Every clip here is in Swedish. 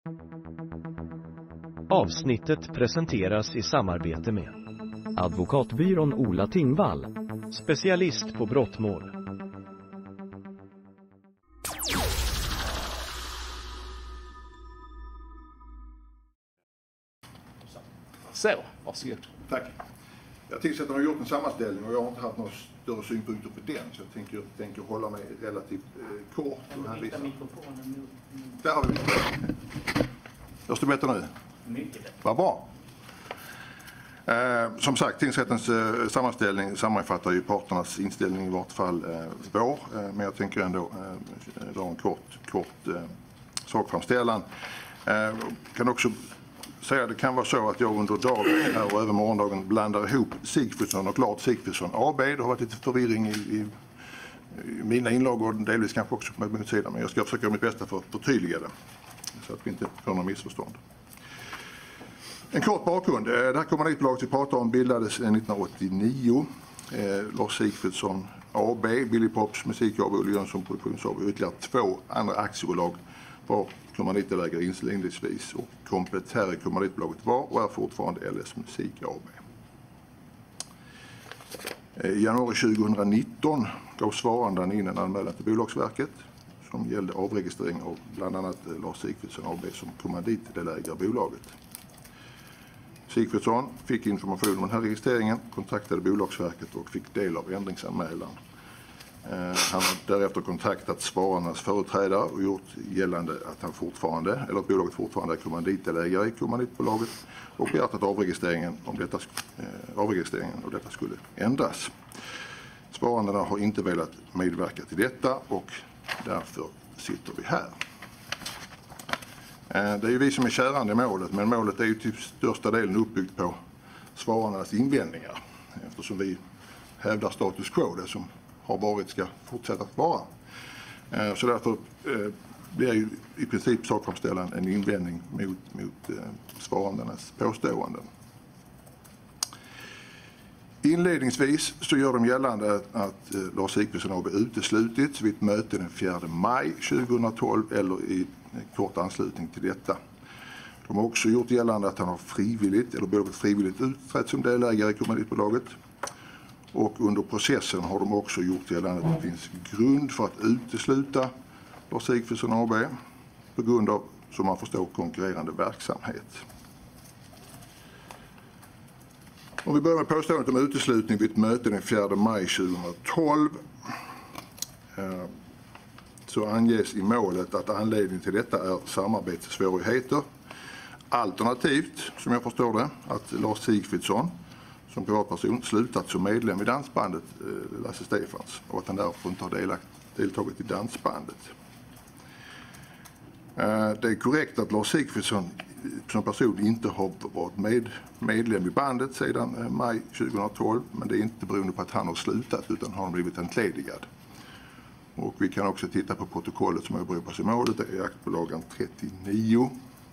Avsnittet presenteras i samarbete med Advokatbyrån Ola Tingvall, specialist på brottmål. Så, varsågod. Tack. Tingsrätten har gjort en sammanställning och jag har inte haft några större synpunkter på den, så jag tänker hålla mig relativt kort. Där har vi mikrofonen. Hörs det bättre nu? Mycket bättre. Vad bra. Som sagt, tingsrättens sammanställning sammanfattar ju parternas inställning i vart fall vår, men jag tänker ändå dra en kort sakframställan. Kan också säga att det kan vara så att jag under dagen och även morgondagen blandar ihop Sigfridsson och Lars Sigfridsson AB. Det har varit lite förvirring i mina inlag och delvis kanske också på min sida, men jag ska försöka göra mitt bästa för att förtydliga det så att vi inte får några missförstånd. En kort bakgrund. Det här kommanditbolaget vi pratar om bildades 1989. Lars Sigfridsson AB, Billy Pops Musik AB, Olle Jönsson Produktions AB och ytterligare 2 andra aktiebolag var kommanditdelägare inledningsvis och komplettär i kommanditbolaget var och är fortfarande LS Musik AB. I januari 2019 gav svaranden in en anmälan till Bolagsverket som gällde avregistrering av bland annat Lars Sigfridsson AB som kommanditdelägare i bolaget. Sigfridsson fick information om den här registreringen, kontaktade Bolagsverket och fick del av ändringsanmälan. Han har därefter kontaktat svararnas företrädare och gjort gällande att han fortfarande, eller att bolaget fortfarande är kommanditdelägare i kommanditbolaget och begärt att avregistreringen av detta skulle ändras. Svararna har inte velat medverka till detta och därför sitter vi här. Det är ju vi som är kärande i målet, men målet är ju till största delen uppbyggt på svararnas invändningar eftersom vi hävdar status quo, det som har varit ska fortsätta att vara. Så därför blir ju i princip sakframställan en invändning mot svarandenas påståenden. Inledningsvis så gör de gällande att Lars Sigfridsson AB uteslutits vid ett möte den 4 maj 2012 eller i kort anslutning till detta. De har också gjort gällande att han har bolaget frivilligt utträtt som delägare i kommanditbolaget. Och under processen har de också gjort gällande att det finns grund för att utesluta Lars Sigfridsson AB på grund av, som man förstår, konkurrerande verksamhet. Om vi börjar med påståendet om uteslutning vid ett möte den 4 maj 2012 så anges i målet att anledningen till detta är samarbetssvårigheter. Alternativt, som jag förstår det, att Lars Sigfridsson som privatperson slutat som medlem i dansbandet Lasse Stefans och att han därför inte har deltagit i dansbandet. Det är korrekt att Lars Sigfridsson som person inte har varit medlem i bandet sedan maj 2012, men det är inte beroende på att han har slutat utan har blivit entledigad. Och vi kan också titta på protokollet som åberopas i målet, det är aktbolagen 39.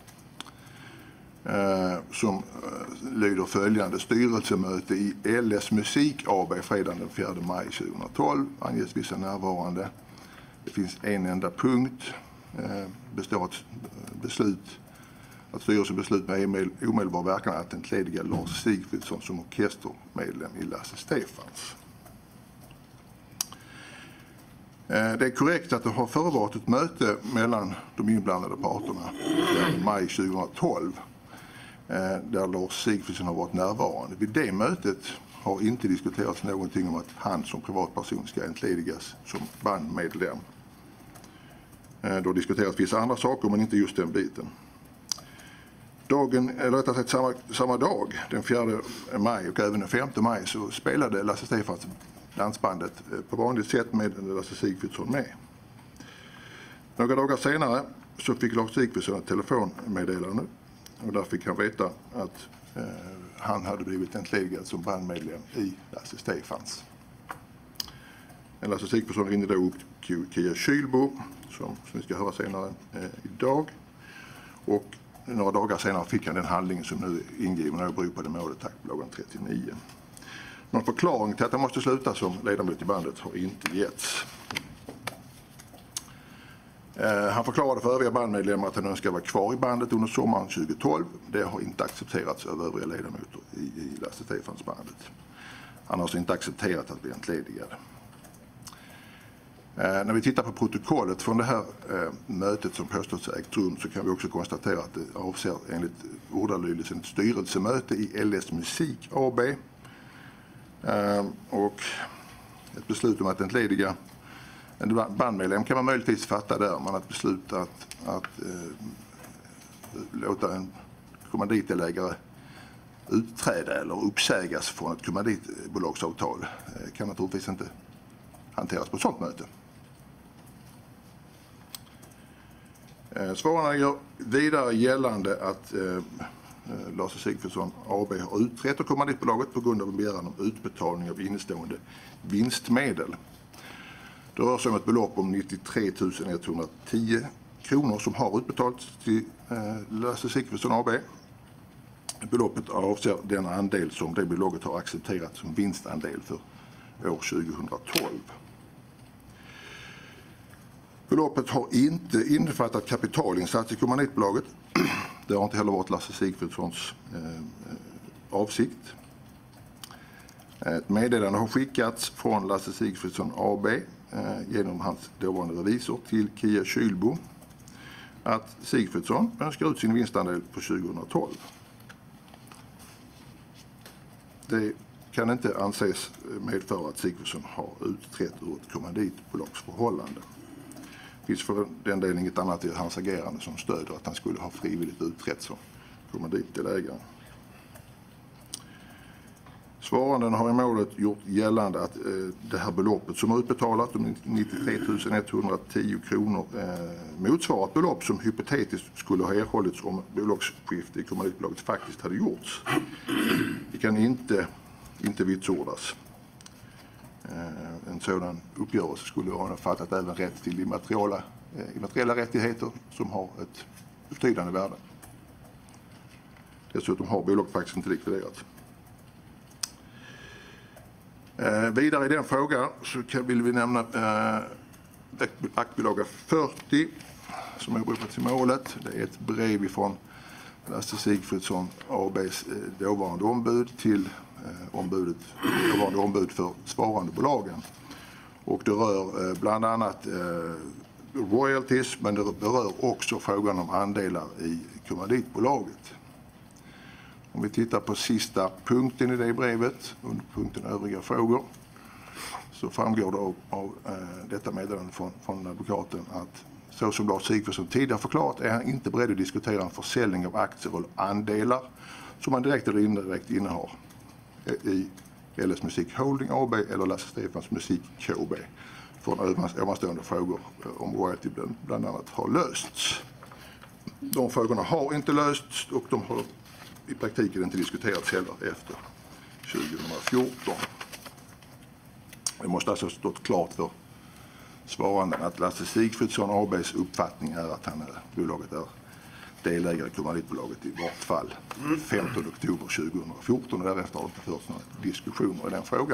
Som lyder följande: styrelsemöte i LS Musik AB fredagen den 4 maj 2012 anges vissa närvarande. Det finns en enda punkt, består ett beslut att styrelsen beslut med omedelbar verkan att entlediga Lars Sigfridsson som orkestermedlem i Lasse Stefans. Det är korrekt att det har förevarit ett möte mellan de inblandade parterna i maj 2012 där Lars Sigfridsson har varit närvarande. Vid det mötet har inte diskuterats någonting om att han som privatperson ska entledigas som bandmedlem. Då diskuteras vissa andra saker men inte just den biten. Samma dag, den 4 maj och även den 5 maj så spelade Lasse Stefans dansbandet på vanligt sätt med Lasse Sigfridsson med. Några dagar senare så fick Lars Sigfridsson ett telefonmeddelande och där fick han veta att han hade blivit entledigad som bandmedlem i Lasse Stefans. Lasse Sigfridsson ringde då upp Kia Kylbo som vi ska höra senare idag och några dagar senare fick han den handling som nu är ingiven och åberopade målet aktbolagen 39. Någon förklaring till att han måste sluta som ledamot i bandet har inte getts. Han förklarade för övriga bandmedlemmar att han önskar vara kvar i bandet under sommaren 2012. Det har inte accepterats av övriga ledamöter i Lasse Stefans-bandet. Han har alltså inte accepterat att bli entledigad. När vi tittar på protokollet från det här mötet som påstås ha ägt rum så kan vi också konstatera att det avser enligt ordalydelsen ett styrelsemöte i LS Musik AB. Och ett beslut om att entlediga en bandmedlem kan man möjligtvis fatta där. Man har beslutat att låta en kommanditdelägare utträda eller uppsägas från ett kommanditbolagsavtal. Kan naturligtvis inte hanteras på ett sådant möte. Svararna gör vidare gällande att Lasse Sigfridsson AB har utrett kommanditbolaget på grund av en begäran om utbetalning av innestående vinstmedel. Det rör sig om ett belopp om 93 110 kronor som har utbetalats till Lasse Sigfridsson AB. Beloppet avser den andel som det bolaget har accepterat som vinstandel för år 2012. Beloppet har inte innefattat kapitalinsats i kommanditbolaget. Det har inte heller varit Lasse Sigfridssons avsikt. Ett meddelande har skickats från Lasse Sigfridsson AB genom hans dåvarande revisor till Kia Kylbo att Sigfridsson önskar ut sin vinstandel för 2012. Det kan inte anses medföra att Sigfridsson har utträtt ur ett kommanditbolagsförhållande. Det finns för den delen inget annat i hans agerande som stöder att han skulle ha frivilligt utträtt som kommanditdelägare. Svaranden har i målet gjort gällande att det här beloppet som har utbetalat, de 93 110 kronor, motsvarar ett belopp som hypotetiskt skulle ha erhållits om bolagsskifte i kommanditbolaget faktiskt hade gjorts. Det kan inte vitsordas. En sådan uppgörelse skulle ha fattat även rätt till immateriella rättigheter som har ett betydande värde. Dessutom har bolaget faktiskt inte likviderat. Vidare i den frågan så vill vi nämna aktbilaga 40 som är åberopat i målet. Det är ett brev ifrån Lasse Sigfridsson ABs dåvarande ombud till dåvarande ombud för svarandebolagen. Och det rör bland annat royalties, men det berör också frågan om andelar i kommanditbolaget. Om vi tittar på sista punkten i det brevet, under punkten övriga frågor, så framgår det av detta meddelande från advokaten att så som Lars Sigfridsson tidigare förklarat är han inte beredd att diskutera en försäljning av aktier eller andelar som man direkt eller indirekt innehar i LS Musik Holding AB eller Lasse Stefans Musik KB från ovanstående frågor om royalty bland annat har lösts. De frågorna har inte lösts och de har i praktiken inte diskuterats heller efter 2014. Det måste alltså stått klart för svaranden att Lasse Sigfridsson ABs uppfattning är att bolaget är delägare i kommanditbolaget i vart fall 15 oktober 2014 och därefter har det inte förts några diskussioner i den frågan.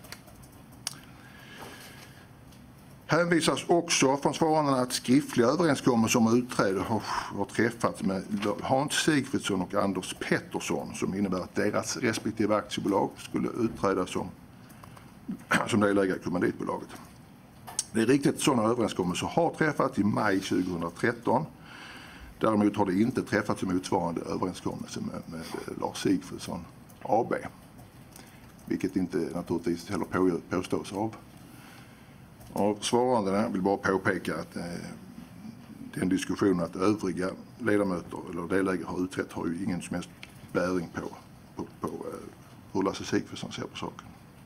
Hänvisas också från svaranden att skriftliga överenskommelser om utträde har träffats med Hans Sigfridsson och Anders Pettersson som innebär att deras respektive aktiebolag skulle utträda som delägare i kommanditbolaget. Det är riktigt att sådana överenskommelser har träffats i maj 2013. Däremot har det inte träffats motsvarande överenskommelse med Lars Sigfridsson AB. Vilket inte naturligtvis heller påstås av svarandena. Jag vill bara påpeka att den diskussionen att övriga ledamöter eller delägare har utträtt har ju ingen som helst bäring på hur Lasse Sigfridsson ser på saken.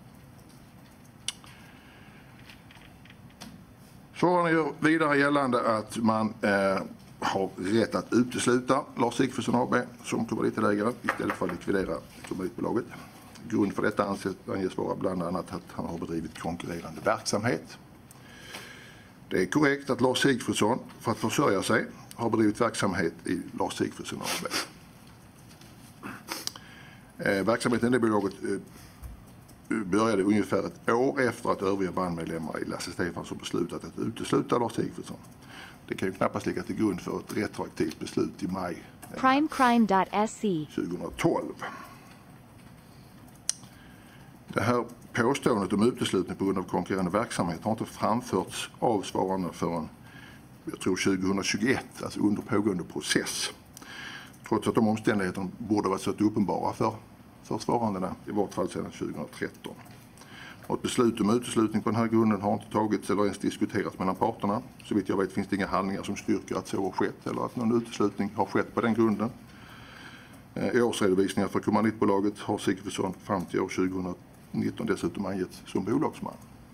Svararna gör vidare gällande att man har rätt att utesluta Lars Sigfridsson AB som kommanditdelägare istället för att likvidera kommanditbolaget. Grund för detta anges vara bland annat att han har bedrivit konkurrerande verksamhet. Det är korrekt att Lars Sigfridsson för att försörja sig har bedrivit verksamhet i Lars Sigfridsson AB. Verksamheten i det bolaget började ungefär ett år efter att övriga bandmedlemmar i Lasse Stefans har beslutat att utesluta Lars Sigfridsson. Det kan ju knappast ligga till grund för ett retroaktivt beslut i maj primecrime.se 2012. Det här påståendet om uteslutning på grund av konkurrerande verksamhet har inte framförts av svarande förrän, jag tror 2021, alltså under pågående process. Trots att de omständigheterna borde varit så uppenbara för svarandena, i vart fall sedan 2013. Och ett beslut om uteslutning på den här grunden har inte tagits eller ens diskuterats mellan parterna. Så vitt jag vet finns det inga handlingar som styrker att så har skett eller att någon uteslutning har skett på den grunden. I årsredovisningar för kommanditbolaget har Sigfridsson fram till år 2019 dessutom angetts som bolagsman.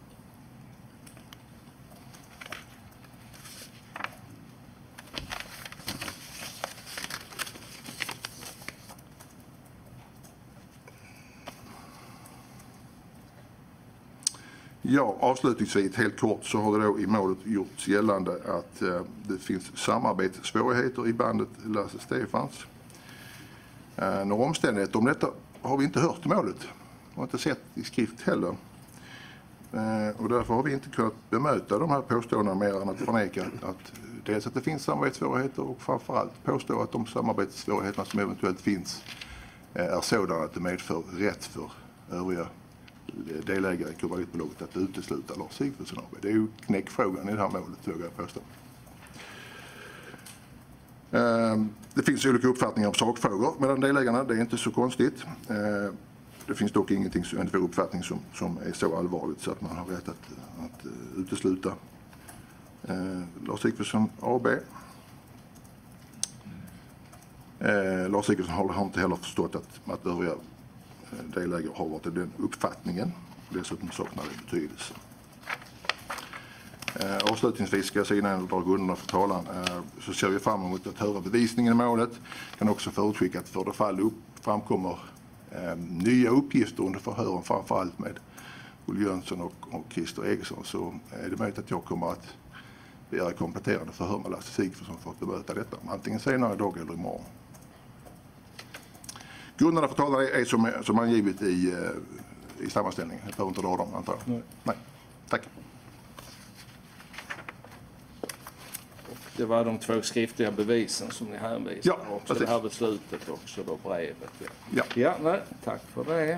Ja, avslutningsvis helt kort så har det då i målet gjorts gällande att det finns samarbetssvårigheter i bandet Lasse Stefans. Några omständigheter om detta har vi inte hört i målet och inte sett i skrift heller. Och därför har vi inte kunnat bemöta de här påståendena mer än att förneka att dels att det finns samarbetssvårigheter och framförallt påstå att de samarbetssvårigheterna som eventuellt finns är sådana att det medför rätt för övriga delägare i kommanditbolaget att utesluta Lars Sigfridsson AB. Det är ju knäckfrågan i det här målet, vågar jag påstå. Det finns olika uppfattningar om sakfrågor mellan delägarna, det är inte så konstigt. Det finns dock ingenting enligt vår uppfattning som är så allvarligt så att man har rätt att utesluta Lars Sigfridsson AB. Lars Sigfridsson har inte heller förstått att övriga delägare har varit i den uppfattningen. Dessutom saknar det betydelse. Avslutningsvis ska jag säga innan jag drar grunderna för talan så ser vi fram emot att höra bevisningen i målet. Kan också förutskicka att för det fall det framkommer nya uppgifter under förhören, framförallt med Olle Jönsson och Christer Egesson, så är det möjligt att jag kommer att begära kompletterande förhör med Lasse Sigfridsson för att bemöta detta, antingen senare idag eller imorgon. Grunderna för talan är som angivit i sammanställningen. Jag behöver inte dra dem, antar jag. Nej. Tack. Det var de 2 skriftliga bevisen som ni hänvisade. Ja, också det här beslutet också då, brevet. Ja. Ja, nej, tack för det.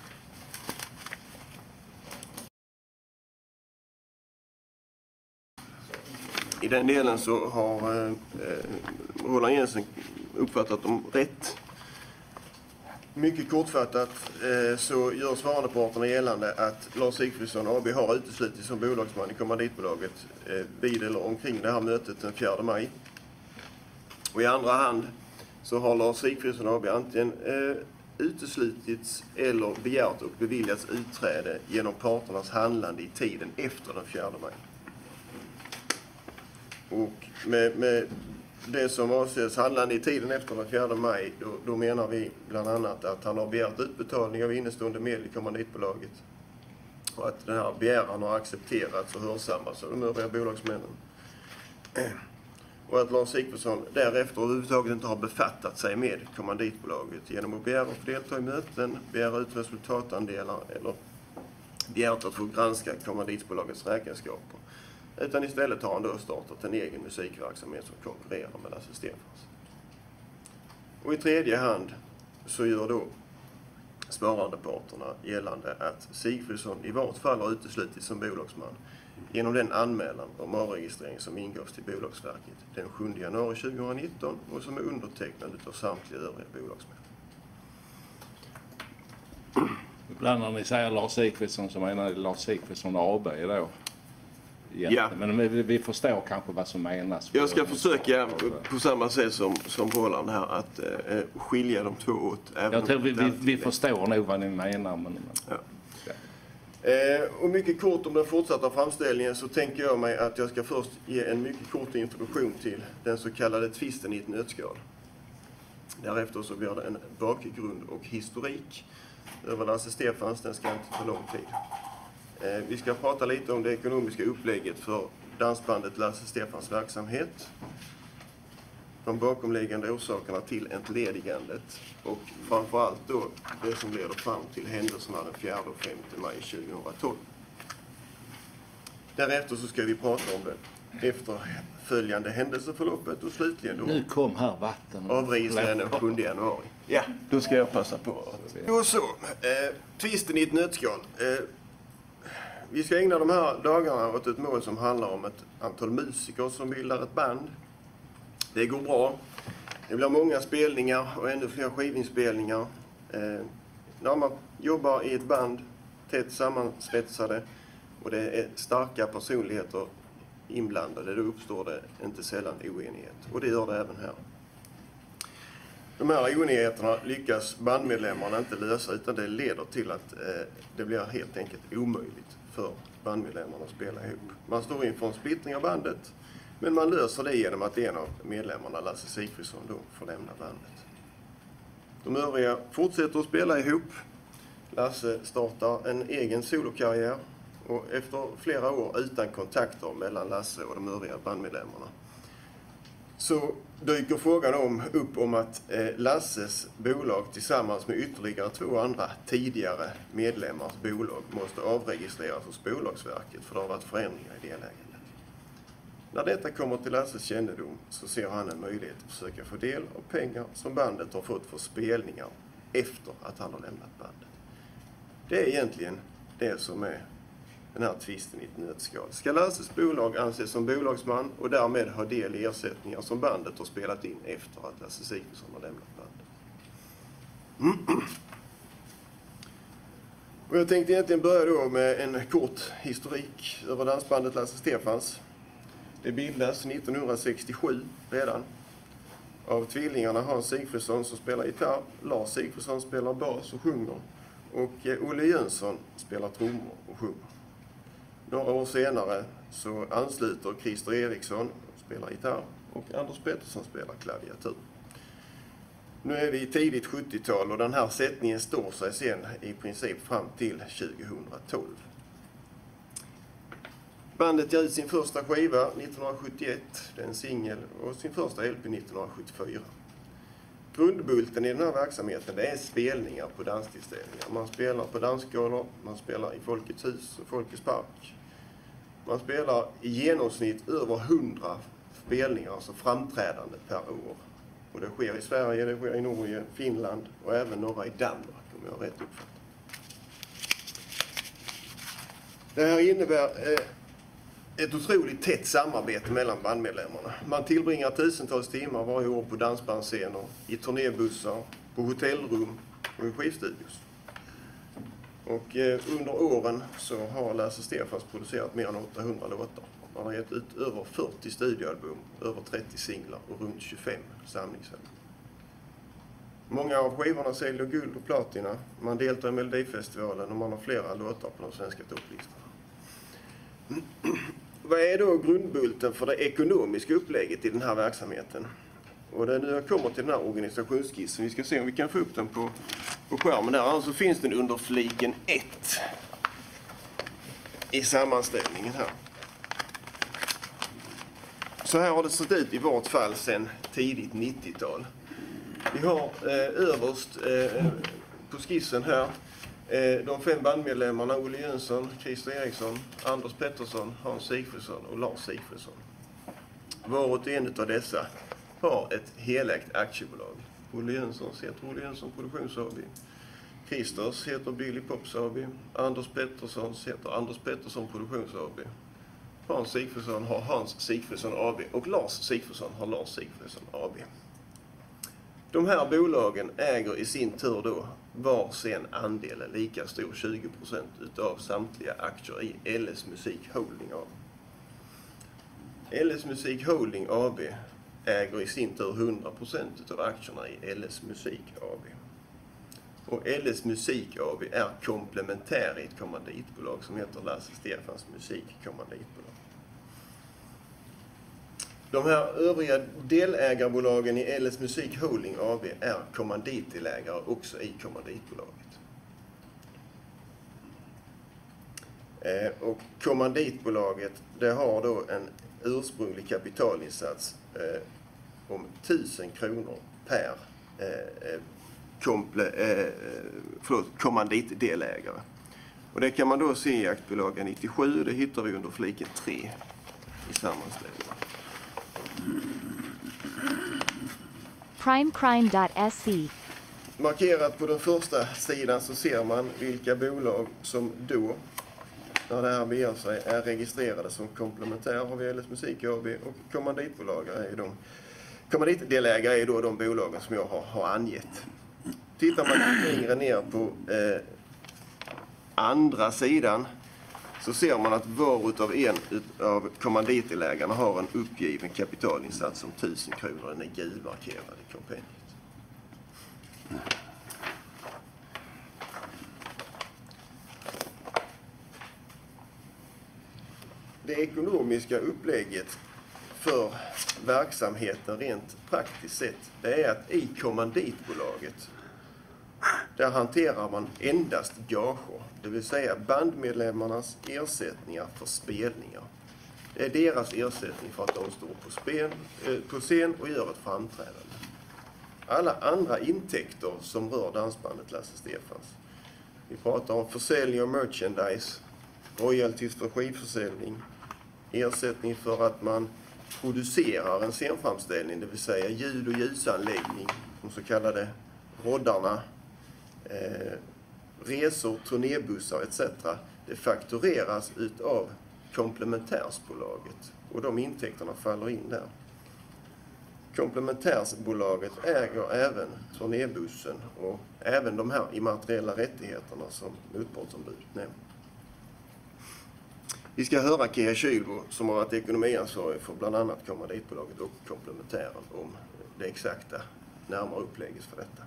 I den delen så har Roland Jensen uppfattat dem rätt. Mycket kortfattat så gör svarandeparterna gällande att Lars Sigfridsson AB har uteslutits som bolagsman i kommanditbolaget vid eller omkring det här mötet den 4 maj. Och i andra hand så har Lars Sigfridsson AB antingen uteslutits eller begärt och beviljats utträde genom parternas handlande i tiden efter den 4 maj. Och med det som avses handlande i tiden efter den 4 maj, då menar vi bland annat att han har begärt utbetalning av innestående medel i kommanditbolaget. Och att den här begäran har accepterats och hörsammats av de övriga bolagsmännen. Och att Lars Sigfridsson därefter överhuvudtaget inte har befattat sig med kommanditbolaget genom att begära att få delta i möten, begära ut resultatandelar eller begärt att få granska kommanditbolagets räkenskaper. Utan istället har han då startat en egen musikverksamhet som konkurrerar med Lasse Stefans. Och i tredje hand så gör då svarandeparterna gällande att Sigfridsson i vart fall har uteslutits som bolagsman genom den anmälan om avregistrering som ingavs till Bolagsverket den 7 januari 2019 och som är undertecknad av samtliga övriga bolagsmän. Ibland när ni säger Lars Sigfridsson så menar ni Lars Sigfridsson AB då? Ja. Men vi förstår kanske vad som menas. Jag ska försöka på samma sätt som Roland här att skilja de två åt. Jag tror vi förstår nog vad ni menar. Men... Ja. Och mycket kort om den fortsatta framställningen så tänker jag mig att jag ska först ge en mycket kort introduktion till den så kallade tvisten i ett nötskal. Därefter så blir det en bakgrund och historik över Lasse Stefans, den ska inte ta lång tid. Vi ska prata lite om det ekonomiska upplägget för dansbandet Lasse Stefans verksamhet. De bakomliggande orsakerna till entledigandet och framförallt då det som leder fram till händelserna den 4 och 5 maj 2012. Därefter så ska vi prata om det efterföljande händelseförloppet och slutligen då Nu kom här vatten. avregistreringen den 7 januari. Ja, då ska jag passa på. Och så, tvisten i ett nötskal. Vi ska ägna de här dagarna åt ett mål som handlar om ett antal musiker som bildar ett band. Det går bra. Det blir många spelningar och ännu fler skivinspelningar. När man jobbar i ett band, tätt sammansvetsade och det är starka personligheter inblandade, då uppstår det inte sällan oenighet. Och det gör det även här. De här oenigheterna lyckas bandmedlemmarna inte lösa, utan det leder till att det blir helt enkelt omöjligt för bandmedlemmarna att spela ihop. Man står inför en splittring av bandet, men man löser det genom att en av medlemmarna, Lasse Sigfridsson, då får lämna bandet. De övriga fortsätter att spela ihop. Lasse startar en egen solokarriär och efter flera år utan kontakter mellan Lasse och de övriga bandmedlemmarna så dyker frågan upp om att Lasses bolag tillsammans med ytterligare 2 andra tidigare medlemmars bolag måste avregistreras hos Bolagsverket, för det har varit förändringar i delägandet. När detta kommer till Lasses kännedom så ser han en möjlighet att försöka få del av pengar som bandet har fått för spelningar efter att han har lämnat bandet. Det är egentligen det som är den här tvisten i ett nötskal. Ska Lasses bolag anses som bolagsman och därmed ha del i ersättningar som bandet har spelat in efter att Lasse Sigfridsson har lämnat bandet? Och jag tänkte egentligen börja då med en kort historik över dansbandet Lasse Stefans. Det bildas 1967 redan av tvillingarna Hans Sigfridsson som spelar gitarr, Lars Sigfridsson spelar bas och sjunger och Olle Jönsson spelar trummor och sjunger. Några år senare så ansluter Christer Eriksson och spelar gitarr och Anders Pettersson spelar klaviatur. Nu är vi i tidigt 70-tal och den här sättningen står sig sen i princip fram till 2012. Bandet ger ut sin första skiva 1971, det är en singel, och sin första LP 1974. Grundbulten i den här verksamheten, det är spelningar på danstillställningar. Man spelar på dansgalor, man spelar i Folkets hus och Folkets park. Man spelar i genomsnitt över 100 spelningar, alltså framträdande per år. Och det sker i Sverige, det sker i Norge, Finland och även några i Danmark, om jag har rätt uppfattat. Det här innebär ett otroligt tätt samarbete mellan bandmedlemmarna. Man tillbringar tusentals timmar varje år på dansbandsscener, i turnébussar, på hotellrum och i skivstudios. Och under åren så har Lasse Stefans producerat mer än 800 låtar. Man har gett ut över 40 studioalbum, över 30 singlar och runt 25 samlingsalbum. Många av skivorna säljer guld och platina. Man deltar i Melodifestivalen och man har flera låtar på de svenska topplistorna. Vad är då grundbulten för det ekonomiska upplägget i den här verksamheten? Och det är nu jag kommer till den här organisationsskissen. Vi ska se om vi kan få upp den på skärmen där. Alltså finns den under fliken 1 i sammanställningen här. Så här har det sett ut i vart fall sedan tidigt 90-tal. Vi har överst på skissen här de 5 bandmedlemmarna Olle Jönsson, Christer Eriksson, Anders Pettersson, Hans Sigfridsson och Lars Sigfridsson. Var och en av dessa har ett helägt aktiebolag. Olle Jönssons heter Olle Jönsson Produktions AB. Christers heter Billy Pops AB. Anders Petterssons heter Anders Pettersson Produktions AB. Hans Sigfridsson har Hans Sigfridsson AB och Lars Sigfridsson har Lars Sigfridsson AB. De här bolagen äger i sin tur då var sin andel lika stor, 20% utav samtliga aktier i LS Musik Holding AB. LS Musik Holding AB äger i sin tur 100% utav aktierna i LS Musik AB. Och LS Musik AB är komplementär i ett kommanditbolag som heter Lasse Stefans Musik Kommanditbolag. De här övriga delägarbolagen i LS Musik Holding AB är kommanditdelägare också i kommanditbolaget. Och kommanditbolaget det har då en ursprunglig kapitalinsats om 1000 kronor per kommanditdelägare. Och det kan man då se i aktbolagen 97, det hittar vi under fliken 3. i sammanställningen. Primecrime.se. Markerat på den första sidan så ser man vilka bolag som då, när det här beger sig, är registrerade som komplementär av VLS Musik AB, och kommanditdelägare är då de bolagen som jag har angett. Tittar man längre ner på andra sidan så ser man att var av en av kommanditdelägarna har en uppgiven kapitalinsats om 1000 kronor. Den är gulmarkerad i kompendiet. Det ekonomiska upplägget för verksamheten rent praktiskt sett, det är att i kommanditbolaget där hanterar man endast gager, det vill säga bandmedlemmarnas ersättningar för spelningar. Det är deras ersättning för att de står på scen och gör ett framträdande. Alla andra intäkter som rör dansbandet Lasse Stefans. Vi pratar om försäljning av merchandise, royalties för skivförsäljning, ersättning för att man producerar en scenframställning, det vill säga ljud- och ljusanläggning, de så kallade roddarna, resor, turnébussar etc. Det faktureras utav komplementärsbolaget och de intäkterna faller in där. Komplementärsbolaget äger även turnébussen och även de här immateriella rättigheterna som motpartsombudet nämner. Vi ska höra Kia Kylbo som har varit ekonomiansvarig för bland annat kommanditbolaget och komplementären om det exakta närmare upplägget för detta.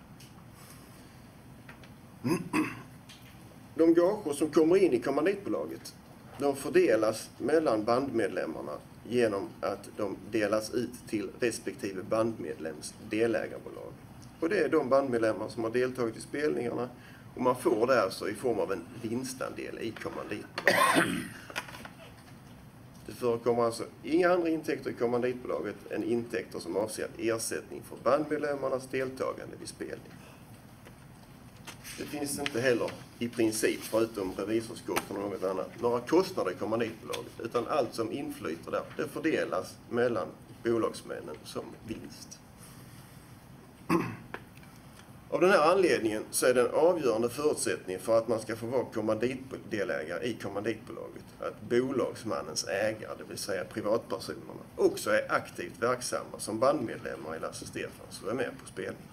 De gager som kommer in i kommanditbolaget, de fördelas mellan bandmedlemmarna genom att de delas ut till respektive bandmedlems delägarbolag. Och det är de bandmedlemmar som har deltagit i spelningarna, och man får det alltså i form av en vinstandel i kommanditbolaget. Det förekommer alltså inga andra intäkter i kommanditbolaget än intäkter som avser ersättning för bandmedlemmarnas deltagande vid spelning. Det finns inte heller i princip, förutom revisorskostnader och något annat, några kostnader i kommanditbolaget, utan allt som inflyter där, det fördelas mellan bolagsmännen som vinst. Av den här anledningen så är det en avgörande förutsättning för att man ska få vara kommanditdelägare i kommanditbolaget att bolagsmannens ägare, det vill säga privatpersonerna, också är aktivt verksamma som bandmedlemmar i Lasse Stefans och är med på spelningen.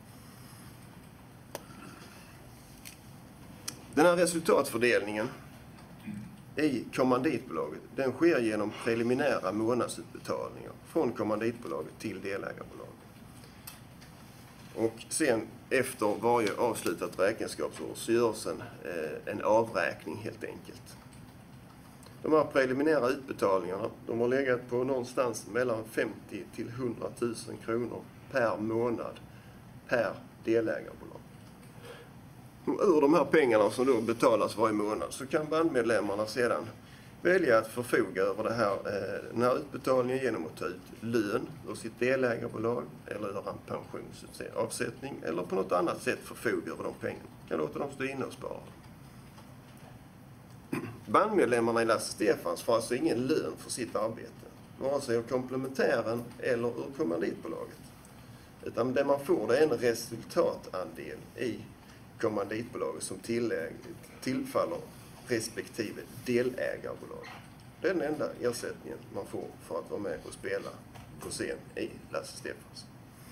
Den här resultatfördelningen i kommanditbolaget, den sker genom preliminära månadsutbetalningar från kommanditbolaget till delägarbolag. Och sen efter varje avslutat räkenskapsår så görs en avräkning helt enkelt. De här preliminära utbetalningarna, de har legat på någonstans mellan 50 till 100 000 kronor per månad per delägarbolag. Ur de här pengarna som då betalas varje månad så kan bandmedlemmarna sedan välja att förfoga över den här utbetalningen genom att ta ut lön ur sitt delägarbolag eller göra en pensionsavsättning eller på något annat sätt förfoga över de pengarna. Kan låta dem stå inne och spara. Bandmedlemmarna i Lasse Stefans får alltså ingen lön för sitt arbete, vare sig av komplementären eller ur kommanditbolaget. Utan det man får, det är en resultatandel i kommanditbolaget som tillfaller respektive delägarbolag. Det är den enda ersättningen man får för att vara med och spela på scen i Lasse Stefans.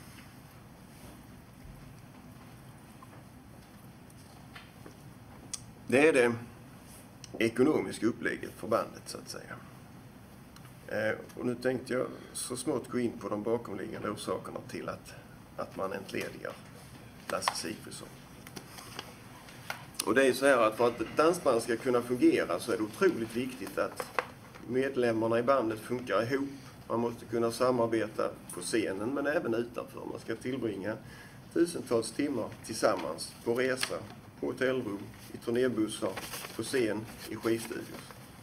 Det är det ekonomiska upplägget för bandet så att säga. Och nu tänkte jag så smått gå in på de bakomliggande orsakerna till att man entledigar Lasse Sigfridsson. Och det är så här att för att ett dansband ska kunna fungera så är det otroligt viktigt att medlemmarna i bandet funkar ihop. Man måste kunna samarbeta på scenen men även utanför. Man ska tillbringa tusentals timmar tillsammans på resa, på hotellrum, i turnébussar, på scen, i skivstudios.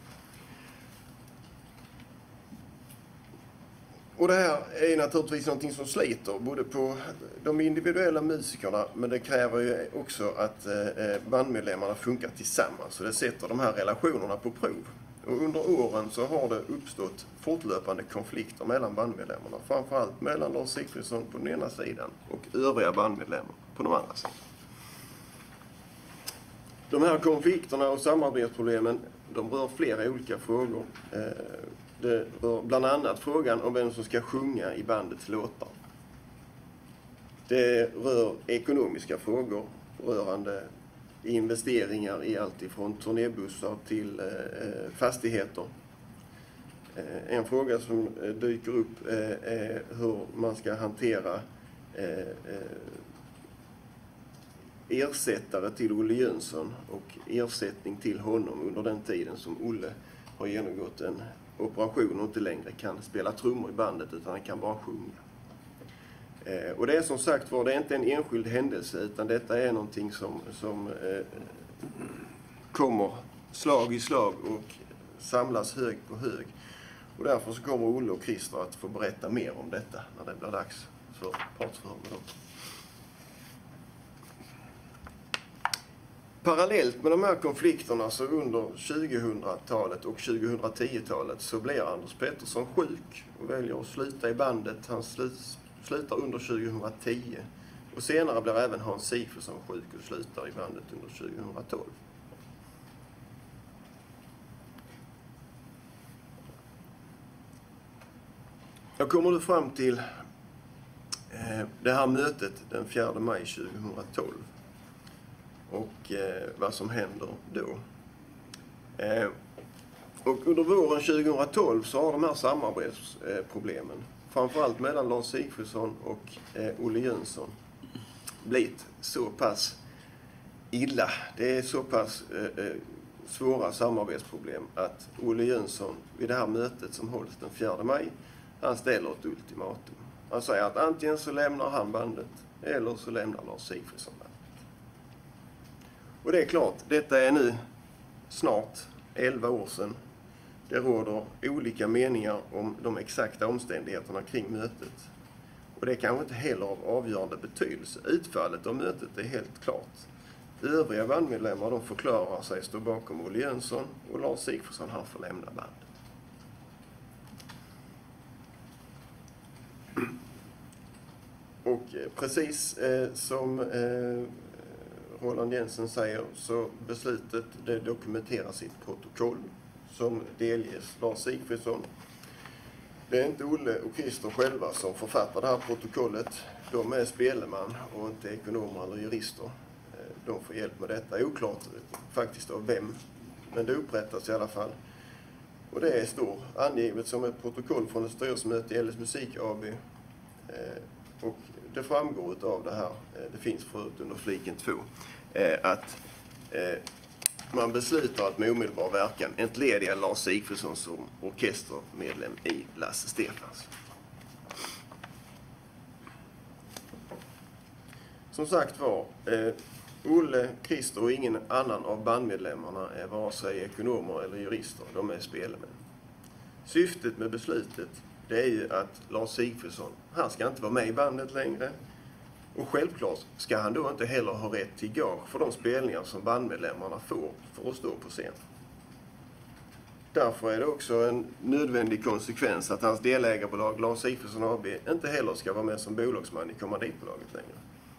Och det här är naturligtvis någonting som sliter både på de individuella musikerna, men det kräver ju också att bandmedlemmarna funkar tillsammans. Så det sätter de här relationerna på prov. Och under åren så har det uppstått fortlöpande konflikter mellan bandmedlemmarna. Framförallt mellan Lars Sigfridsson på den ena sidan och övriga bandmedlemmar på den andra sidan. De här konflikterna och samarbetsproblemen, de rör flera olika frågor. Det rör bland annat frågan om vem som ska sjunga i bandets låtar. Det rör ekonomiska frågor rörande investeringar i allt ifrån turnébussar till fastigheter. En fråga som dyker upp är hur man ska hantera ersättare till Olle Jönsson och ersättning till honom under den tiden som Olle har genomgått en operation och inte längre kan spela trummor i bandet utan han kan bara sjunga. Och det är som sagt var, det är inte en enskild händelse utan detta är någonting som kommer slag i slag och samlas hög på hög. Och därför så kommer Olle och Christer att få berätta mer om detta när det blir dags för partsförhör med dem. Parallellt med de här konflikterna så under 2000-talet och 2010-talet så blir Anders Pettersson sjuk och väljer att sluta i bandet. Han slutar under 2010 och senare blir även Hans Sigfridsson sjuk och slutar i bandet under 2012. Jag kommer nu fram till det här mötet den 4 maj 2012 och vad som händer då. Och under våren 2012 så har de här samarbetsproblemen, framförallt mellan Lars Sigfridsson och Olle Jönsson, blivit så pass illa. Det är så pass svåra samarbetsproblem att Olle Jönsson vid det här mötet som hålls den 4 maj, han ställer ett ultimatum. Han säger att antingen så lämnar han bandet eller så lämnar Lars Sigfridsson bandet. Och det är klart, detta är nu snart 11 år sedan. Det råder olika meningar om de exakta omständigheterna kring mötet. Och det är kanske inte heller av avgörande betydelse. Utfallet av mötet är helt klart. Övriga bandmedlemmar de förklarar sig stå bakom Olle Jönsson och Lars Sigfridsson han får lämna bandet. Och precis som Roland Jensen säger så beslutet det dokumenteras i ett protokoll som delges Lars Sigfridsson. Det är inte Olle och Christer själva som författar det här protokollet. De är spelman och inte ekonomer eller jurister. De får hjälp med detta. Det är oklart faktiskt av vem, men det upprättas i alla fall. Och det står angivet som ett protokoll från ett styrelsemöte i LS Musik AB. Och det framgår av det här, det finns förut under fliken 2, att man beslutar att med omedelbar verkan entlediga Lars Sigfridsson som orkestermedlem i Lasse Stefans. Som sagt var, Olle, Christer och ingen annan av bandmedlemmarna är vare sig ekonomer eller jurister, de är spelmän. Syftet med beslutet det är ju att Lars Sigfridsson, han ska inte vara med i bandet längre. Och självklart ska han då inte heller ha rätt till gage för de spelningar som bandmedlemmarna får för att stå på scen. Därför är det också en nödvändig konsekvens att hans delägarbolag Lars Sigfridsson AB inte heller ska vara med som bolagsman i kommanditbolaget längre.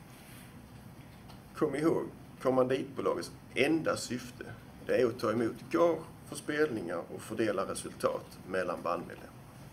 Kom ihåg, kommanditbolagets enda syfte det är att ta emot gage för spelningar och fördela resultat mellan bandmedlemmar.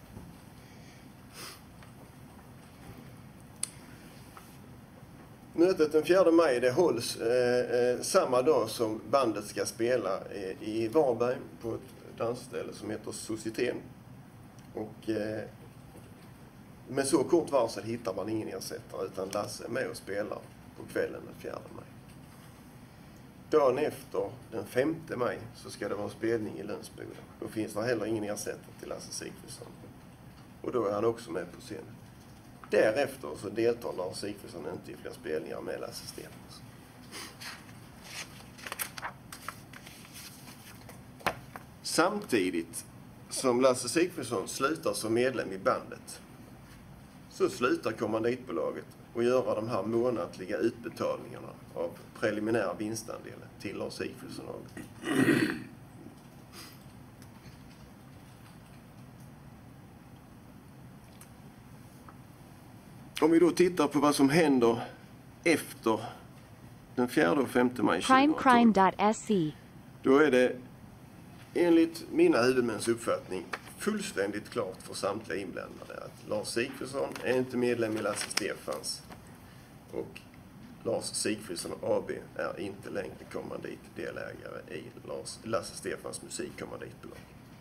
Mötet den 4 maj det hålls samma dag som bandet ska spela i Varberg på ett dansställe som heter Societeten. Och med så kort varsel hittar man ingen ersättare utan Lasse är med och spelar på kvällen den 4 maj. Dagen efter, den 5 maj, så ska det vara en spelning i Lönsboda. Då finns det heller ingen ersättare till Lasse Sigfridsson. Och då är han också med på scenen. Därefter så deltar Lars Sigfridsson inte i fler spelningar med Lasse Stefans. Samtidigt som Lasse Sigfridsson slutar som medlem i bandet så slutar kommanditbolaget att göra de här månatliga utbetalningarna av preliminär vinstandel till Lars Sigfridsson. Om vi då tittar på vad som händer efter den 4 och 5 maj 2012, Crimecrime.se. då är det enligt mina huvudmäns uppfattning fullständigt klart för samtliga inblandade att Lars Sigfridsson är inte medlem i Lasse Stefans och Lars Sigfridsson AB är inte längre kommanditdelägare i Lasse Stefans musikkommanditbolag.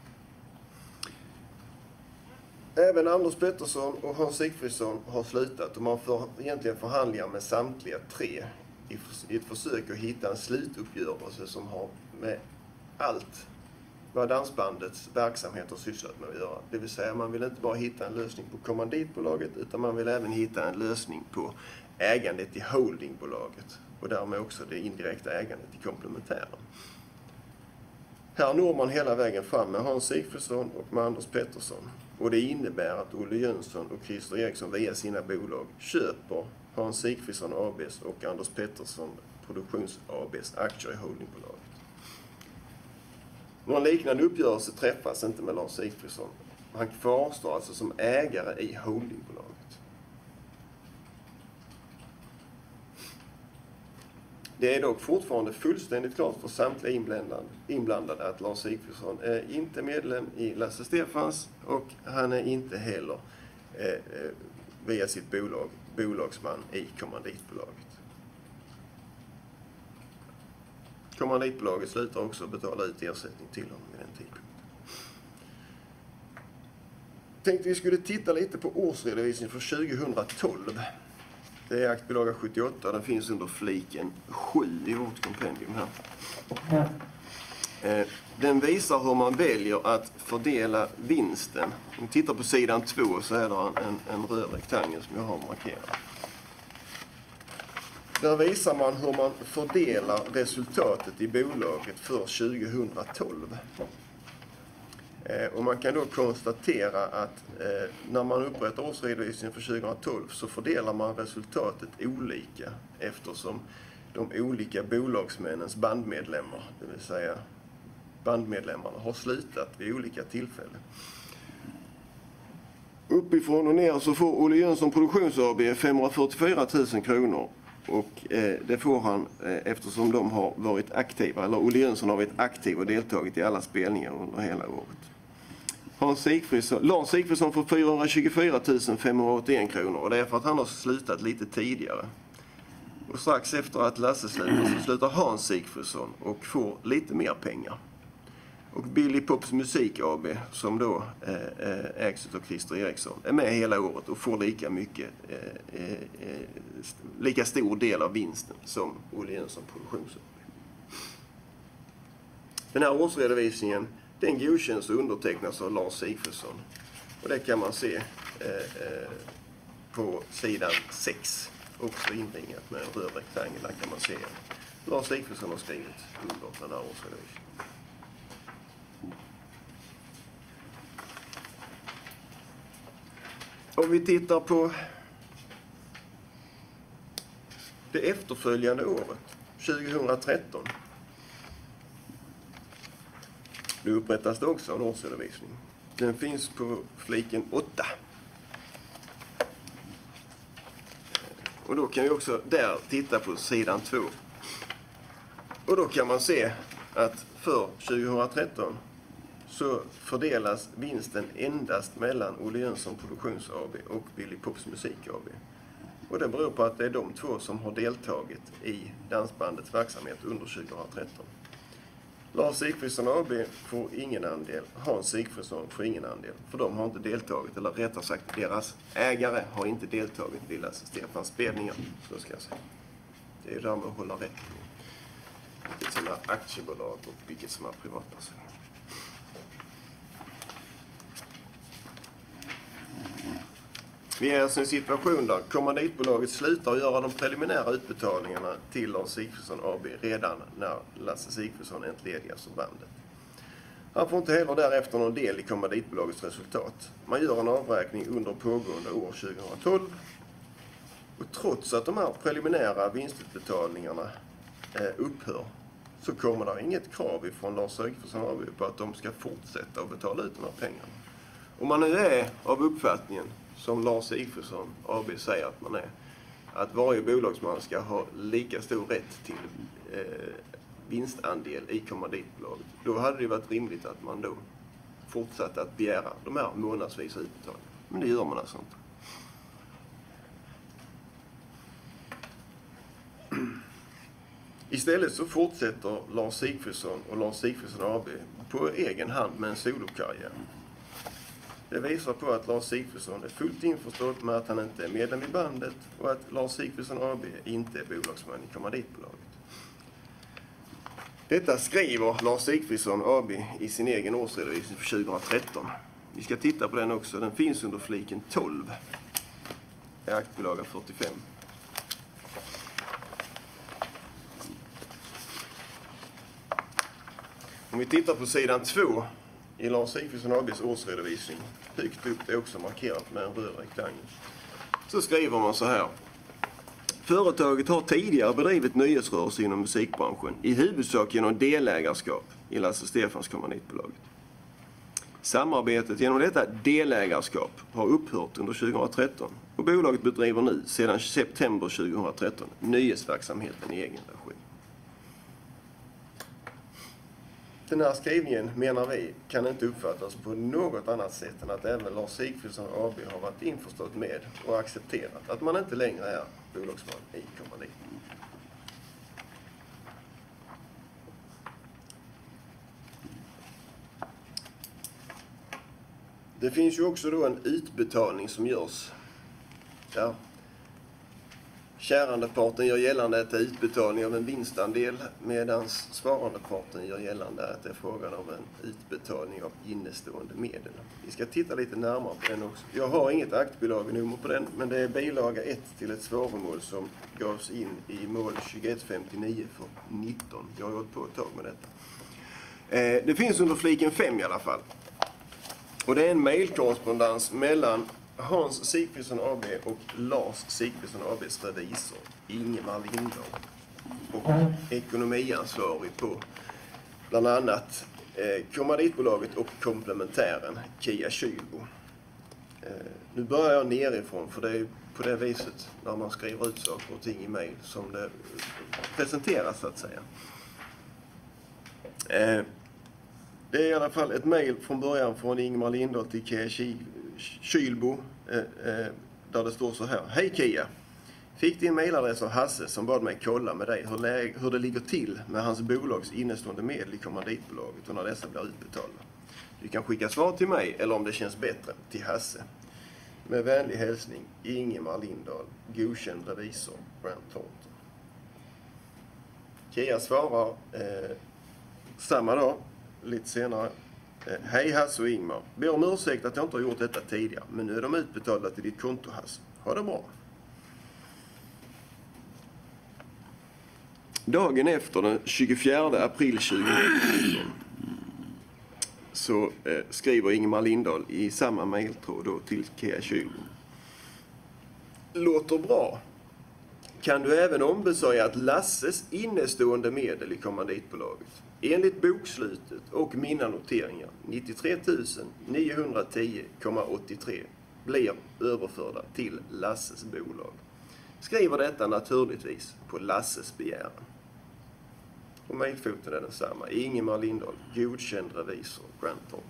Även Anders Pettersson och Hans Sigfridsson har slutat och man får egentligen förhandlingar med samtliga tre i ett försök att hitta en slutuppgörelse som har med allt vad dansbandets verksamhet har sysslat med att göra. Det vill säga man vill inte bara hitta en lösning på kommanditbolaget utan man vill även hitta en lösning på ägandet i holdingbolaget och därmed också det indirekta ägandet i komplementären. Här når man hela vägen fram med Hans Sigfridsson och med Anders Pettersson. Och det innebär att Olle Jönsson och Christer Eriksson via sina bolag köper Hans Sigfridsson ABs och Anders Pettersson Produktions ABs aktier i holdingbolaget. Någon liknande uppgörelse träffas inte med Lars Sigfridsson. Han kvarstår alltså som ägare i holdingbolaget. Det är dock fortfarande fullständigt klart för samtliga inblandade att Lars Sigfridsson är inte medlem i Lasse Stefans och han är inte heller via sitt bolag bolagsman i kommanditbolaget. Kommanditbolaget slutar också betala ut ersättning till honom vid den tidpunkten. Tänkte vi skulle titta lite på årsredovisningen för 2012. Det är aktbilaga 78, den finns under fliken 7 i vårt kompendium här. Den visar hur man väljer att fördela vinsten. Om vi tittar på sidan 2 så är det en röd rektangel som jag har markerat. Där visar man hur man fördelar resultatet i bolaget för 2012. Och man kan då konstatera att när man upprättar årsredovisningen för 2012 så fördelar man resultatet olika eftersom de olika bolagsmännens bandmedlemmar, det vill säga bandmedlemmarna, har slutat vid olika tillfällen. Uppifrån och ner så får Olle Jönsson Produktions AB 544 000 kronor. Och det får han eftersom de har varit aktiva, eller Olle Jönsson har varit aktiv och deltagit i alla spelningar under hela året. Lars Sigfridsson får 424 581 kronor och det är för att han har slutat lite tidigare. Och strax efter att Lasse slutar så slutar Hans Sigfridsson och får lite mer pengar. Och Billy Pops Musik AB som då ägs av Christer Eriksson är med hela året och får lika stor del av vinsten som Olle Jönsson Produktions AB. Den här årsredovisningen den godkänns och undertecknas av Lars Sigfridsson. Och det kan man se på sidan 6. Också inringat med en röd rektangel. Där kan man se Lars Sigfridsson har skrivit under den här årsredovisningen. Om vi tittar på det efterföljande året, 2013. Nu upprättas det också en årsredovisning. Den finns på fliken 8. Och då kan vi också där titta på sidan 2. Och då kan man se att för 2013 så fördelas vinsten endast mellan Olle Jönsson Produktions AB och Billy Pops Musik AB. Och det beror på att det är de två som har deltagit i dansbandets verksamhet under 2013. Lars Sigfridsson AB får ingen andel, Hans Sigfridsson får ingen andel, för de har inte deltagit, eller rättare sagt deras ägare har inte deltagit vid Lasse Stefans spelningar, så ska jag säga. Det är där man håller rätt på vilket som är aktiebolag och vilket som är privatperson. Vi är alltså i en situation där kommanditbolaget slutar göra de preliminära utbetalningarna till Lars Sigfridsson AB redan när Lasse Sigfridsson entledigas ur bandet. Han får inte heller därefter någon del i kommanditbolagets resultat. Man gör en avräkning under pågående år 2012. Och trots att de här preliminära vinstutbetalningarna upphör så kommer det inget krav ifrån Lars Sigfridsson AB på att de ska fortsätta att betala ut de här pengarna. Om man nu är av uppfattningen som Lars Sigfridsson AB säger att man är. Att varje bolagsman ska ha lika stor rätt till vinstandel i kommanditbolaget. Då hade det varit rimligt att man då fortsatte att begära de här månadsvisa utbetalningarna. Men det gör man alltså inte. Istället så fortsätter Lars Sigfridsson och Lars Sigfridsson AB på egen hand med en solokarriär. Det visar på att Lars Sigfridsson är fullt införstådd med att han inte är medlem i bandet och att Lars Sigfridsson AB inte är bolagsman i kommanditbolaget. Detta skriver Lars Sigfridsson AB i sin egen årsredovisning för 2013. Vi ska titta på den också. Den finns under fliken 12. I aktbilaga 45. Om vi tittar på sidan 2 i Lars Sigfridsson ABs årsredovisning, högt upp det är också markerat med en röd rektangel, så skriver man så här. Företaget har tidigare bedrivit nyhetsrörelse inom musikbranschen, i huvudsak genom delägarskap i Lasse Stefans kommanditbolaget. Samarbetet genom detta delägarskap har upphört under 2013 och bolaget bedriver nu sedan september 2013 nyhetsverksamheten i egen regi. Den här skrivningen, menar vi, kan inte uppfattas på något annat sätt än att även Lars Sigfridsson AB har varit införstått med och accepterat att man inte längre är bolagsman i kommandit. Det finns ju också då en utbetalning som görs där kärandeparten gör gällande att det är utbetalning av en vinstandel, medan svarandeparten gör gällande att det är frågan om en utbetalning av innestående medel. Vi ska titta lite närmare på den också. Jag har inget aktbilagenummer på den, men det är bilaga 1 till ett svaromål som gavs in i mål 2159 för 19. Jag har gått på ett tag med detta. Det finns under fliken 5 i alla fall. Och det är en mejlkorrespondens mellan Hans Sigfridsson AB och Lars Sigfridsson ABs revisor Ingemar Lindahl och ekonomiansvarig på bland annat kommanditbolaget och komplementären Kia Kylbo. Nu börjar jag nerifrån, för det är på det viset när man skriver ut saker och ting i mejl som det presenteras, så att säga. Det är i alla fall ett mejl från början från Ingemar Lindahl till Kia Kylbo, där det står så här. Hej Kia! Fick din mejladress av Hasse som bad mig kolla med dig hur det ligger till med hans bolags innestående medel i kommanditbolaget och när dessa blir utbetalda. Du kan skicka svar till mig eller om det känns bättre till Hasse. Med vänlig hälsning Ingemar Lindahl, godkänd revisor, Grant Thornton. Kia svarar samma dag, lite senare. Hej Hasse och Ingmar. Ber om ursäkt att jag inte har gjort detta tidigare, men nu är de utbetalda till ditt konto, Hasse. Ha det bra. Dagen efter, den 24 april 2019, så skriver Ingemar Lindahl i samma mejltråd då till Kia Kylbo. Låter bra. Kan du även ombesörja att Lasses innestående medel i kommanditbolaget enligt bokslutet och mina noteringar 93 910,83 blir överförda till Lasses bolag. Skriver detta naturligtvis på Lasses begäran. Och mejlfoten är densamma. Ingemar Lindahl, godkänd revisor, Grant Thornton.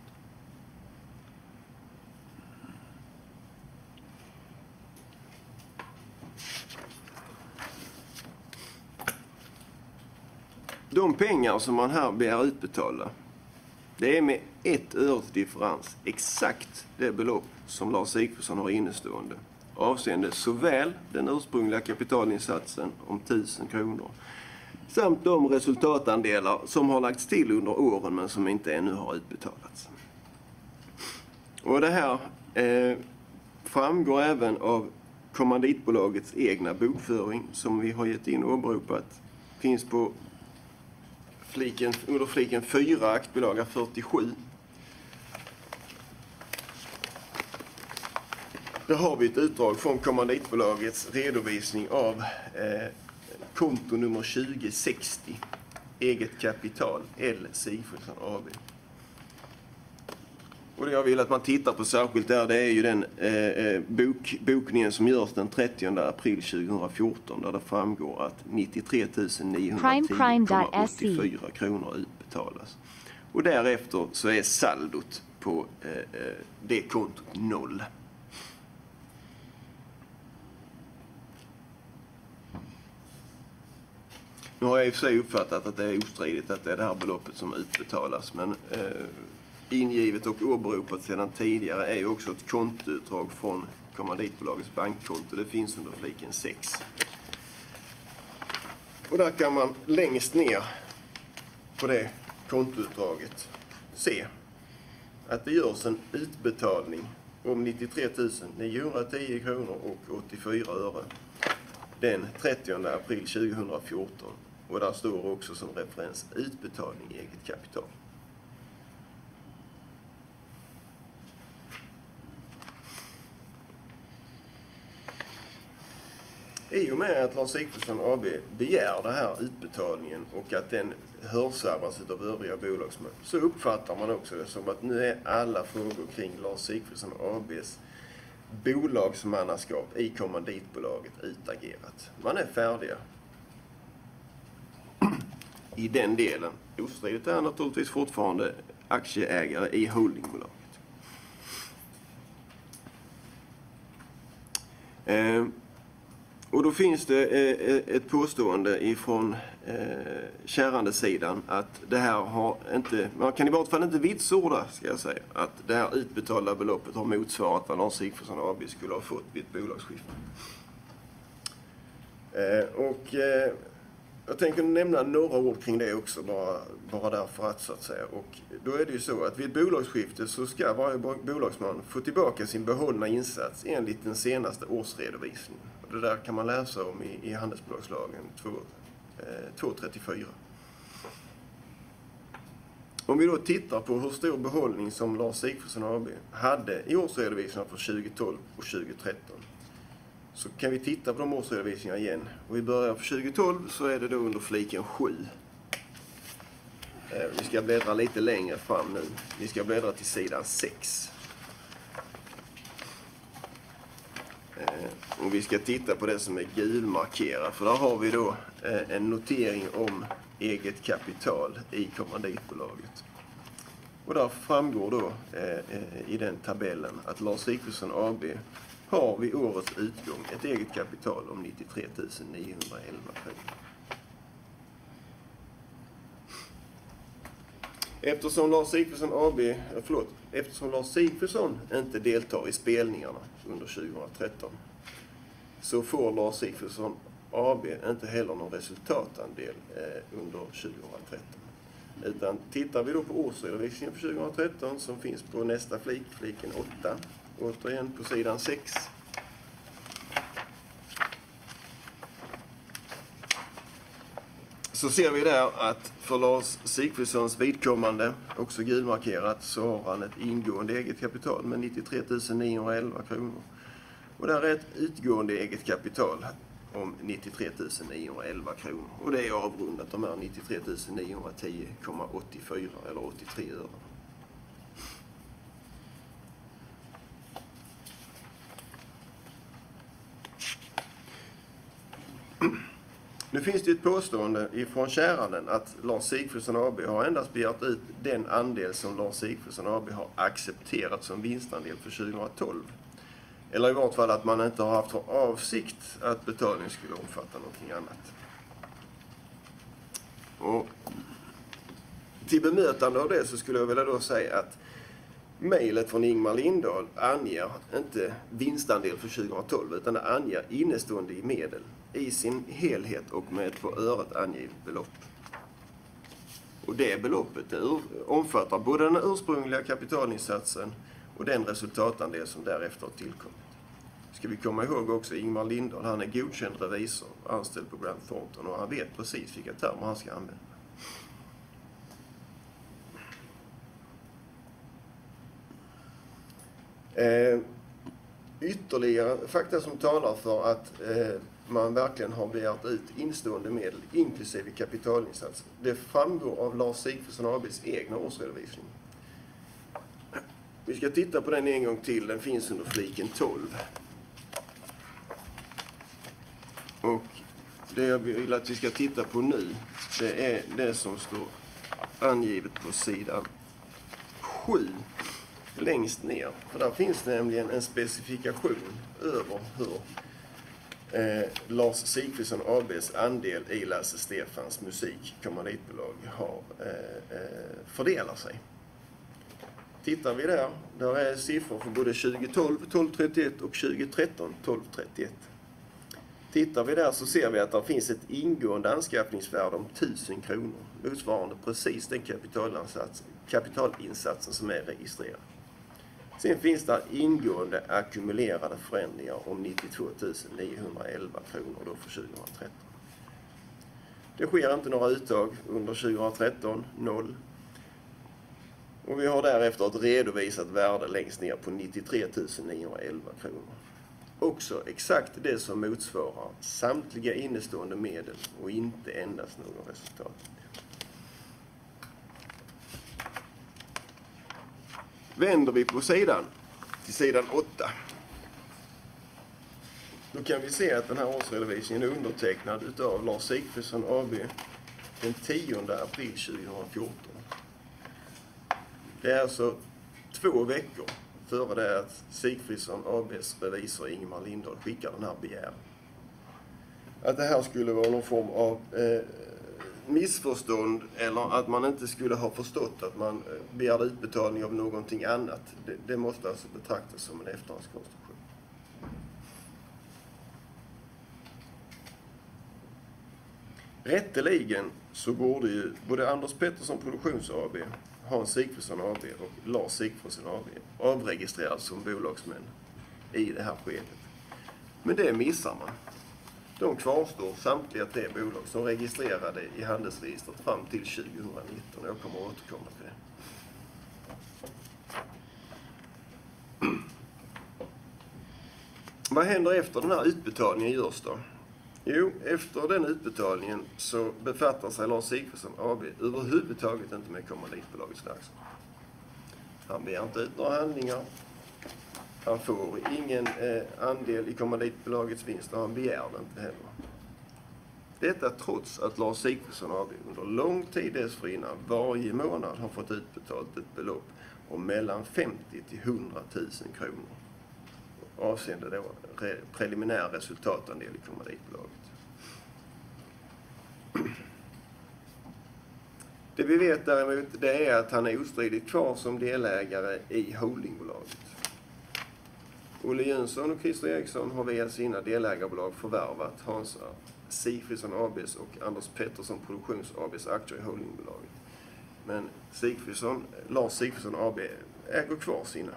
De pengar som man här begär utbetalda, det är med 1 öres differens exakt det belopp som Lars Sigfridsson har innestående, avseende såväl den ursprungliga kapitalinsatsen om 1000 kronor samt de resultatandelar som har lagts till under åren men som inte ännu har utbetalats. Och det här framgår även av kommanditbolagets egna bokföring som vi har gett in och åberopat. Finns på under fliken 4, aktbilaga 47. Där har vi ett utdrag från kommanditbolagets redovisning av konto nummer 2060, eget kapital, L. Sigfridsson AB. Och det jag vill att man tittar på särskilt där, det är ju den bokningen som görs den 30 april 2014 där det framgår att 93 910,84 kronor utbetalas. Och därefter så är saldot på det kontot 0. Nu har jag i och för sig uppfattat att det är ostridigt att det är det här beloppet som utbetalas, men ingivet och åberopat sedan tidigare är ju också ett kontoutdrag från kommanditbolagets bankkonto. Det finns under fliken 6. Och där kan man längst ner på det kontoutdraget se att det görs en utbetalning om 93 910 kronor och 84 öre den 30 april 2014. Och där står också som referens utbetalning i eget kapital. I och med att Lars Sigfridsson AB begär den här utbetalningen och att den hörsammas av övriga bolagsmän, så uppfattar man också det som att nu är alla frågor kring Lars Sigfridsson ABs bolagsmannaskap i kommanditbolaget utagerat. Man är färdiga i den delen. Ostridigt är naturligtvis fortfarande aktieägare i holdingbolaget. Och då finns det ett påstående ifrån kärandesidan att det här har inte, man kan i vart fall inte vitsorda, ska jag säga, att det här utbetalda beloppet har motsvarat vad Lars Sigfridsson AB skulle ha fått vid ett bolagsskifte. Jag tänker nämna några ord kring det också, bara därför att så att säga. Och då är det ju så att vid ett bolagsskifte så ska varje bolagsman få tillbaka sin behållna insats enligt den senaste årsredovisningen. Och det där kan man läsa om i handelsbolagslagen 234. Om vi då tittar på hur stor behållning som Lars Sigfridsson AB hade i årsredovisningarna för 2012 och 2013, så kan vi titta på de årsredovisningarna igen. Och vi börjar för 2012 så är det då under fliken 7. Vi ska bläddra lite längre fram nu. Vi ska bläddra till sidan 6. Och vi ska titta på det som är gulmarkerat. För där har vi då en notering om eget kapital i kommanditbolaget. Och där framgår då i den tabellen att Lars Sigfridsson AB har vid årets utgång ett eget kapital om 93 911 kronor. Eftersom Lars Sigfridsson inte deltar i spelningarna under 2013, så får Lars Sigfridsson AB inte heller någon resultatandel under 2013. Utan tittar vi då på årsredovisningen för 2013 som finns på nästa flik, fliken 8, återigen på sidan 6. Så ser vi där att för Lars Sigfridssons vidkommande, också gulmarkerat, så har han ett ingående eget kapital med 93 911 kronor. Och där är ett utgående eget kapital om 93 911 kronor. Och det är avrundat de här 93 910,84 eller 83 öre. Nu finns det ett påstående ifrån käranden att Lars Sigfridsson AB har endast begärt ut den andel som Lars Sigfridsson AB har accepterat som vinstandel för 2012. Eller i vart fall att man inte har haft för avsikt att betalningen skulle omfatta någonting annat. Och till bemötande av det så skulle jag vilja då säga att mejlet från Ingmar Lindahl anger inte vinstandel för 2012 utan det anger innestående i medel i sin helhet och med ett på öret angivet belopp. Och det beloppet omfattar både den ursprungliga kapitalinsatsen och den resultatandel som därefter har tillkommit. Ska vi komma ihåg också Ingmar Lindahl, han är godkänd revisor, anställd på Grant Thornton och han vet precis vilka termer han ska använda. Ytterligare fakta som talar för att man verkligen har begärt ut instående medel inklusive kapitalinsats. Det framgår av Lars Sigfridsson ABs egna årsredovisning. Vi ska titta på den en gång till. Den finns under fliken 12. Och det jag vill att vi ska titta på nu, det är det som står angivet på sidan 7 längst ner. För där finns nämligen en specifikation över hur Lars Sigfridsson ABs andel i Lasse Stefans musik kommanditbolag har fördelar sig. Tittar vi där är siffror för både 2012 1231 och 2013 1231. Tittar vi där så ser vi att det finns ett ingående anskaffningsvärde om 1000 kronor, motsvarande precis den kapitalinsatsen som är registrerad. Sen finns det ingående ackumulerade förändringar om 92 911 kronor då för 2013. Det sker inte några uttag under 2013, 0. Och vi har därefter ett redovisat värde längst ner på 93 911 kronor. Också exakt det som motsvarar samtliga innestående medel och inte endast någon resultat. Vänder vi på sidan till sidan 8. Då kan vi se att den här årsredovisningen är undertecknad utav Lars Sigfridsson AB den 10 april 2014. Det är alltså 2 veckor före det att Sigfridsson ABs revisor Ingemar Lindahl skickar den här begäran. Att det här skulle vara någon form av missförstånd eller att man inte skulle ha förstått att man begärde utbetalning av någonting annat. Det måste alltså betraktas som en efterhandskonstruktion. Rätteligen så borde ju både Anders Pettersson Produktions AB, Hans Sigfridsson AB och Lars Sigfridsson AB avregistreras som bolagsmän i det här skedet. Men det missar man. De kvarstår samtliga 3 bolag som registrerade i handelsregistret fram till 2019. Jag kommer att återkomma till det. Vad händer efter den här utbetalningen görs då? Jo, efter den utbetalningen så befattar sig Lars Sigfridsson AB överhuvudtaget inte med kommanditbolagets verksamhet. Han begär inte ut några handlingar. Han får ingen andel i kommanditbolagets vinst och han begär det inte heller. Detta trots att Lars Sigfridsson AB under lång tid dessförinnan varje månad har fått utbetalt ett belopp om mellan 50 till 100 000 kronor avseende då preliminär resultatandel i kommanditbolaget. Det vi vet däremot det är att han är ostridigt kvar som delägare i holdingbolaget. Olle Jönsson och Christer Eriksson har via sina delägarbolag förvärvat Hans Sigfridsson ABs och Anders Pettersson Produktions ABs aktier i holdingbolaget. Men Lars Sigfridsson AB äger kvar sina.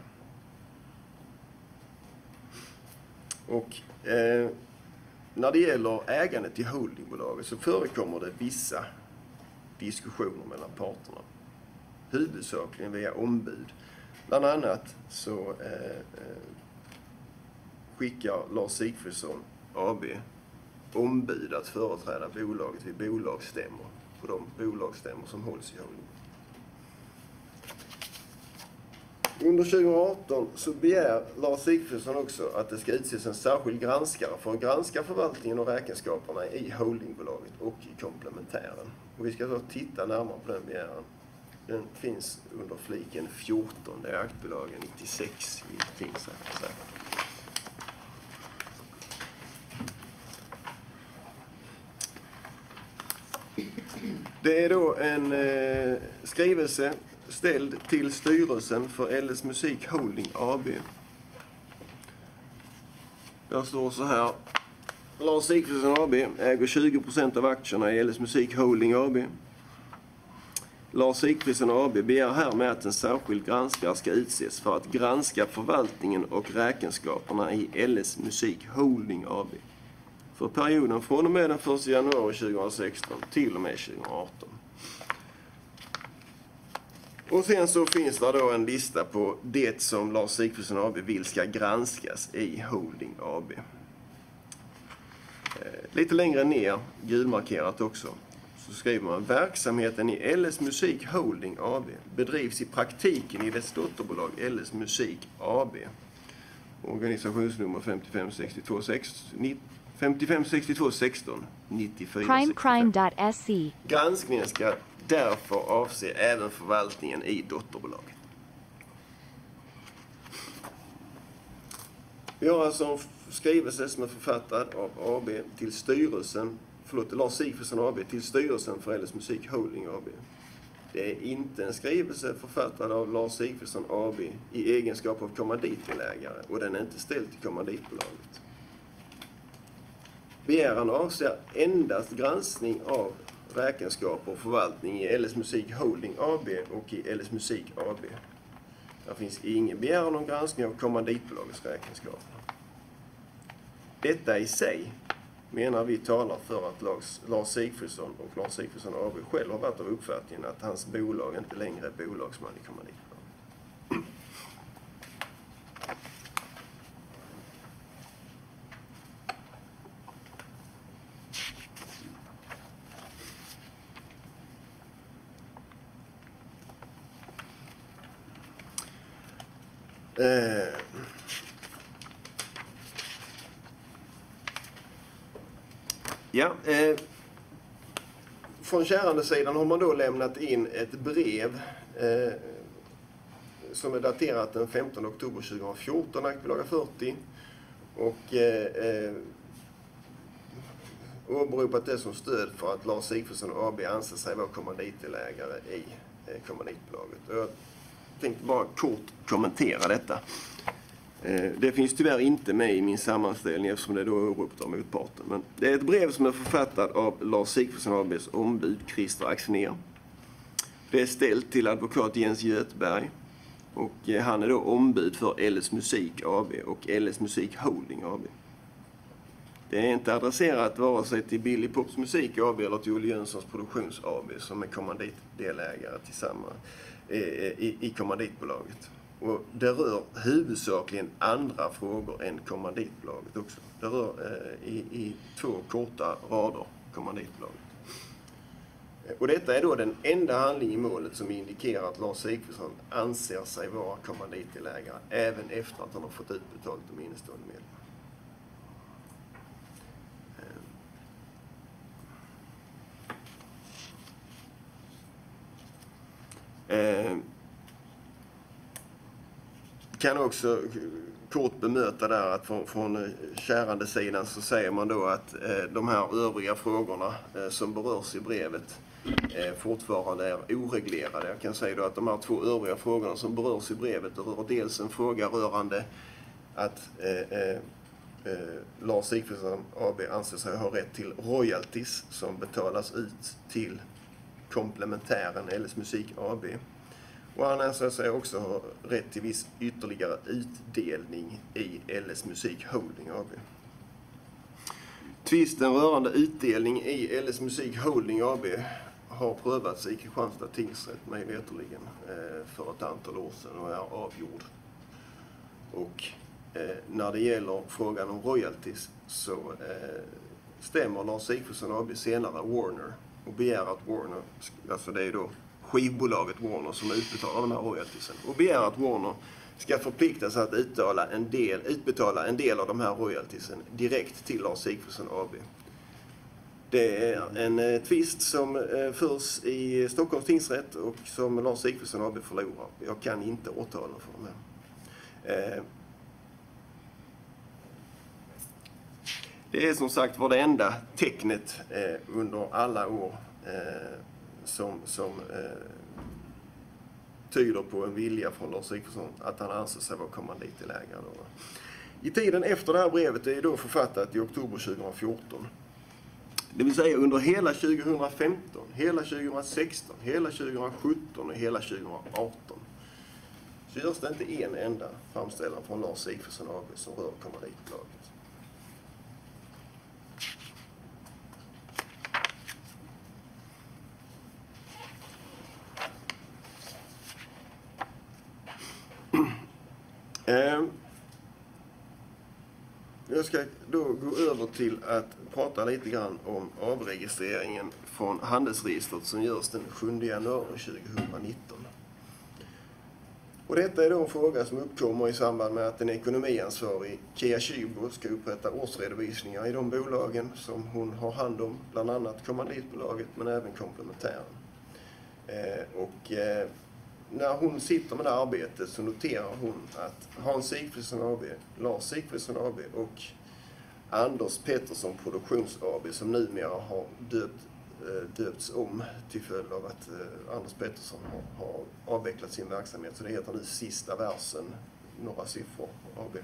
Och när det gäller ägandet i holdingbolaget så förekommer det vissa diskussioner mellan parterna. Huvudsakligen via ombud. Bland annat så skickar Lars Sigfridsson AB ombud att företräda bolaget vid bolagsstämmor på de bolagsstämmor som hålls i holding. Under 2018 så begär Lars Sigfridsson också att det ska utses en särskild granskare för att granska förvaltningen och räkenskaperna i holdingbolaget och i komplementären. Och vi ska då titta närmare på den begäran. Den finns under fliken 14, det är aktbolagen 96 i tingsrätten. Det är då en skrivelse ställd till styrelsen för LS Musik Holding AB. Där står så här. Lars Sigfridsson AB äger 20% av aktierna i LS Musik Holding AB. Lars Sigfridsson AB begär härmed att en särskild granskare ska utses för att granska förvaltningen och räkenskaperna i LS Musik Holding AB. För perioden från och med den 1 januari 2016 till och med 2018. Och sen så finns det då en lista på det som Lars Sigfridsson AB vill ska granskas i Holding AB. Lite längre ner, gulmarkerat också, så skriver man: verksamheten i LS Musik Holding AB bedrivs i praktiken i dess dotterbolag LS Musik AB. Organisationsnummer 556216 94. Crimecrime.se. Granskningen ska därför avse även förvaltningen i dotterbolaget. Vi har alltså en skrivelse som är författad av AB till styrelsen, Lars Sigfridsson AB till styrelsen för LS Musik Holding AB. Det är inte en skrivelse författad av Lars Sigfridsson AB i egenskap av kommanditdelägare, och den är inte ställd till kommanditbolaget. Begäran avser endast granskning av räkenskaper och förvaltning i LS Musik Holding AB och i LS Musik AB. Det finns ingen begäran om granskning av kommanditbolagets räkenskaper. Detta i sig menar vi talar för att Lars Sigfridsson och Lars Sigfridsson AB själv har varit av uppfattningen att hans bolag inte längre är bolagsman i kommanditbolaget. Från kärandesidan har man då lämnat in ett brev som är daterat den 15 oktober 2014, aktbilaga 40, och åberopat det som stöd för att Lars Sigfridsson AB anser sig vara kommanditdelägare i kommanditbolaget. Jag tänkte bara kort kommentera detta. Det finns tyvärr inte med i min sammanställning eftersom det då är åberopat av motparten. Men det är ett brev som är författad av Lars Sigfridsson ABs ombud Christer Axnér. Det är ställt till advokat Jens Göthberg, och han är då ombud för LS Musik AB och LS Musik Holding AB. Det är inte adresserat vare sig till Billy Pops Musik AB eller till Olle Jönssons Produktions AB som är kommanditdelägare tillsammans i kommanditbolaget. Och det rör huvudsakligen andra frågor än kommanditbolaget också. Det rör i 2 korta rader kommanditbolaget. Och detta är då den enda handling i målet som indikerar att Lars Sigfridsson anser sig vara kommanditdelägare även efter att han har fått utbetalt de innestående medlen. Kan också kort bemöta där att från kärandesidan så säger man då att de här övriga frågorna som berörs i brevet fortfarande är oreglerade. Jag kan säga då att de här 2 övriga frågorna som berörs i brevet rör dels en fråga rörande att Lars Sigfridsson AB anser sig ha rätt till royalties som betalas ut till komplementären LS Musik AB. Och han anser sig också ha rätt till viss ytterligare utdelning i LS Musik Holding AB. Tvisten rörande utdelning i LS Musik Holding AB har prövats i Kristianstad tingsrätt mig veterligen för ett antal år sedan och är avgjord. Och när det gäller frågan om royalties så stämmer Lars Sigfridsson AB senare Warner och begär att Warner, alltså det är då skivbolaget Warner som utbetalar de här royaltiesen, och begär att Warner ska förpliktas att utbetala en del av de här royaltiesen direkt till Lars Sigfridsson AB. Det är en tvist som förs i Stockholms tingsrätt och som Lars Sigfridsson AB förlorar. Jag kan inte åtala för de här. Det är som sagt var det enda tecknet under alla år som tyder på en vilja från Lars Sigfridsson att han anser sig vara kommanditdelägare. I tiden efter det här brevet är då författat i oktober 2014. Det vill säga under hela 2015, hela 2016, hela 2017 och hela 2018 så görs det inte en enda framställan från Lars Sigfridsson AB som rör kommanditbolaget. Jag ska då gå över till att prata lite grann om avregistreringen från handelsregistret som görs den 7 januari 2019. Och detta är då en fråga som uppkommer i samband med att en ekonomiansvarig, Kia Kylbo, ska upprätta årsredovisningar i de bolagen som hon har hand om, bland annat kommanditbolaget men även komplementären. När hon sitter med det arbetet så noterar hon att Hans Sigfridsson AB, Lars Sigfridsson AB och Anders Pettersson Produktions AB, som numera har döpts om till följd av att Anders Pettersson har avvecklat sin verksamhet. Så det heter nu Sista Versen, några siffror AB.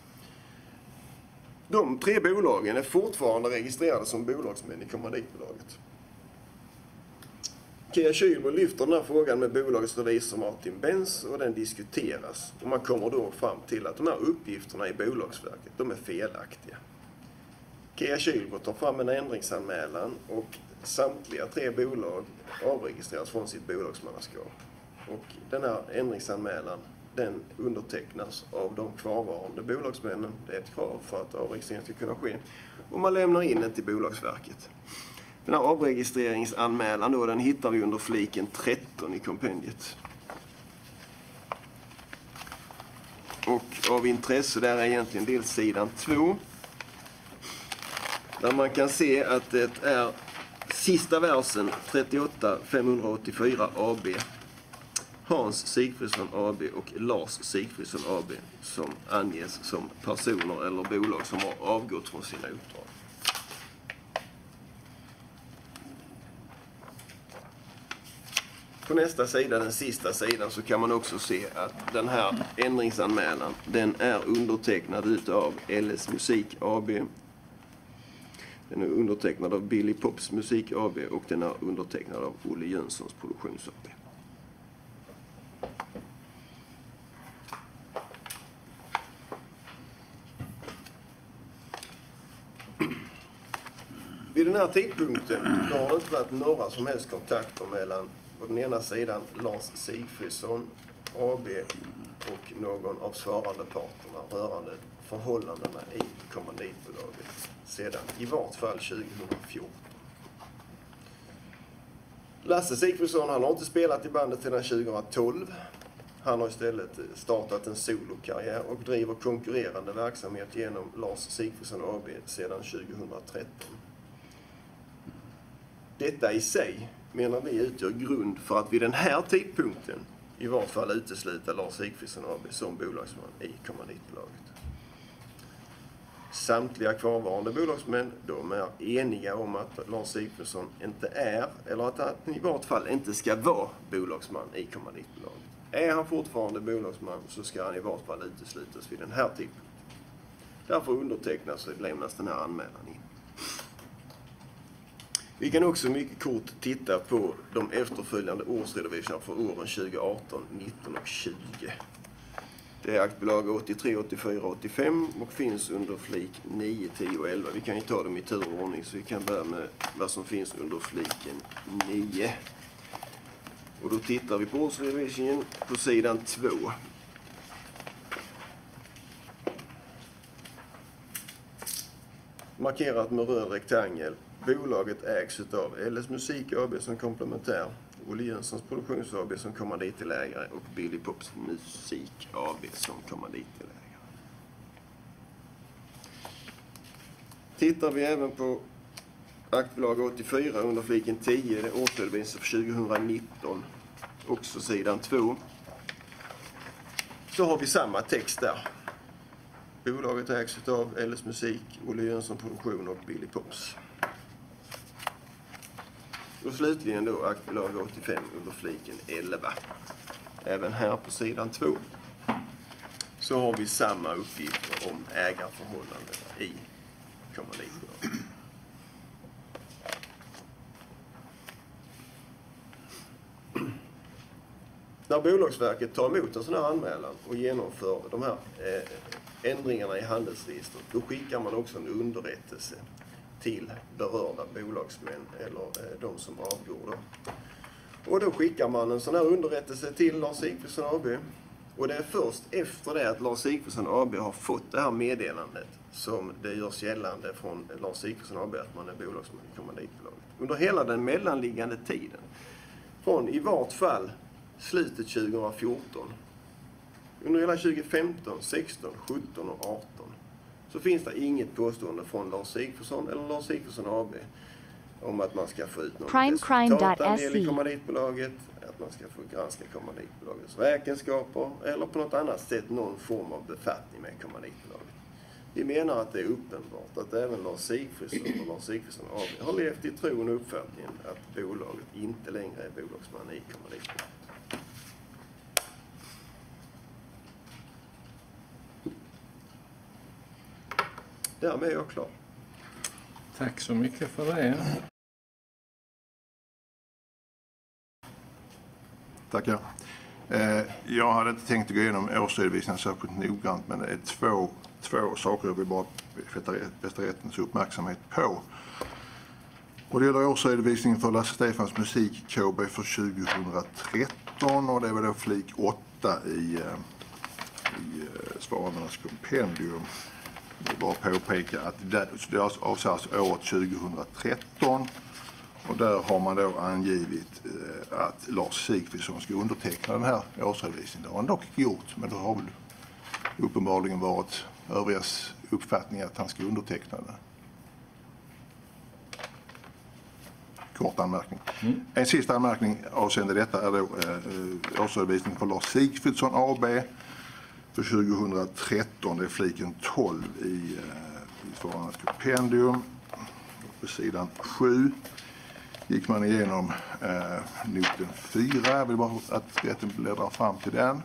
De 3 bolagen är fortfarande registrerade som bolagsmän i kommanditbolaget. Kia Kylbo lyfter den här frågan med bolagets revisor Martin Benz och den diskuteras. Och man kommer då fram till att de här uppgifterna i Bolagsverket, de är felaktiga. Kia Kylbo tar fram en ändringsanmälan och samtliga 3 bolag avregistreras från sitt bolagsmannaskap. Och den här ändringsanmälan, den undertecknas av de kvarvarande bolagsmännen. Det är ett krav för att avregistrering ska kunna ske. Och man lämnar in den till Bolagsverket. Den här avregistreringsanmälan då, den hittar vi under fliken 13 i kompendiet. Och av intresse där är egentligen dels sidan 2. Där man kan se att det är Sista Versen 38 584 AB, Hans Sigfridsson AB och Lars Sigfridsson AB som anges som personer eller bolag som har avgått från sina uppdrag. På nästa sida, den sista sidan, så kan man också se att den här ändringsanmälan, den är undertecknad utav LS Musik AB. Den är undertecknad av Billy Pops Musik AB och den är undertecknad av Olle Jönssons Produktions AB. Vid den här tidpunkten har det inte varit några som helst kontakter mellan på den ena sidan Lars Sigfridsson AB och någon av svarande parterna rörande förhållandena i kommanditbolaget sedan i vart fall 2014. Lasse Sigfridsson, han har inte spelat i bandet sedan 2012. Han har istället startat en solokarriär och driver konkurrerande verksamhet genom Lars Sigfridsson AB sedan 2013. Detta i sig menar vi utgör grund för att vid den här tidpunkten i vart fall utesluta Lars Sigfridsson AB som bolagsman i kommanditbolaget. Samtliga kvarvarande bolagsmän, de är eniga om att Lars Sigfridsson inte är, eller att han i vart fall inte ska vara bolagsman i kommanditbolaget. Är han fortfarande bolagsman så ska han i vart fall uteslutas vid den här tidpunkten. Därför undertecknas och lämnas den här anmälan in. Vi kan också mycket kort titta på de efterföljande årsredovisningarna för åren 2018, 19 och 20. Det är aktiebolag 83, 84, 85 och finns under flik 9, 10 och 11. Vi kan ju ta dem i turordning så vi kan börja med vad som finns under fliken 9. Och då tittar vi på årsredovisningen på sidan 2. Markerat med röd rektangel. Bolaget ägs av LS Musik AB som komplementär, Olle Jönssons Produktions AB som kommanditdelägare och Billy Pops Musik AB som kommanditdelägare. Tittar vi även på aktiebolag 84 under fliken 10, det är årsredovisning för 2019, också sidan 2. Så har vi samma text där. Bolaget ägs av LS Musik, Olle Jönsson Produktion och Billy Pops. Och slutligen då aktiebolag 85 under fliken 11. Även här på sidan 2 så har vi samma uppgifter om ägarförhållandena i kommanditbolaget. När Bolagsverket tar emot en sån här anmälan och genomför de här ändringarna i handelsregistret, då skickar man också en underrättelse till berörda bolagsmän eller de som avgår då. Och då skickar man en sån här underrättelse till Lars Sigfridsson AB Och det är först efter det att Lars Sigfridsson AB har fått det här meddelandet som det görs gällande från Lars Sigfridsson AB att man är bolagsman i kommanditbolaget. Under hela den mellanliggande tiden, från i vart fall slutet 2014, under hela 2015, 16, 17 och 18, så finns det inget påstående från Lars Sigfridsson eller Lars Sigfridsson AB om att man ska få ut någon resultatandel i kommanditbolaget, att man ska få granska kommanditbolagets räkenskaper eller på något annat sätt någon form av befattning med kommanditbolaget. Vi menar att det är uppenbart att även Lars Sigfridsson och Lars Sigfridsson AB har levt i tron och uppfattningen att bolaget inte längre är bolagsman i kommanditbolaget. Därmed är jag klar. Tack så mycket för det. Tackar. Jag hade inte tänkt att gå igenom årsredovisningen särskilt noggrant, men det är två saker jag vill bara fästa rättens uppmärksamhet på. Och det gäller årsredovisningen för Lasse Stefans Musik KB för 2013, och det var då flik 8 i svarandernas kompendium. Jag vill bara påpeka att det avser alltså året 2013. Och där har man då angivit att Lars Sigfridsson ska underteckna den här årsredovisningen. Det har han dock gjort, men det har väl uppenbarligen varit övrigas uppfattning att han ska underteckna den. Kort anmärkning. En sista anmärkning avseende detta är då årsredovisningen för Lars Sigfridsson AB för 2013. Det är fliken 12 i svararnas kompendium. På sidan 7 gick man igenom noten 4. Jag vill bara att rätten bläddrar fram till den.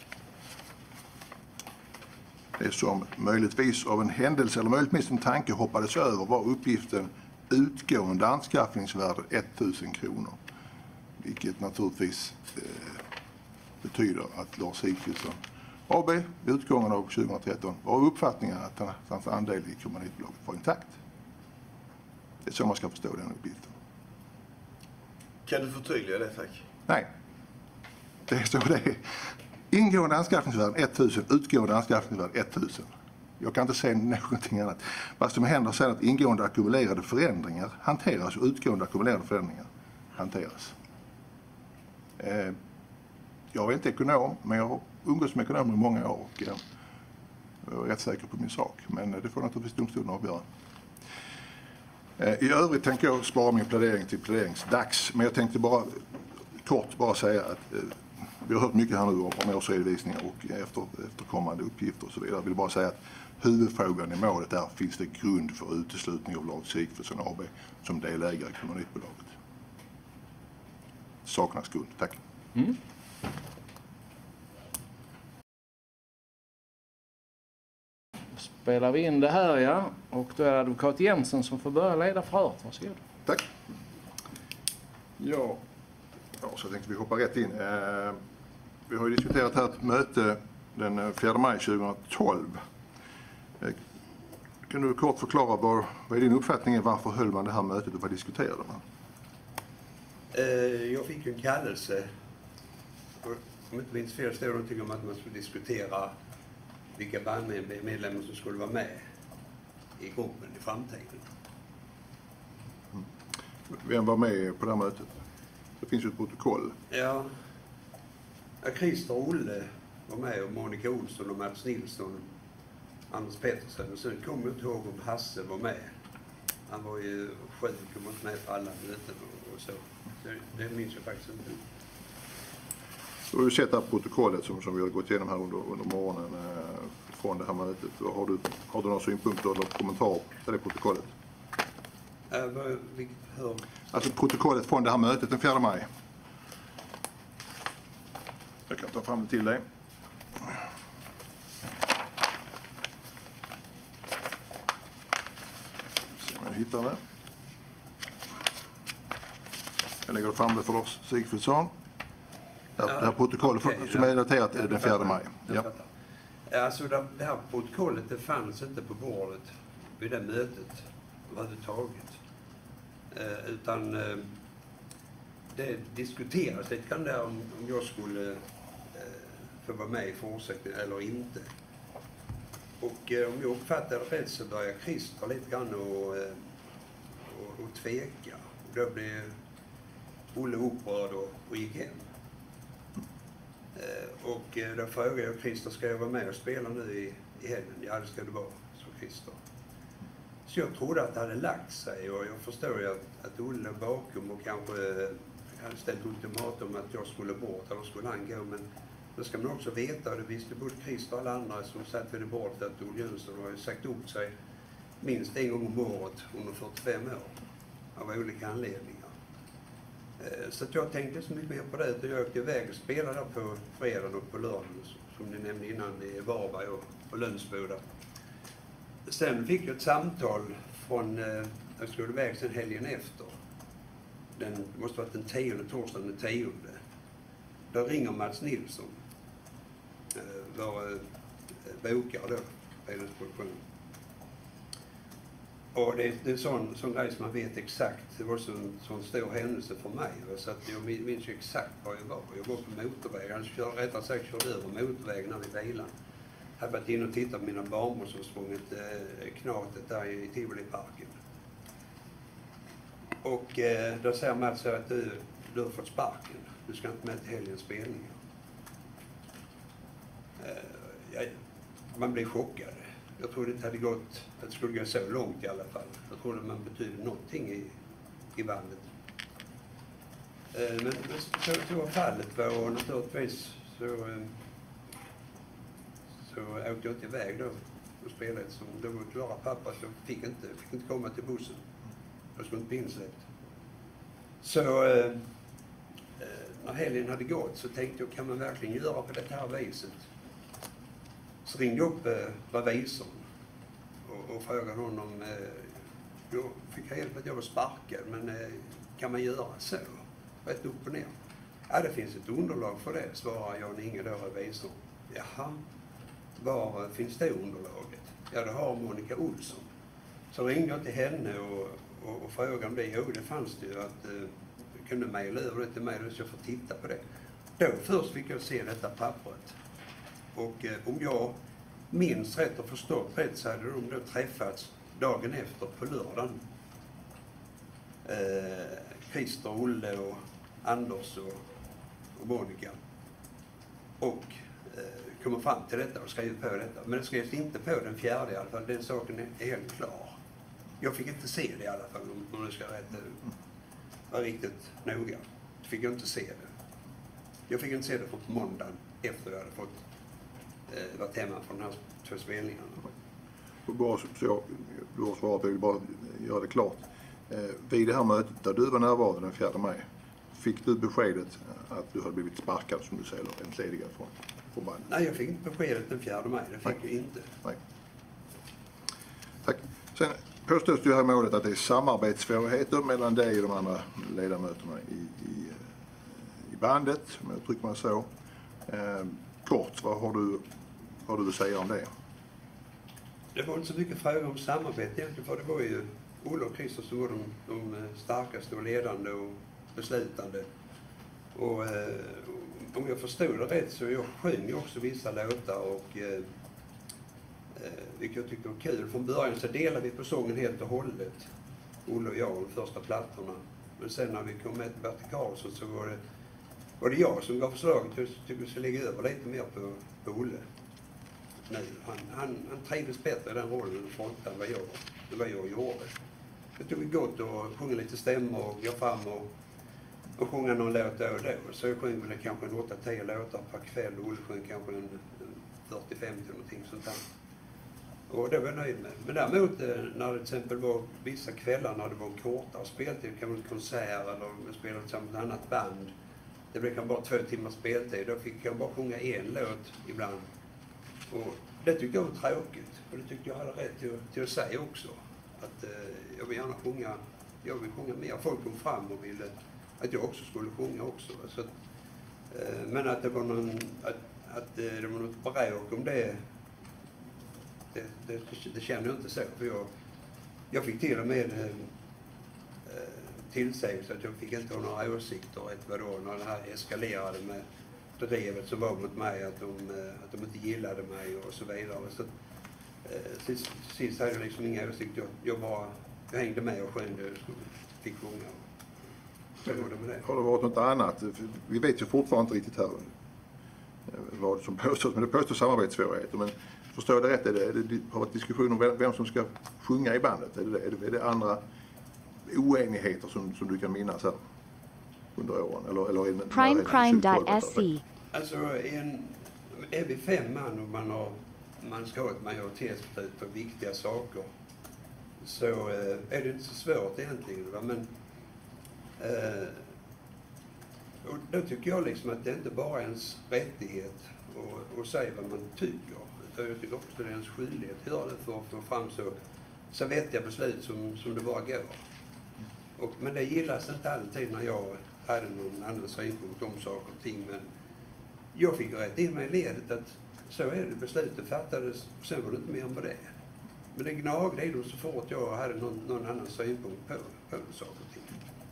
Det som möjligtvis av en händelse eller möjligtvis en tanke hoppades över var uppgiften utgående anskaffningsvärde 1000 kronor. Vilket naturligtvis betyder att Lars Sigfridsson AB vid utgången av 2013 var uppfattningen att hans andel i kommanditbolaget var intakt. Det är så man ska förstå den uppgiften. Kan du förtydliga det, tack? Nej. Det är så det är. Ingående anskaffningsvärden 1000, utgående anskaffningsvärden 1000. Jag kan inte säga någonting annat. Vad som händer sen att ingående ackumulerade förändringar hanteras och utgående ackumulerade förändringar hanteras. Jag är inte ekonom, men jag har umgåtts med ekonomer i många år och jag är rätt säker på min sak. Men det får naturligtvis domstolen avgöra. I övrigt tänker jag spara min plädering till pläderingsdags. Men jag tänkte bara kort säga att vi har hört mycket här nu om årsredovisningar och efterkommande uppgifter och så vidare. Jag vill bara säga att huvudfrågan i målet är: finns det grund för uteslutning av Lars Sigfridsson AB som delägare i kommanditbolaget? Saknas grund. Tack. Spelar vi in det här, ja. Och då är det advokat Jensen som får börja leda förhöret. Varsågod. Tack. Ja, så tänkte vi hoppa rätt in. Vi har ju diskuterat här ett möte den 4 maj 2012. Kan du kort förklara vad är din uppfattning? Varför höll man det här mötet och vad diskuterade man? Jag fick ju en kallelse. Om inte minns fel står det någonting om att man skulle diskutera vilka bandmedlemmar som skulle vara med i gruppen i framtiden. Vem var med på det här mötet? Det finns ju ett protokoll. Ja, Christer och Olle var med och Monica Olsson och Mats Nilsson, Anders Pettersson. Och sen kommer jag inte ihåg om Hasse var med. Han var ju sjuk och var inte med på alla möten och så. Det minns jag faktiskt inte. Du har ju sett det här protokollet som vi har gått igenom här under morgonen från det här mötet. Har du några synpunkter eller kommentarer till det protokollet? Alltså protokollet från det här mötet den 4 maj. Jag kan ta fram det till dig. Se om jag hittar det. Jag lägger fram det för Lars Sigfridsson. Det här protokollet som är daterat den 4 maj. Ja. Alltså det här protokollet det fanns inte på bordet vid det mötet överhuvudtaget. Utan det diskuterades lite grann där om jag skulle får vara med i fortsättningen eller inte. Och om jag uppfattar det rätt så börjar Christer lite grann och tveka. Och då blev Olle upprörd och gick hem. Och då frågade jag Christer, ska jag vara med och spela nu i helgen? Ja, det ska det vara, så Christer. Så jag trodde att det hade lagt sig och jag förstår ju att Olle bakom och kanske hade ställt ultimatum att jag skulle bort eller skulle han gå. Men då ska man också veta, och det visste både Christer och alla andra som satt vid det bordet, att Olle Jönsson har sagt upp sig minst en gång om året under 45 år av olika anledningar. Så att jag tänkte så mycket mer på det. Jag åkte iväg och spelade på fredagen och på lördagen, som ni nämnde innan, i Varberg och Lönsboda. Sen fick jag ett samtal från, jag skulle iväg sen helgen efter. Det måste varit den 10, torsdagen den 10. Då ringer Mats Nilsson, var bokare då, produktion. Och det är en sån grej som man vet exakt. Det var sån stor händelse för mig. Så att jag minns ju exakt var jag var. Jag var på motorvägen. Jag rättare sagt körde över motorvägen när vi vilade. Jag hade varit in och tittat på mina barnbarn som sprungit knatet där i Tivoliparken. Och då säger Mats att du har fått sparken. Du ska inte med till helgens spelningar. Man blir chockad. Jag trodde det hade gått, att det skulle gå så långt i alla fall. Jag trodde man betydde någonting i bandet. Men så var fallet var, och naturligtvis så åkte jag iväg då och spelade som det var klara pappa, så fick inte komma till bussen. Jag skulle inte bli insläppt. Så när helgen hade gått så tänkte jag, kan man verkligen göra på det här viset? Så ringde jag upp revisorn och frågade honom, jag fick hjälp att jag var sparkad, men kan man göra så? Rätt upp och ner. Ja, det finns ett underlag för det, svarar Jan Inge då, revisorn. Jaha, var finns det underlaget? Ja, det har Monica Olsson. Så ringde jag till henne och frågade om det. Jo, det fanns det ju att kunde mejla över det till mig så jag får titta på det. Då först fick jag se detta pappret. Och om jag minns rätt och förstått rätt så hade de då träffats dagen efter på lördagen. Christer, Olle och Anders och Monica. Och kommer fram till detta och skriver på detta. Men det skrevs inte på den 4 i alla fall. Den saken är helt klar. Jag fick inte se det i alla fall, om du ska vara riktigt noga. Så fick jag inte se det. Jag fick inte se det på måndagen efter jag hade fått varit hemma från de här 2 spelningarna. Bara så du har svarat, jag vill bara göra det klart. Vid det här mötet där du var närvarande den 4 maj, fick du beskedet att du hade blivit sparkad, som du säger, eller entledigad från bandet? Nej, jag fick inte beskedet den 4 maj. Det fick jag inte. Nej. Tack. Sen påstås det här i målet att det är samarbetssvårigheter mellan dig och de andra ledamöterna i bandet, om jag uttrycker mig så. Kort, vad har du att säga om det? Det var inte så mycket fråga om samarbete egentligen, för det var ju Olle och Christer som var de starkaste och ledande och beslutande. Och om jag förstod det rätt så jag sjöng också vissa låtar och vilket jag tyckte var kul. Från början så delade vi på sången helt och hållet, Olle och jag, de första plattorna. Men sen när vi kom med till Bertil Karlsson så var det jag som gav förslaget. Jag tycker vi ska lägga över lite mer på Olle. Nu, han trivdes bättre i den rollen än fronten än vad jag gjorde. Jag tyckte det var gott att sjunga lite stämmor och gå fram och sjunga någon låt då och då. Så jag sjöng väl kanske 8-10 låtar per kväll och Olle sjöng kanske 40-50 någonting sånt där. Och det var jag nöjd med. Men däremot när det till exempel var vissa kvällar när det var en kortare speltid, kan man en konsert eller spela tillsammans med ett annat band. Det blev kanske bara 2 timmars speltid. Då fick jag bara sjunga en låt ibland. Och det tyckte jag var tråkigt. Och det tyckte jag hade rätt till att säga också. Att jag vill gärna sjunga, jag vill sjunga mer. Folk kom fram och ville att jag också skulle sjunga också. Så att, men att det var något bråk om det känner jag inte så. För jag fick till och med tillsägelse att jag fick inte ha några åsikter när det här eskalerade med drevet som var mot mig, att de inte gillade mig och så vidare. Så sist hade jag liksom inga åsikter. Jag hängde med och sjöng det och fick sjunga. Har det varit något annat? Vi vet ju fortfarande inte riktigt här vad som påstås, men det påstås samarbetssvårigheter. Men förstår jag det rätt? Det har varit diskussion om vem som ska sjunga i bandet. Är det andra oenigheter som du kan minnas här under åren? Eller Primecrime.se. Alltså är vi 5 man och man ska ha ett majoritetsbeslut för viktiga saker, så är det inte så svårt egentligen. Va? Men och då tycker jag liksom att det inte bara är ens rättighet att säga vad man tycker. Utan jag tycker också att det är ens skyldighet att göra det för att få fram så vettiga beslut som det bara går. Men det gillas inte alltid när jag hade någon annan synpunkt om saker och ting. Men jag fick rätt in mig i ledet att så är det, beslutet fattades och sen var det inte mer med det. Men det gnagde i dem så fort jag hade någon annan synpunkt på saker och ting.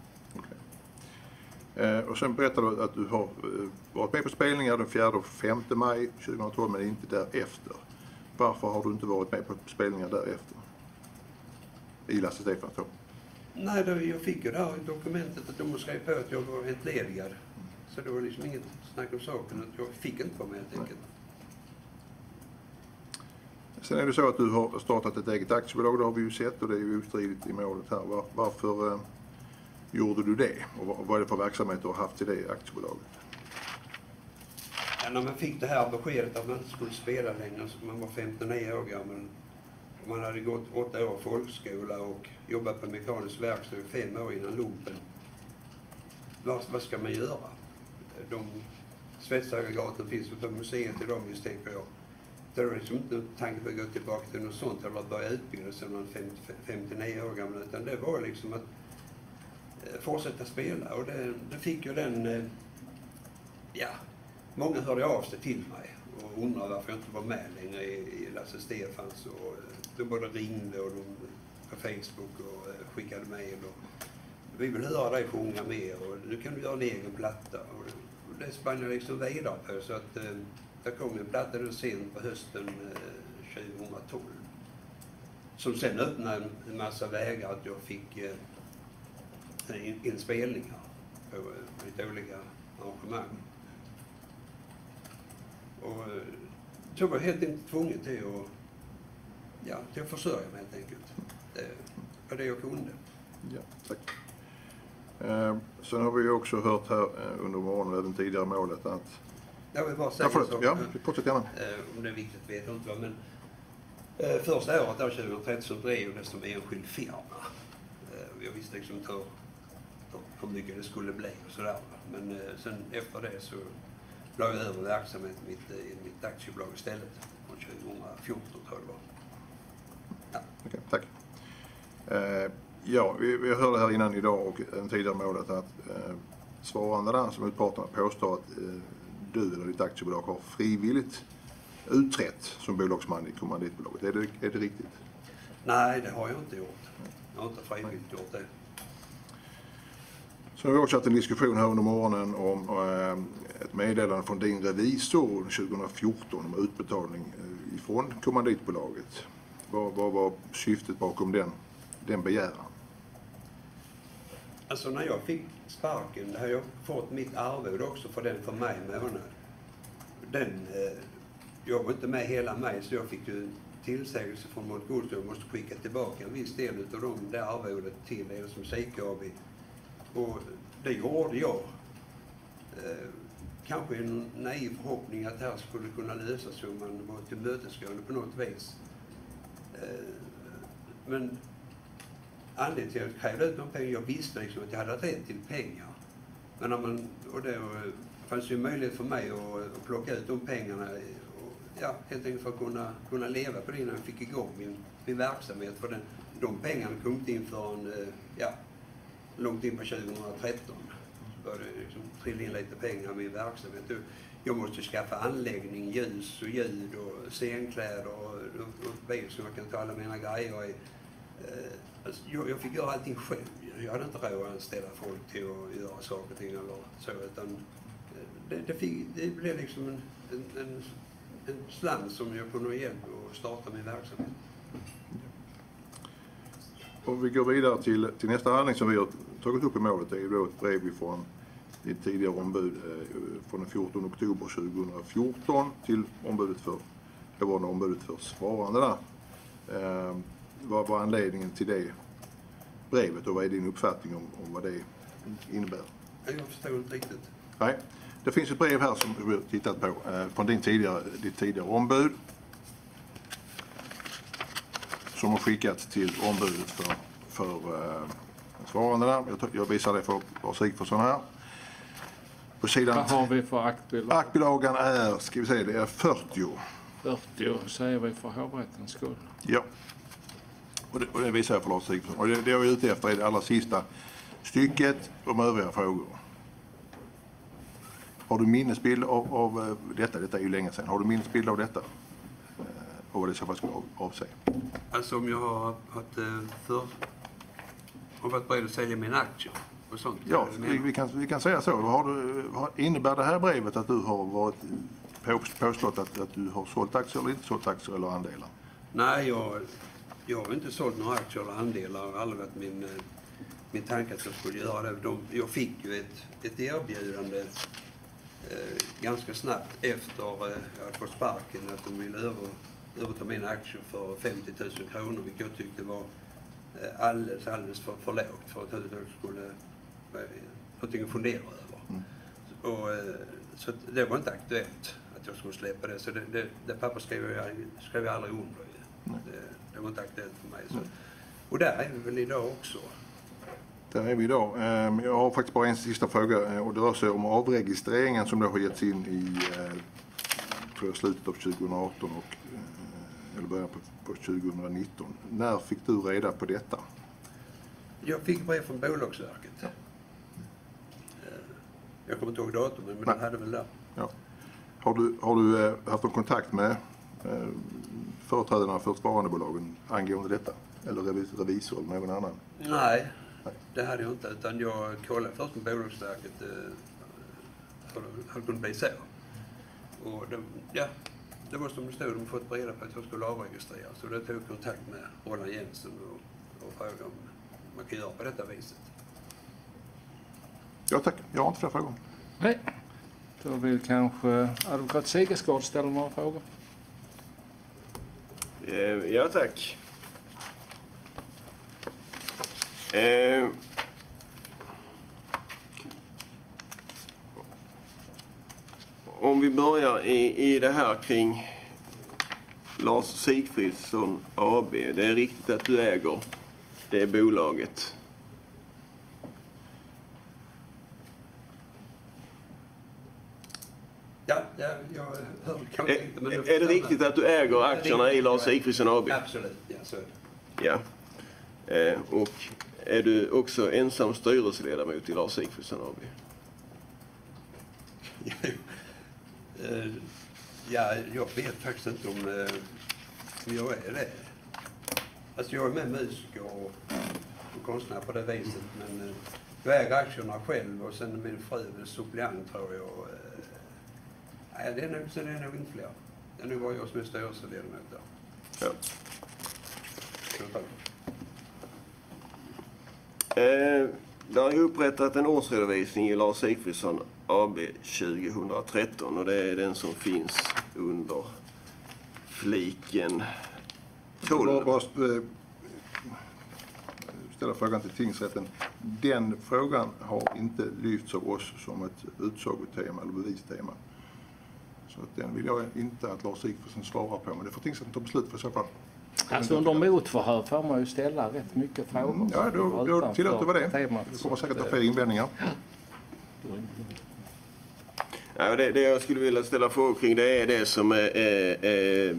Och sen berättar du att du har varit med på spelningar den 4 och 5 maj 2012 men inte därefter. Varför har du inte varit med på spelningar därefter? I Lasse Stefans då? Nej, jag fick ju det här dokumentet att de skrev på att jag var entledigad. Så det var liksom inget snack om saken, att jag fick inte vara med helt enkelt. Sen är det så att du har startat ett eget aktiebolag, det har vi ju sett och det är ju ostridigt i målet här. Varför gjorde du det? Och vad är det för verksamhet du har haft i det aktiebolaget? Ja, när man fick det här beskedet att man inte skulle spela längre, så man var 59 år gammal. Man hade gått 8 år folkskola och jobbat på mekanisk verkstad i 5 år innan lumpen. Vad ska man göra? De svetsaggregaten finns på museet idag, misstänker jag. Det är liksom inte en tanke på att gå tillbaka till något sånt eller att börja utbilda sig när man är 59 år gammal, utan det var liksom att fortsätta spela. Och det fick ju den, många hörde av sig till mig och undrade varför jag inte var med längre i Lasse Stefans. Och de både ringde och de på Facebook och skickade mejl och vi vill höra dig sjunga mer och nu kan du göra en egen platta. Och det spann jag liksom vidare på, så att det kom en platta den sent på hösten 2012. Som sen öppnade en massa vägar att jag fick inspelningar på lite olika arrangemang. Och så var jag helt enkelt tvungen till att försörja mig helt enkelt. Det var det jag kunde. Ja, tack. Sen har vi ju också hört här under morgonen, även tidigare målet, att... Jag vill bara säga fortsätt gärna. Om det är viktigt vet jag inte vad, men första året, 2013, så drev jag det som enskild firma. Jag visste liksom inte hur mycket det skulle bli och sådär. Men sen efter det så la jag över verksamheten i mitt aktiebolag istället från 2014, tror jag det var. Ja. Okej, tack. Vi hörde här innan idag och en tidigare målet att svarande där som utparterna påstår att du eller ditt aktiebolag har frivilligt utträtt som bolagsman i kommanditbolaget. Är det riktigt? Nej, det har jag inte gjort. Jag har inte frivilligt gjort det. Så har vi också haft en diskussion här under morgonen om ett meddelande från din revisor 2014 om utbetalning ifrån kommanditbolaget. Vad var syftet bakom den begäran? Alltså när jag fick sparken har jag fått mitt arvode också för den för maj månad. Jag var inte med hela maj, så jag fick ju tillsägelse från Monica Olsson. Jag måste skicka tillbaka en viss del av det arvodet till Edels Musik AB. Och det gjorde jag. Kanske en naiv förhoppning att det här skulle kunna lösas om man var tillmötesgående på något vis. Men anledningen till att jag krävde ut de pengar, jag visste liksom att jag hade rätt till pengar. Men det fanns ju möjlighet för mig att plocka ut de pengarna och, helt enkelt för att kunna leva på det innan jag fick igång min verksamhet. För de pengarna kom inte in förrän långt in på 2013. Så började det liksom trilla in lite pengar i min verksamhet. Jag måste skaffa anläggning, ljus och ljud och scenkläder och bil som jag kan ta alla mina grejer i. Alltså, jag fick göra allting själv. Jag hade inte råd att anställa folk till att göra saker och ting eller så, utan det blev liksom en slant som jag kunde hjälpa att starta min verksamhet. Och vi går vidare till nästa handling som vi har tagit upp i målet. Det är då ett brev från ditt tidigare ombud från den 14 oktober 2014 till ombudet för svarandena. Vad var anledningen till det brevet och vad är din uppfattning om vad det innebär? Jag förstår inte riktigt. Nej, det finns ett brev här som vi har tittat på från ditt tidigare ombud som har skickats till ombudet för svarandena. Jag visar det för Lars Sigfridsson här. På sidan. Vad har vi för aktbilag? Aktbilagan är, ska vi säga, det är 40. 40 säger vi för hovrättens skull. Ja. Och det visar jag för Lars Sigfridsson. Och det jag är ute efter är det allra sista stycket om övriga frågor. Har du minnesbild av detta? Detta är ju länge sedan. Har du minnesbild av detta? Och vad det så fall ska avse? Alltså om jag har varit beredd att sälja mina aktier och sånt. Ja, vi kan säga så. Innebär det här brevet att du har varit påstått att du har sålt aktier eller inte sålt aktier eller andelar? Nej, jag har inte sålt några aktier eller andelar. Det har aldrig varit min tanke att jag skulle göra det. Jag fick ju ett erbjudande ganska snabbt efter jag hade fått sparken att de ville överta mina aktier för 50 000 kronor, vilket jag tyckte var alldeles för lågt för att jag skulle någonting att fundera över. Och, så det var inte aktuellt att jag skulle släppa det. Så det papper skrev jag aldrig under. Det var inte aktuellt för mig. Så. Och där är vi väl idag också. Där är vi idag. Jag har faktiskt bara en sista fråga och det rör sig om avregistreringen som då har getts in i slutet av 2018 eller början på 2019. När fick du reda på detta? Jag fick brev från Bolagsverket. Ja. Jag kommer inte ihåg datumen, men det hade väl där. Ja. Har du haft någon kontakt med företrädarna för sparandebolagen angående detta? Eller revisor eller någon annan? Nej, det hade jag inte. Utan jag kollade först med Bolagsverket för det hade kunnat bli så. Och det var som det stod. De fått reda på att jag skulle avregistrera. Så då tog jag kontakt med Roland Jensen och frågade om man kan göra på detta viset. Ja tack, jag har inte fler frågor. Nej, då vill kanske advokat Segerskård ställa några frågor. Ja tack. Om vi börjar i det här kring Lars Sigfridsson AB. Det är riktigt att du äger det bolaget. Ja, jag hör kanske inte. Men är det riktigt att du äger aktierna i Lars Sigfridsson AB? Absolut, ja så är det. Ja. Och är du också ensam styrelseledamot i Lars Sigfridsson AB? Ja, jag vet faktiskt inte om jag är det. Alltså jag är med musiker och konstnär på det viset, men jag äger aktierna själv och sen min fru är suppleant tror jag. Nej, det är nog inte fler. Det är nog bara jag som är styrelseledamot där. Ja. Det har ju upprättat en årsredovisning i Lars Sigfridsson AB 2013 och det är den som finns under fliken 12. Bara ställa frågan till tingsrätten. Den frågan har inte lyfts av oss som ett utsagotema eller bevistema. Så att den vill jag inte att Lars Sigfridsson svarar på, men det får tingsrätten ta beslut för så fall. Alltså under motförhör får man ju ställa rätt mycket frågor. Ja, då tillåter vi det. Det kommer säkert att fler invändningar. Ja, det jag skulle vilja ställa frågor kring det är det som är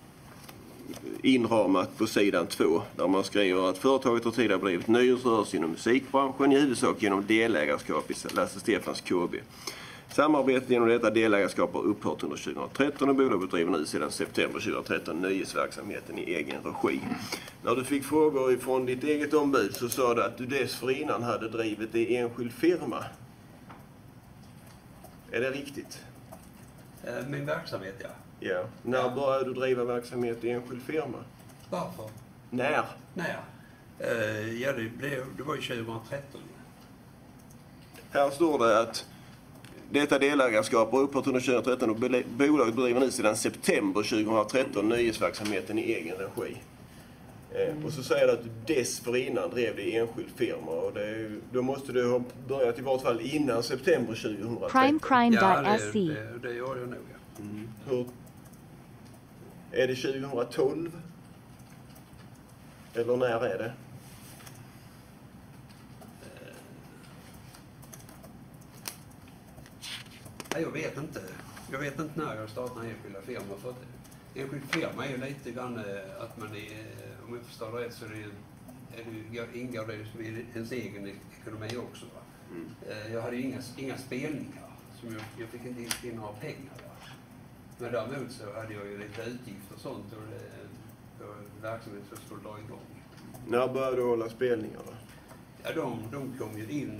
inramat på sidan 2 där man skriver att företaget har tidigare blivit nyhetsrörelse inom musikbranschen i huvudsak genom delägarskap i Lasse Stefans KB. Samarbetet genom detta delägarskap har upphört under 2013 och bolaget bedriver nu sedan september 2013 nöjesverksamheten i egen regi. När du fick frågor från ditt eget ombud så sa du att du dessförinnan hade drivit det i enskild firma. Är det riktigt? Min verksamhet, ja. Ja. När började du driva verksamhet i enskild firma? Varför? När? När? Ja, det var ju 2013. Här står det att detta delägarskap har upphört under 2013 och bolaget bedriver nu sedan september 2013 nöjesverksamheten i egen regi. Och så säger det att du dessförinnan drev det i enskild firma och då måste du ha börjat i vart fall innan september 2013. Crimecrime.se. Ja, det gör jag nog. Ja. Hur? Är det 2012? Eller när är det? Jag vet inte. Jag vet inte när jag startade en enskilda firma. För att enskild firma är ju lite grann att man är, om jag förstår rätt så ingår det som i ens egen ekonomi också. Va? Jag hade ju inga spelningar. Jag fick inte in några pengar. Va? Men däremot så hade jag ju lite utgifter och sånt och verksamhet som skulle dra igång. När började du hålla spelningar då? Ja, de kom ju in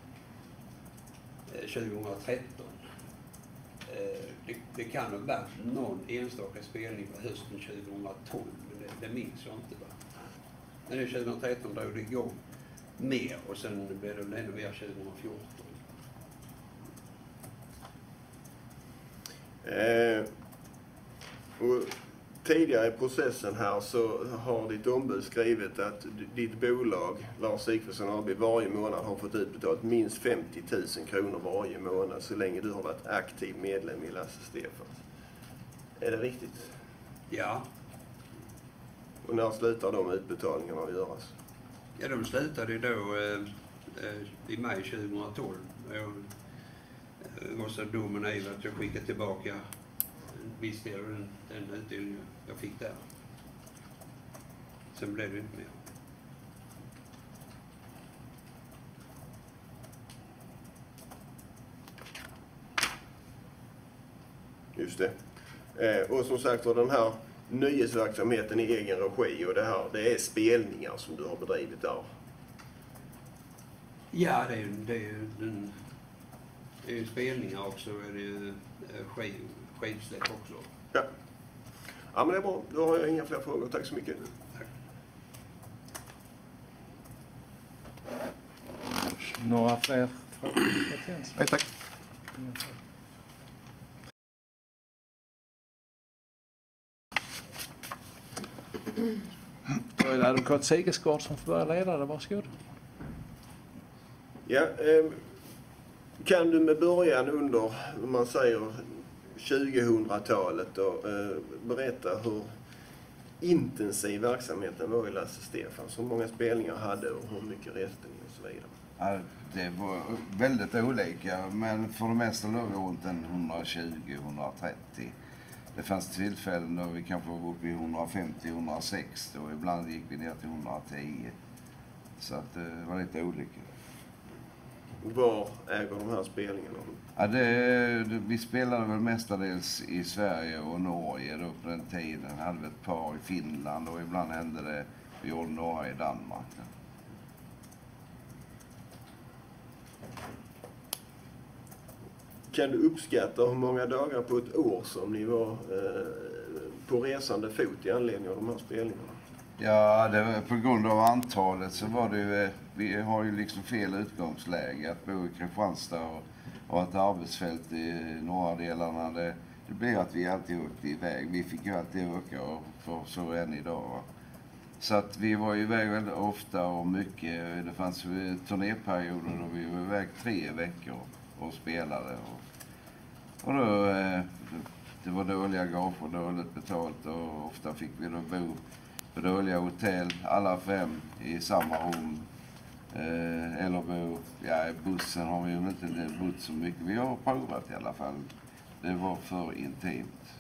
2013. Det kan ha varit någon enstaka spelning på hösten 2012, men det minns jag inte. Va? Men 2013 drog det igång mer och sen blev det ännu mer 2014. Och tidigare i processen här så har ditt ombud skrivit att ditt bolag, Lars Sigfridsson AB, varje månad har fått utbetalt minst 50 000 kronor varje månad så länge du har varit aktiv medlem i Lasse Stefans. Är det riktigt? Ja. Och när slutar de utbetalningarna att göras? Ja, de slutade ju då i maj 2012. Och så domen är att jag skickade tillbaka en viss del av den utdelningen jag fick där. Sen blev det inte mer. Just det. Och som sagt var den här nöjesverksamheten i egen regi och det är spelningar som du har bedrivit där. Ja, det är ju spelningar också, är det ju skivsläpp också. Ja. Ja, men det är bra. Då har jag inga fler frågor. Tack så mycket. Tack. Några fler frågor? Nej, tack. Då är det advokat Segersgård som får börja leda det. Varsågod. Ja, kan du med början under, om man säger 2000-talet och berätta hur intensiv verksamheten var i Lasse Stefans? Hur många spelningar hade och hur mycket resten och så vidare? Ja, det var väldigt olika, men för det mesta låg vi runt 120-130. Det fanns tillfällen då vi kanske var uppe i 150-160 och ibland gick vi ner till 110. Så att det var lite olika. Var äger de här spelningarna? Ja, vi spelade väl mestadels i Sverige och Norge då på den tiden. Hade vi ett par i Finland och ibland hände det, vi gjorde några i Danmark. Kan du uppskatta hur många dagar på ett år som ni var på resande fot i anledning av de här spelningarna? Ja, på grund av antalet så var det ju, vi har ju liksom fel utgångsläge att bo i Kristianstad och ett arbetsfält i norra delarna. Det blev att vi alltid åkte iväg. Vi fick ju alltid åka och för så än idag. Va? Så att vi var ju iväg väldigt ofta och mycket. Det fanns turnéperioder då vi var iväg 3 veckor och spelade. Och då, det var dåliga gage och dåligt betalt och ofta fick vi då bo på dåliga hotell, alla 5 i samma rum. Eller bo, ja, bussen har vi ju inte bott så mycket. Vi har provat i alla fall. Det var för intimt.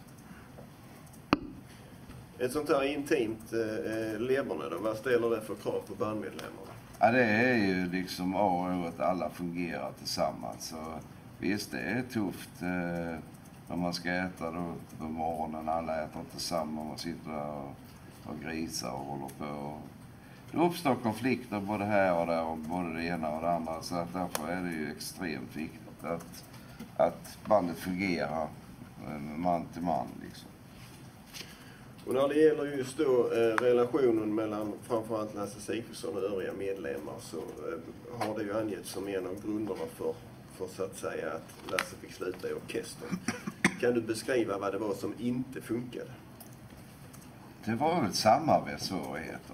Ett sånt här intimt leverne då, vad ställer det för krav på bandmedlemmarna? Ja, det är ju liksom A och O att alla fungerar tillsammans. Så visst, det är tufft när man ska äta då på morgonen. Alla äter tillsammans, man sitter där och grisar och håller på. Det uppstår konflikter både här och där, och både det ena och det andra. Så att därför är det ju extremt viktigt att bandet fungerar man till man liksom. Och när det gäller just då relationen mellan framförallt Lasse Sigfridsson och övriga medlemmar så har det ju angetts som en av grunderna för så att säga att Lasse fick sluta i orkestern. Kan du beskriva vad det var som inte funkade? Det var väl samarbetssvårigheter.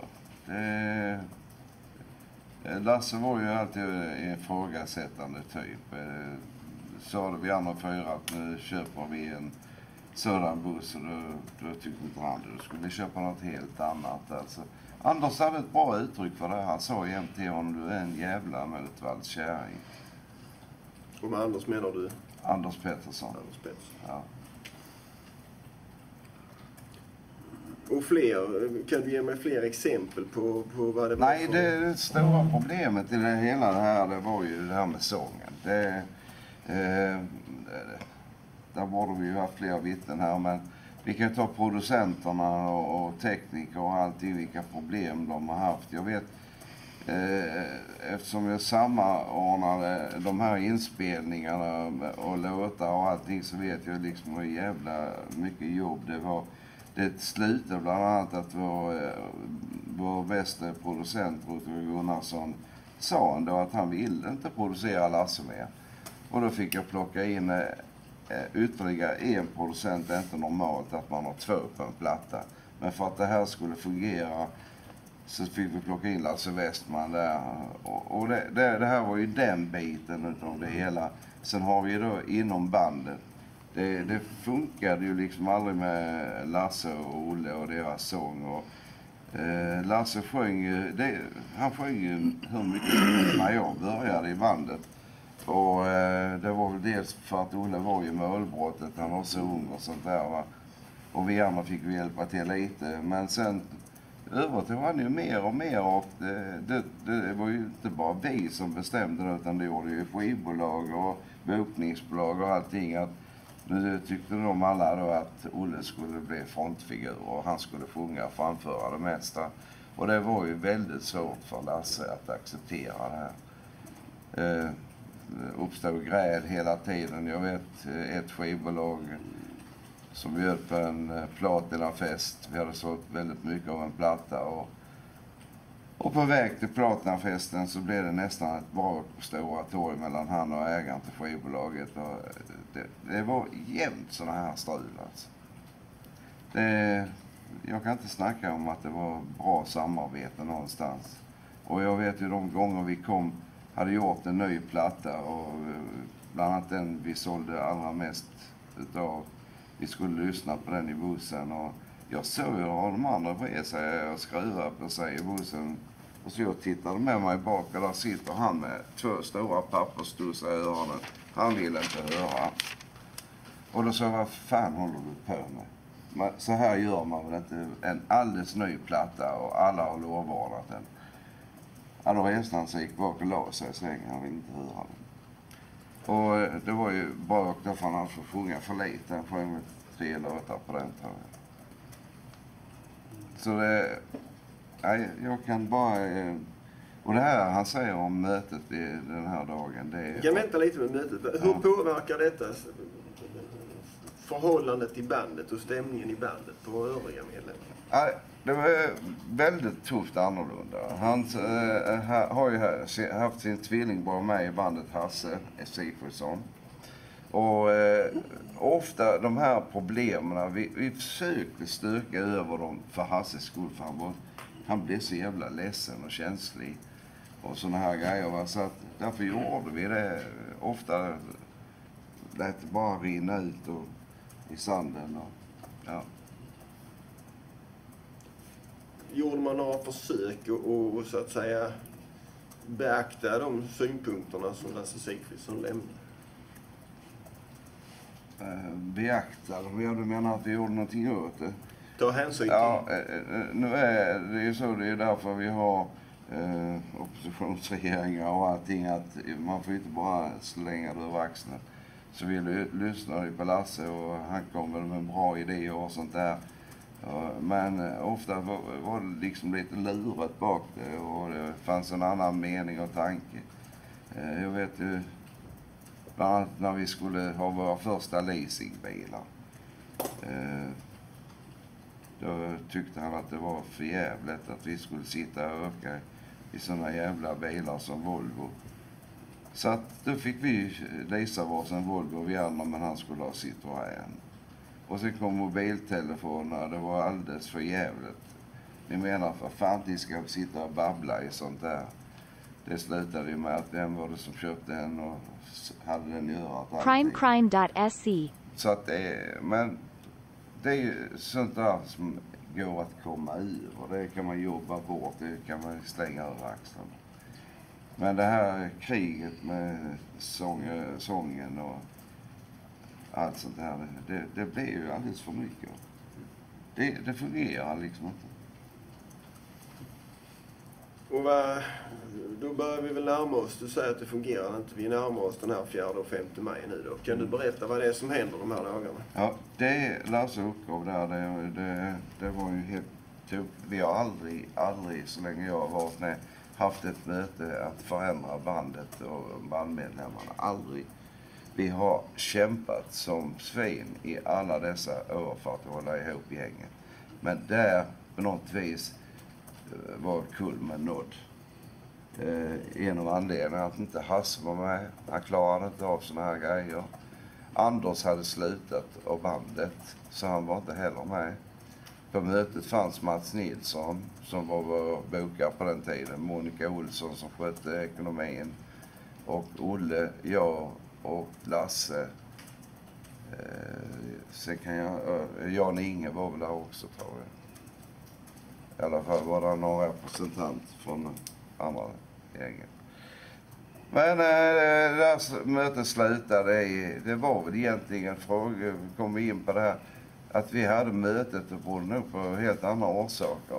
Lasse var ju alltid en ifrågasättande typ. Sa det vi andra fyra att nu köper vi en sådan buss och då tyckte inte han det. Då skulle vi köpa något helt annat. Alltså, Anders hade ett bra uttryck för det. Han sa jämt till honom, du är en jävla motvallskärring. Och med Anders menar du? Anders Pettersson. Anders Pettersson. Ja. Och kan du ge mig fler exempel på vad det var? Nej, det stora problemet i hela det här, det var ju det här med sången. Där borde vi ju ha fler vittnen här, men vi kan ta producenterna och tekniker och allting, vilka problem de har haft. Jag vet, eftersom jag samordnade de här inspelningarna och låtar och allting, så vet jag liksom hur jävla mycket jobb det var. Det slutade bland annat att vår bästa producent, Rutger Gunnarsson, sa ändå att han ville inte producera Lasse mer. Och då fick jag plocka in ytterligare en producent. Det är inte normalt att man har 2 på en platta. Men för att det här skulle fungera så fick vi plocka in Lasse Westman där. Och det här var ju den biten av det hela. Sen har vi då inom bandet. Det funkade ju liksom aldrig med Lasse och Olle och deras sång. Och, Lasse sjöng ju, han sjöng ju hur mycket när jag började i bandet. Och det var väl dels för att Olle var ju målbrottet, han var så ung och sånt där, va. Och vi andra fick vi hjälpa till lite. Men sen övertog han ju mer och mer, och det var ju inte bara vi som bestämde det, utan det gjorde ju skivbolag och bokningsbolag och allting. Att nu tyckte de alla då att Olle skulle bli frontfigur och han skulle sjunga och framföra det mesta. Och det var ju väldigt svårt för Lasse att acceptera det här. Uppstod gräl hela tiden. Jag vet ett skivbolag som bjöd på en platinafest. Vi hade sålt väldigt mycket av en platta, och på väg till platinafesten så blev det nästan ett brak på Stora torg mellan han och ägaren till skivbolaget. Och det var jämt såna här strul alltså. Jag kan inte snacka om att det var bra samarbete någonstans. Och jag vet ju de gånger vi hade gjort en ny platta, och bland annat den vi sålde allra mest utav. Vi skulle lyssna på den i bussen, och jag såg ju de andra bred sig och skruvade på sig i bussen. Och så jag tittade med mig bak, och där sitter han med 2 stora pappersstussar i öronen. Han ville inte höra. Och då sa jag, vad fan håller du på med? Men så här gör man väl inte en alldeles ny platta och alla har lovvardat den. Ja, då reste han sig, gick bak och la sig i sängen, han ville inte höra den. Och det var ju brak därför han hade fått sjunga för lite. Han sjöng 3 låtar på den, tror jag. Så nej, jag kan bara... Och det här han säger om mötet den här dagen, det är... Jag kan vänta lite med mötet. Hur påverkar detta förhållandet till bandet och stämningen i bandet på övriga medlemmar? Ja, det var väldigt tufft annorlunda. Han har ju haft sin tvillingbror med i bandet, Hasse Sigfridsson. Och ofta de här problemen, vi försökte stöka över dem för Hasses skull, för han blev så jävla ledsen och känslig och såna här grejer. Va? Så att därför gjorde vi det. Ofta lät det bara rinna ut i sanden. Och, ja. Gjorde man några försök och så att säga beakta de synpunkterna som Lasse Sigfridsson lämnade? Beakta? Jag menar att vi gjorde någonting åt det. Ta hänsyn till? Ja, nu är det ju så. Det är därför vi har oppositionsregeringar och allting. Att man får inte bara slänga det över axeln. Så vi lyssnade på Lasse, och han kom väl med bra idéer och sånt där. Men ofta var det liksom lite lurat bak det, och det fanns en annan mening och tanke. Jag vet ju, Bland annat när vi skulle ha våra första leasingbilar. Då tyckte han att det var för jävligt att vi skulle sitta och åka i såna jävla bilar som Volvo. Så att då fick vi leasa varsin Volvo och vi andra, men han skulle ha Citroën. Och sen kom mobiltelefonerna, det var alldeles för jävligt. Vi menar för fan de ska sitta och babbla i sånt där. Det slutade ju med att vem var det som köpte en och hade den i örat. Crimecrime.se. Så att men det är ju sånt där som går att komma ur. Och det kan man jobba bort, det kan man slänga över axlarna. Men det här kriget med sången och allt sånt här, det blir ju alldeles för mycket. Det fungerar liksom inte. Och då börjar vi väl närma oss. Du säger att det fungerar inte. Vi närmar oss den här 4 och 5 maj nu då. Kan du berätta vad det är som händer de här dagarna? Ja, det är Lasse uppgav där. Det var ju helt typ. Vi har aldrig så länge jag har varit med haft ett möte att förändra bandet och bandmedlemmarna. Aldrig. Vi har kämpat som svin i alla dessa år för att hålla ihop gänget. Men där på något vis var kulmen nådd. En av anledningarna att inte Hasse var med. Han klarade inte av såna här grejer. Anders hade slutat av bandet, så han var inte heller med. På mötet fanns Mats Nilsson som var vår bokare på den tiden. Monica Olsson som skötte ekonomin. Och Olle, jag och Lasse. Sen kan Jan Inge var väl där också, tror jag. I alla fall var det någon representant från andra gänget. Men det där mötet slutade det var väl egentligen fråga, kom vi in på det här, att vi hade mötet och borde nog på helt andra orsaker.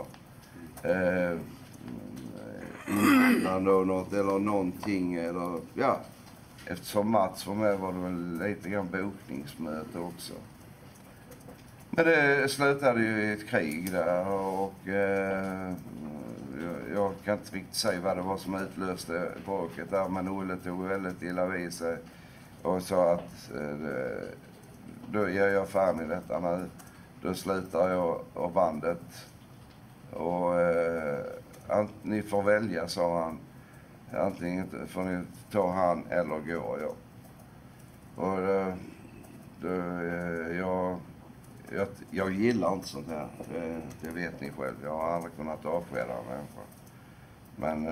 Innan då något eller någonting, eller ja, eftersom Mats var med var det väl lite grann bokningsmöte också. Men det slutade ju i ett krig där och jag kan inte riktigt säga vad det var som utlöste bråket där, men Olle tog väldigt illa vid sig och sa att då ger jag fan i detta nu. Då slutar jag av bandet och ni får välja, sa han. Antingen får ni ta han eller går jag. Och jag gillar inte sånt här. Det vet ni själv. Jag har aldrig kunnat avskeda en människa. Men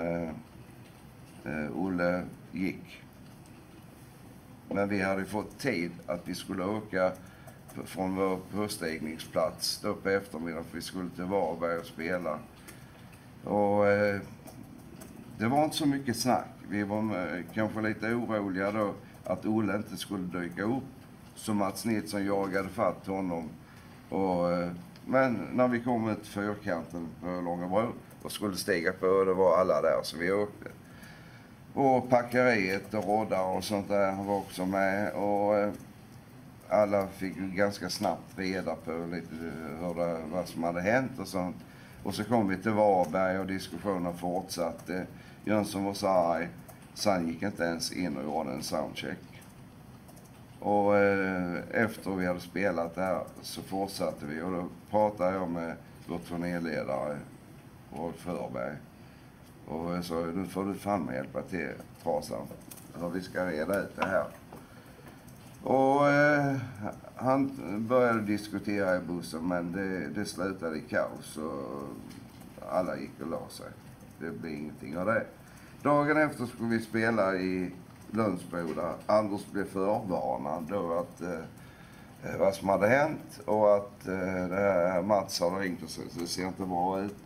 Olle gick. Men vi hade fått tid att vi skulle åka från vår påstigningsplats då på eftermiddagen, för vi skulle till Varberg och spela. Och det var inte så mycket snack. Vi var kanske lite oroliga då att Olle inte skulle dyka upp, som Mats Nilsson jagade fatt honom. Men när vi kom ut fyrkanten på Långebro och skulle stiga på, det var alla där, så vi åkte. Och packeriet och roddar och sånt där var också med. Och alla fick ganska snabbt reda på lite vad som hade hänt och sånt. Och så kom vi till Varberg och diskussionen fortsatte. Jönsson var så arg, så han gick inte ens in och gjorde en soundcheck. Och efter vi hade spelat där så fortsatte vi, och då pratade jag med vår turnéledare Rolf Förberg. Och jag sa, nu får du fan med hjälpa till, Trasan, hur vi ska reda ut det här. Och han började diskutera i bussen, men det slutade i kaos och alla gick och la sig. Det blev ingenting av det. Dagen efter skulle vi spela i Lundsboda. Anders blev förvarnad då att vad som hade hänt och att det här Mats hade ringt och så det ser inte bra ut.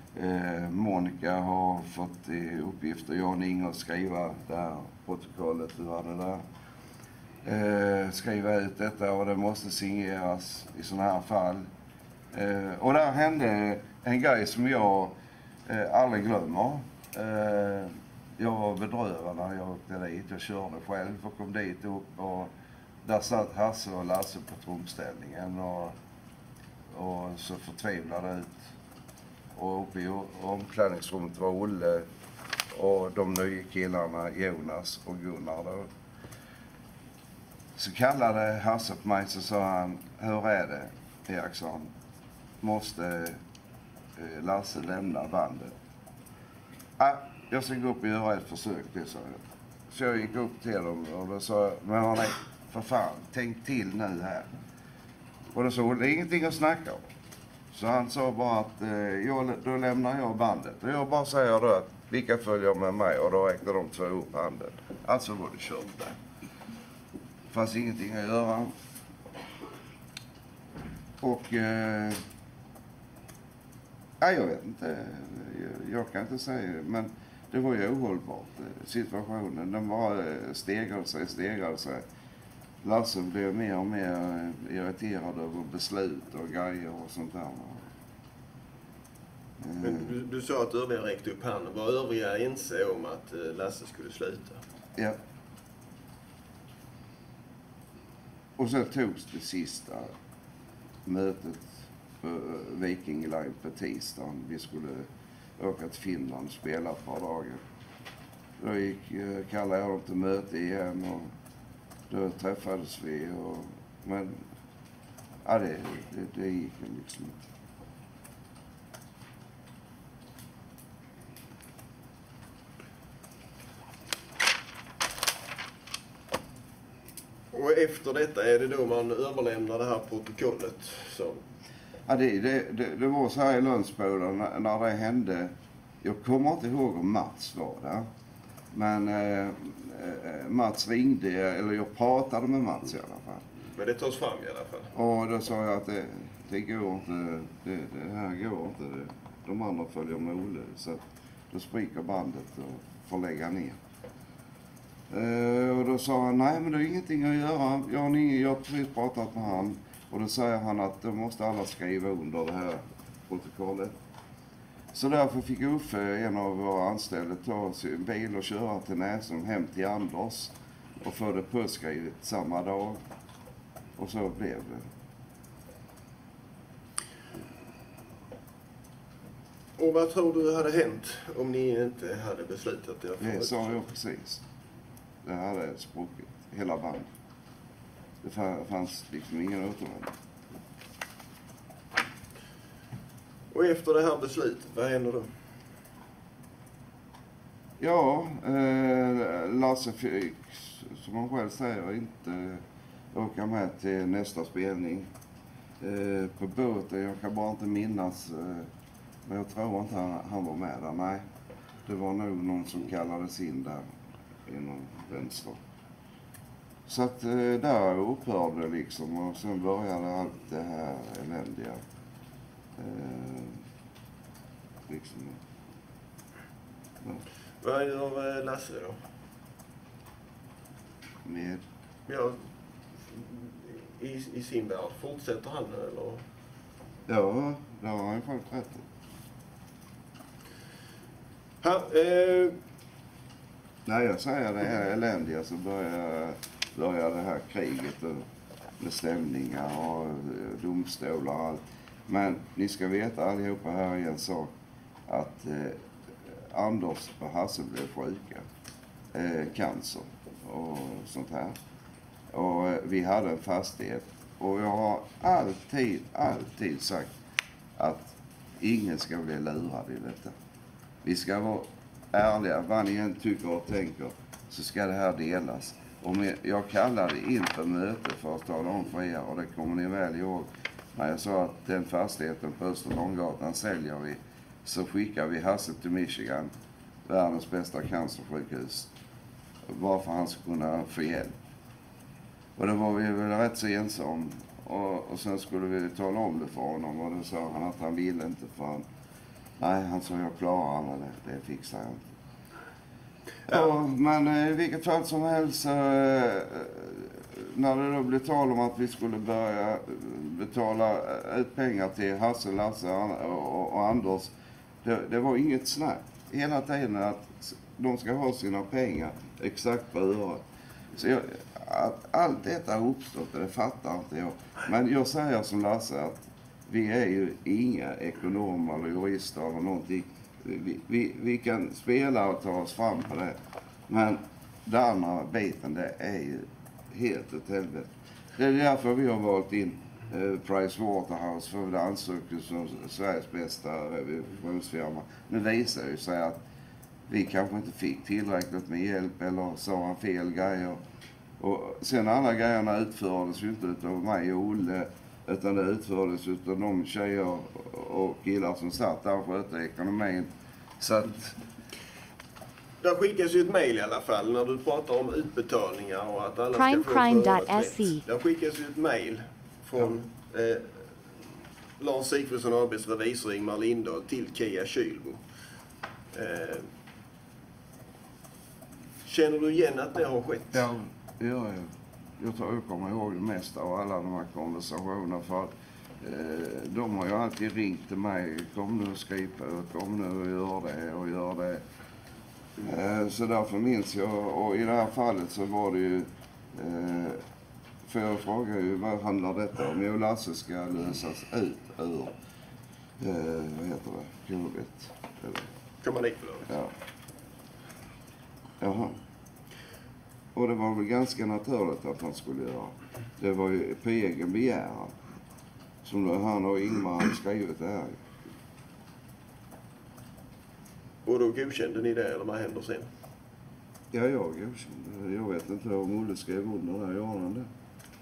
Monica har fått i uppgift och Jan Inge att skriva det här protokollet, hur hade det där. Skriva ut detta och det måste signeras i sådana här fall. Och där hände en grej som jag aldrig glömmer. Jag var bedrövad när jag åkte dit. Jag körde själv och kom dit upp och där satt Hasse och Lasse på trumställningen och så förtvivlade ut. Och uppe i omklädningsrummet var Olle och de nya killarna Jonas och Gunnar då. Så kallade Hasse på mig, så sa han, hur är det Eriksson? Måste Lasse lämna bandet? Jag ska gå upp och göra ett försök, det sa jag. Så jag gick upp till dem och då sa jag, men nej, för fan, tänk till nu här. Och då sa det är ingenting att snacka om. Så han sa bara att då lämnar jag bandet. Och jag bara säger då att vilka följer med mig, och då räknar de 2 upp handen. Alltså var det kört där. Fanns ingenting att göra. Och jag vet inte, jag kan inte säga det, men det var ju ohållbart situationen. Den bara stegrade sig. Lasse blev mer och mer irriterad över beslut och grejer och sånt där. Men du sa att övriga räckte upp handen. Var övriga ense om att Lasse skulle sluta? Ja. Och så togs det sista mötet på Viking Line på tisdagen. Vi skulle åka till Finland och spela ett par dagar. Då kallade jag dem till möte igen och då träffades vi. Men ja, det gick liksom inte. Och efter detta är det då man överlämnar det här protokollet? Så. Ja, det var så här i Lundsboda när det hände. Jag kommer inte ihåg om Mats var där. Men Mats ringde, eller jag pratade med Mats i alla fall. Men det tas fram i alla fall? Och då sa jag att det går inte, det här går inte. De andra följer med Olle. Så att då spricker bandet och får lägga ner. Och då sa han, nej men det är ingenting att göra. Jag har precis pratat med han. Och då säger han att då måste alla skriva under det här protokollet. Så därför fick Uffe, en av våra anställda, ta sin bil och köra till Näsum hem till Anders. Och få det påskrivet samma dag. Och så blev det. Och vad tror du hade hänt om ni inte hade beslutat det? Det sa jag precis. Det hade språket, hela bandet. Det fanns liksom ingen återvändo. Och efter det här beslutet, vad händer då? Ja, Lasse fick, som han själv säger, inte åka med till nästa spelning. På båten, jag kan bara inte minnas, men jag tror inte han var med där. Nej, det var nog någon som kallades in där inom vänster. Så att där upphörde det liksom, och sen började allt det här eländiga. Liksom. Ja. Vad gör Lasse då? Med? Ja, i sin värld. Fortsätter han eller? Ja, det har han faktiskt rätt i. Nej, jag säger det här eländiga, så börjar det här kriget och med stämningar och domstolar och allt. Men ni ska veta allihopa här i en sak, att Anders och Hasse blev sjuka. Cancer och sånt här. Och vi hade en fastighet. Och jag har alltid sagt att ingen ska bli lurad i detta. Vi ska vara ärliga, vad ni än tycker och tänker, så ska det här delas. Och jag kallade in för möte för att tala om för er, och det kommer ni väl ihåg. När jag sa att den fastigheten på Österlånggatan säljer vi, så skickar vi Hasse till Michigan, världens bästa cancersjukhus, bara för att han ska kunna få hjälp. Och det var vi väl rätt så ensamma. Och sen skulle vi tala om det för honom, och då sa han att han ville inte, för han sa jag klarar alla det fixar jag inte. Ja, men i vilket fall som helst, när det då blev tal om att vi skulle börja betala ut pengar till Hasse, Lasse och Anders, det var inget snack. Hela tiden att de ska ha sina pengar exakt på örat. Så att allt detta har uppstått, det fattar inte jag. Men jag säger som Lasse att vi är ju inga ekonomer eller jurister eller någonting. Vi kan spela och ta oss fram på det. Men den andra biten, det är ju helt åt helvete. Det är därför vi har valt in Pricewaterhouse, för det ansöktes som Sveriges bästa revisionsfirma. Nu visar det sig att vi kanske inte fick tillräckligt med hjälp eller sa han fel grejer. Och sen alla grejerna utfördes ju inte utav mig och Olle, utan det utfördes utav de tjejer och killar som satt där och skötte ekonomin. Så att... Där skickas ju ett mejl i alla fall när du pratar om utbetalningar och att alla ska få Crime.se. Där skickas ju ett mejl från Lars Sigfridsson AB:s revisor Ingmar Lindahl till Kia Kylbo. Känner du igen att det har skett? Ja. Jag kommer ihåg det mesta av alla de här konversationerna, för att de har ju alltid ringt till mig. Kom nu och skriva ut, kom nu och gör det. Så därför minns jag, och i det här fallet så var det ju, för jag frågar ju vad handlar detta om? Jo, Lasse ska lösas ut ur, vad heter det, Q1. Kommanditbolaget. Ja. Jaha. Och det var väl ganska naturligt att han skulle göra. Det var ju på egen begäran. Som han och Ingmar hade skrivit det här. Och då godkände ni det, eller vad händer sen? Ja, jag godkände. Jag vet inte om Olle skrev under där, gör han det?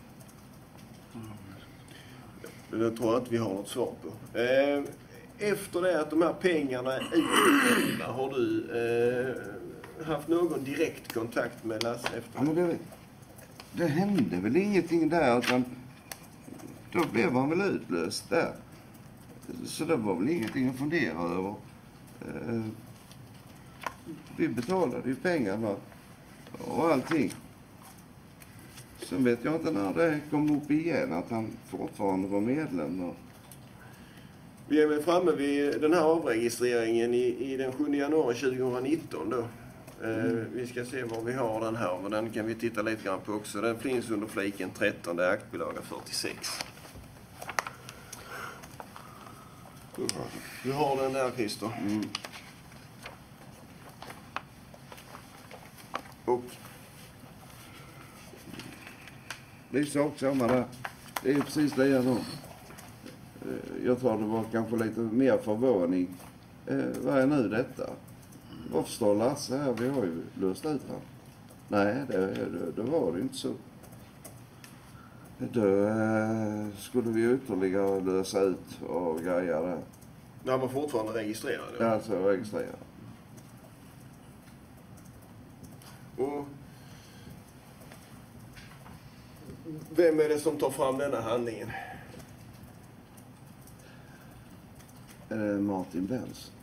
Det tror jag inte vi har något svar på. Efter det att de här pengarna är utbetalda, har du haft någon direkt kontakt med Lasse efter? Ja, men det hände väl ingenting där, utan då blev han väl utlöst där. Så det var väl ingenting att fundera över. Vi betalade ju pengarna och allting. Sen vet jag inte när det kom upp igen att han fortfarande var medlem. Vi är väl framme vid den här avregistreringen i den 7 januari 2019 då. Vi ska se var vi har den här, men den kan vi titta lite grann på också. Den finns under fliken 13, det är aktbilaga 46. Du har den där, Christer. Och Det är sak samma där. Det är precis det jag har. Jag tror det var kanske lite mer förvåning. Vad är nu detta? Varför står Lasse här? Vi har ju löst ut här. Nej, det var det inte så. Då skulle vi ytterligare lösa ut och greja där. när man fortfarande registrerar det? Ja, alltså registrerar. Och vem är det som tar fram denna handlingen? Martin Benz.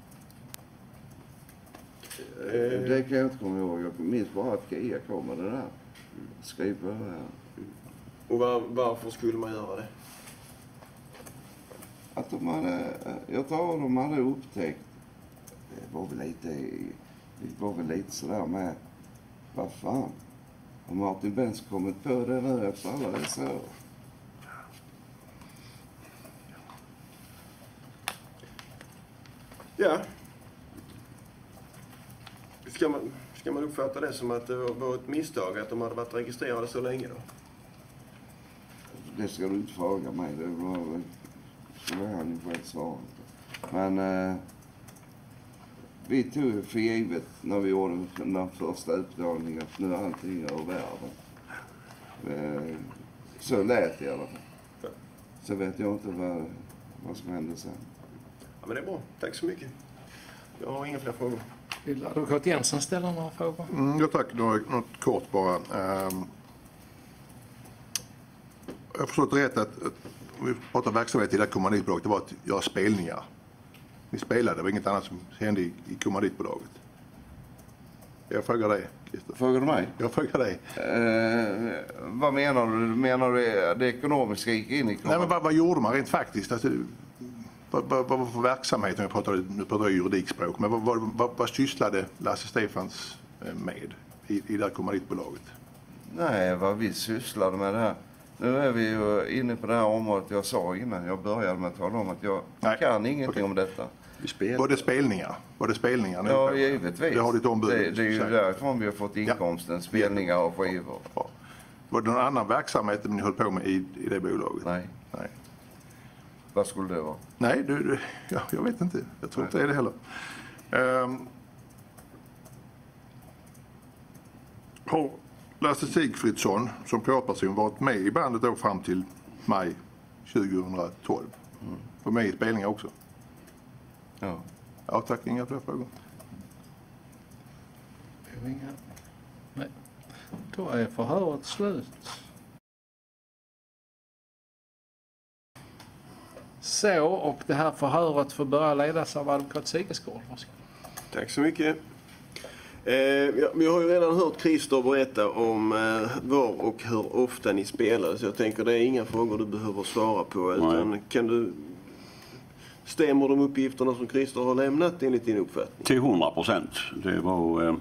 Det kan jag inte komma ihåg. Jag minns bara att Kia kom med det där. Skriva det här. Och varför skulle man göra det? Att de hade, jag tror de hade upptäckt. Det var väl lite sådär med. Vad fan? Har Martin Benz kommit på det nu efter alla dessa år? Ja. Ska man uppfatta det som att det var ett misstag att de hade varit registrerade så länge då? Det ska du inte fråga mig. Det var så var han ju själv svarat. Men vi tog för givet när vi gjorde den första utdragningen att nu är allting över världen. Så lät det i alla fall. Så vet jag inte vad som hände sen. Ja, men det är bra. Tack så mycket. Jag har inga fler frågor. Vill advokat Jensen ställa några frågor? Ja, tack. Något kort bara. Jag har förstått rätt att vi pratar verksamhet i det här kommanditbolaget, det var att göra spelningar. Ni spelade, det var inget annat som hände i kommanditbolaget. Jag frågar dig, Christer. Frågar du mig? Jag frågar dig. Vad menar du? Menar du det ekonomiska gick in i kommandit? Nej, men vad gjorde man rent faktiskt? Alltså, vad var för verksamhet? Nu pratar jag juridikspråk. Men vad sysslade Lasse Stefans med i det här kommanditbolaget? Nej, vad vi sysslade med det här. Nu är vi ju inne på det här området jag sa innan. Jag började med att tala om att jag kan ingenting om detta. Var det spelningar? Ja, givetvis. Det har ditt ombud. Det är ju därifrån vi har fått inkomsten, spelningar och skivor. Ja. Var det någon annan verksamhet ni höll på med i det bolaget? Nej. Nej. Vad skulle det vara? Nej, jag vet inte. Jag tror inte det är det heller. Har Lasse Sigfridsson som privatperson varit med i bandet då fram till maj 2012? Och med i spelningar också? Ja. Ja, tack. Inga fler frågor. Nej. Då är förhöret slut. Så, och det här förhöret får börja ledas av advokat Sigeskård. Tack så mycket. Vi har ju redan hört Christer berätta om var och hur ofta ni spelade. Så jag tänker det är inga frågor du behöver svara på. Utan stämmer de uppgifterna som Christer har lämnat enligt din uppfattning? Till 100%. Det var...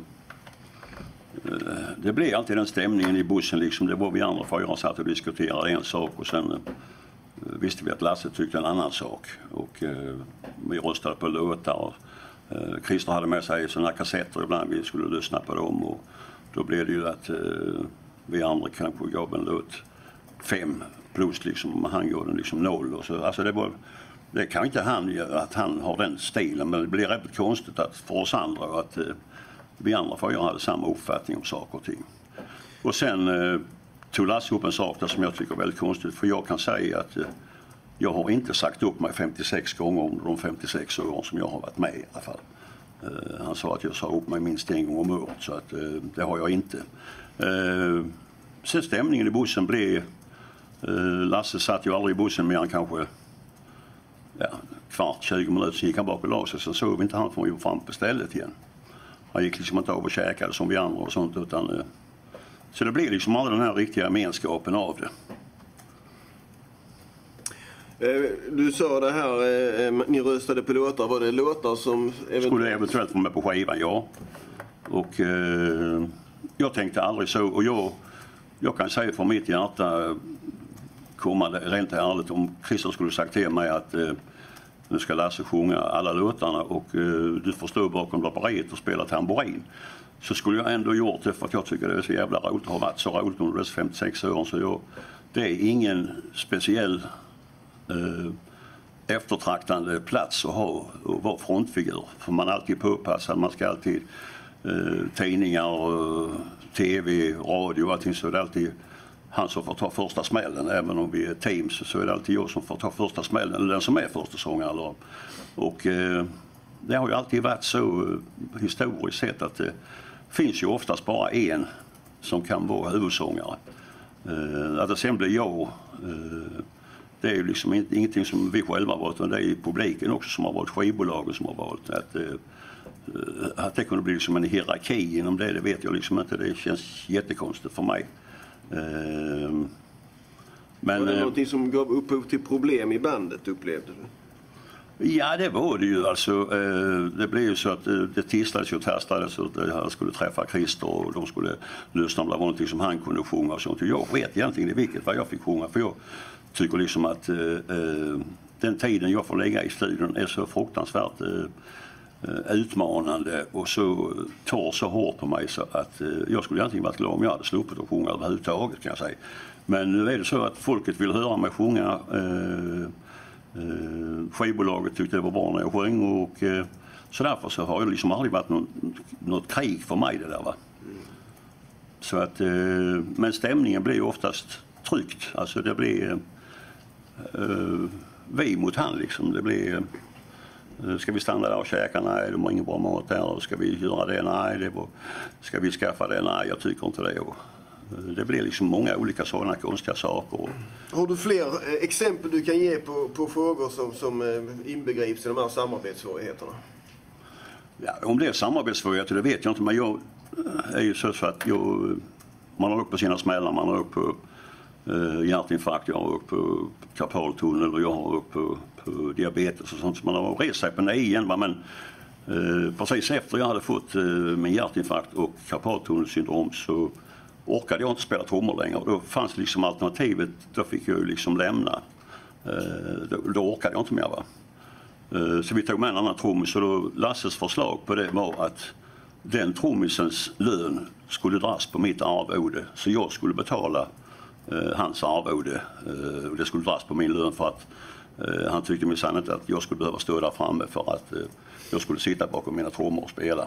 Det blev alltid den stämningen i bussen liksom. Det var vi andra fyra satt och diskuterade en sak och sen visste vi att Lasse tyckte en annan sak. Och vi röstade på låtar. Christer hade med sig sådana kassetter ibland, vi skulle lyssna på dem och då blev det ju att vi andra kanske gav en låt 5 plus liksom, han gjorde liksom 0 och så. Alltså det kan inte han göra att han har den stilen, men det blir rätt konstigt att för oss andra att vi andra fyra hade samma uppfattning om saker och ting. Och sen tog Lasse upp en sak där som jag tycker är väldigt konstigt, för jag kan säga att jag har inte sagt upp mig 56 gånger under de 56 år som jag har varit med i alla fall. Han sa att jag sa upp mig minst en gång om året, så att det har jag inte. Sen stämningen i bussen blev... Lasse satt ju aldrig i bussen mer än kanske kvart, 20 minuter, så gick han bak och la sig. Så såg vi inte han från vi fram på stället igen. Han gick liksom inte av och käkade som vi andra och sånt, utan... Så det blev liksom aldrig den här riktiga gemenskapen av det. Du sa det här, ni röstade på låtar. Var det låtar som... Skulle eventuellt vara med på skivan, ja. Och jag tänkte aldrig så. Och jag kan säga från mitt hjärta, kommande rent ärligt, om Christer skulle sagt till mig att nu ska Lasse sjunga alla låtarna och du får stå bakom draperiet och spela tamburin, så skulle jag ändå gjort det, för att jag tycker det är så jävla roligt att ha varit så roligt under dessa 56 år. Så det är ingen speciell eftertraktande plats att ha och vara frontfigur. För man är alltid påpassad, man ska alltid tidningar, tv, radio och allting, så är det alltid han som får ta första smällen. Även om vi är teams så är det alltid jag som får ta första smällen, eller den som är första sångare. Och det har ju alltid varit så historiskt sett att det finns ju oftast bara en som kan vara huvudsångare. Att det sen blir jag, det är ju liksom ingenting som vi själva har valt, utan det är ju publiken också som har varit, skivbolagen som har valt. Att det kunde bli liksom en hierarki inom det vet jag liksom inte. Det känns jättekonstigt för mig. Men, var det någonting som gav upphov till problem i bandet, upplevde du? Ja, det var det ju. Alltså, det blev ju så att det tisslades och testades så att jag skulle träffa Christer och de skulle lyssna om det var någonting som han kunde sjunga och sånt. Jag vet egentligen i vilket vad jag fick sjunga, för jag tycker liksom att den tiden jag får lägga i studion är så fruktansvärt utmanande och så tar så hårt på mig så att jag skulle egentligen varit glad om jag hade sluppit att sjunga överhuvudtaget, kan jag säga. Men nu är det så att folket vill höra mig sjunga. Skivbolaget tyckte det var bra när jag sjöng och så därför så har det liksom aldrig varit något krig för mig det där, va. Så att, men stämningen blir ju oftast tryckt. Alltså det blir vi mot han liksom. Det blir ska vi stanna där och käka? Nej, de har ingen bra mat där. Ska vi göra det? Nej, ska vi skaffa det? Nej, jag tycker inte det. Och det blir liksom många olika sådana konstiga saker. Har du fler exempel du kan ge på frågor som inbegrips i de här samarbetssvårigheterna? Ja, om det är samarbetssvårigheter, det vet jag inte. Men jag är ju så att man har åkt på sina smällar, man har åkt på hjärtinfarkt, jag har åkt på karpaltunnel och jag har åkt på diabetes och sånt. Så man har rest sig på igen. Men precis efter jag hade fått min hjärtinfarkt och karpaltunnelsyndrom så orkade jag inte spela trummor längre. Då fanns liksom alternativet, då fick jag ju liksom lämna. Då orkade jag inte mer, va. Så vi tog med en annan trummis och då Lasses förslag på det var att den trummisens lön skulle dras på mitt arvode. Så jag skulle betala hans arvode. Det skulle dras på min lön för att han tyckte minsann inte att jag skulle behöva stå där framme för att jag skulle sitta bakom mina trummor och spela.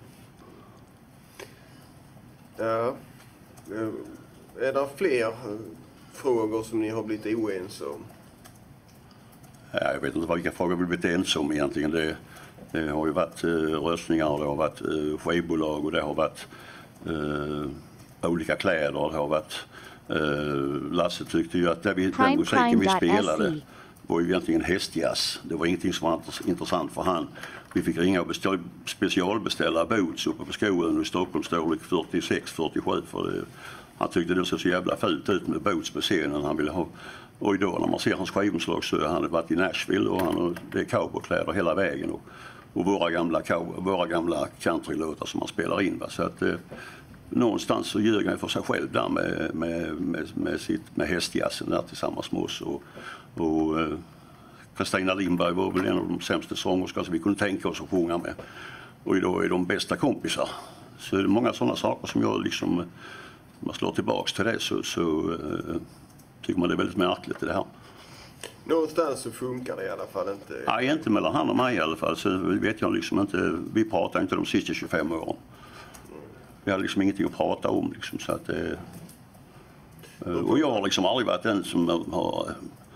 Ja. Är det fler frågor som ni har blivit oense om? Ja, jag vet inte vilka frågor vi blivit ense om egentligen. Det har ju varit röstningar, det har varit skivbolag och det har varit olika kläder. Det har varit Lasse tyckte ju att den musiken vi spelade var ju egentligen hästjazz. Det var ingenting som var intressant för han. Vi fick ringa och specialbeställa boots uppe på skolan i Stockholm storlek 46-47 för han tyckte det såg så jävla fult ut med boots på scenen. Han ville ha, och idag när man ser hans skivomslag så han hade varit i Nashville och det är cowboykläder hela vägen och våra gamla countrylåtar som man spelar in. Va? Så att någonstans så ljög han för sig själv där med hästjazzen där tillsammans med oss och Kristina Lindberg var väl en av de sämsta sångerskor som vi kunde tänka oss att sjunga med. Och idag är de bästa kompisar. Så det är många sådana saker som jag liksom, man slår tillbaks till det så tycker man det är väldigt märkligt i det här. Någonstans så funkar det i alla fall inte. Nej, inte mellan han och mig i alla fall. Så vet jag liksom inte, vi pratar inte de sista 25 åren. Vi har liksom ingenting att prata om liksom, så att och jag har liksom aldrig varit den som har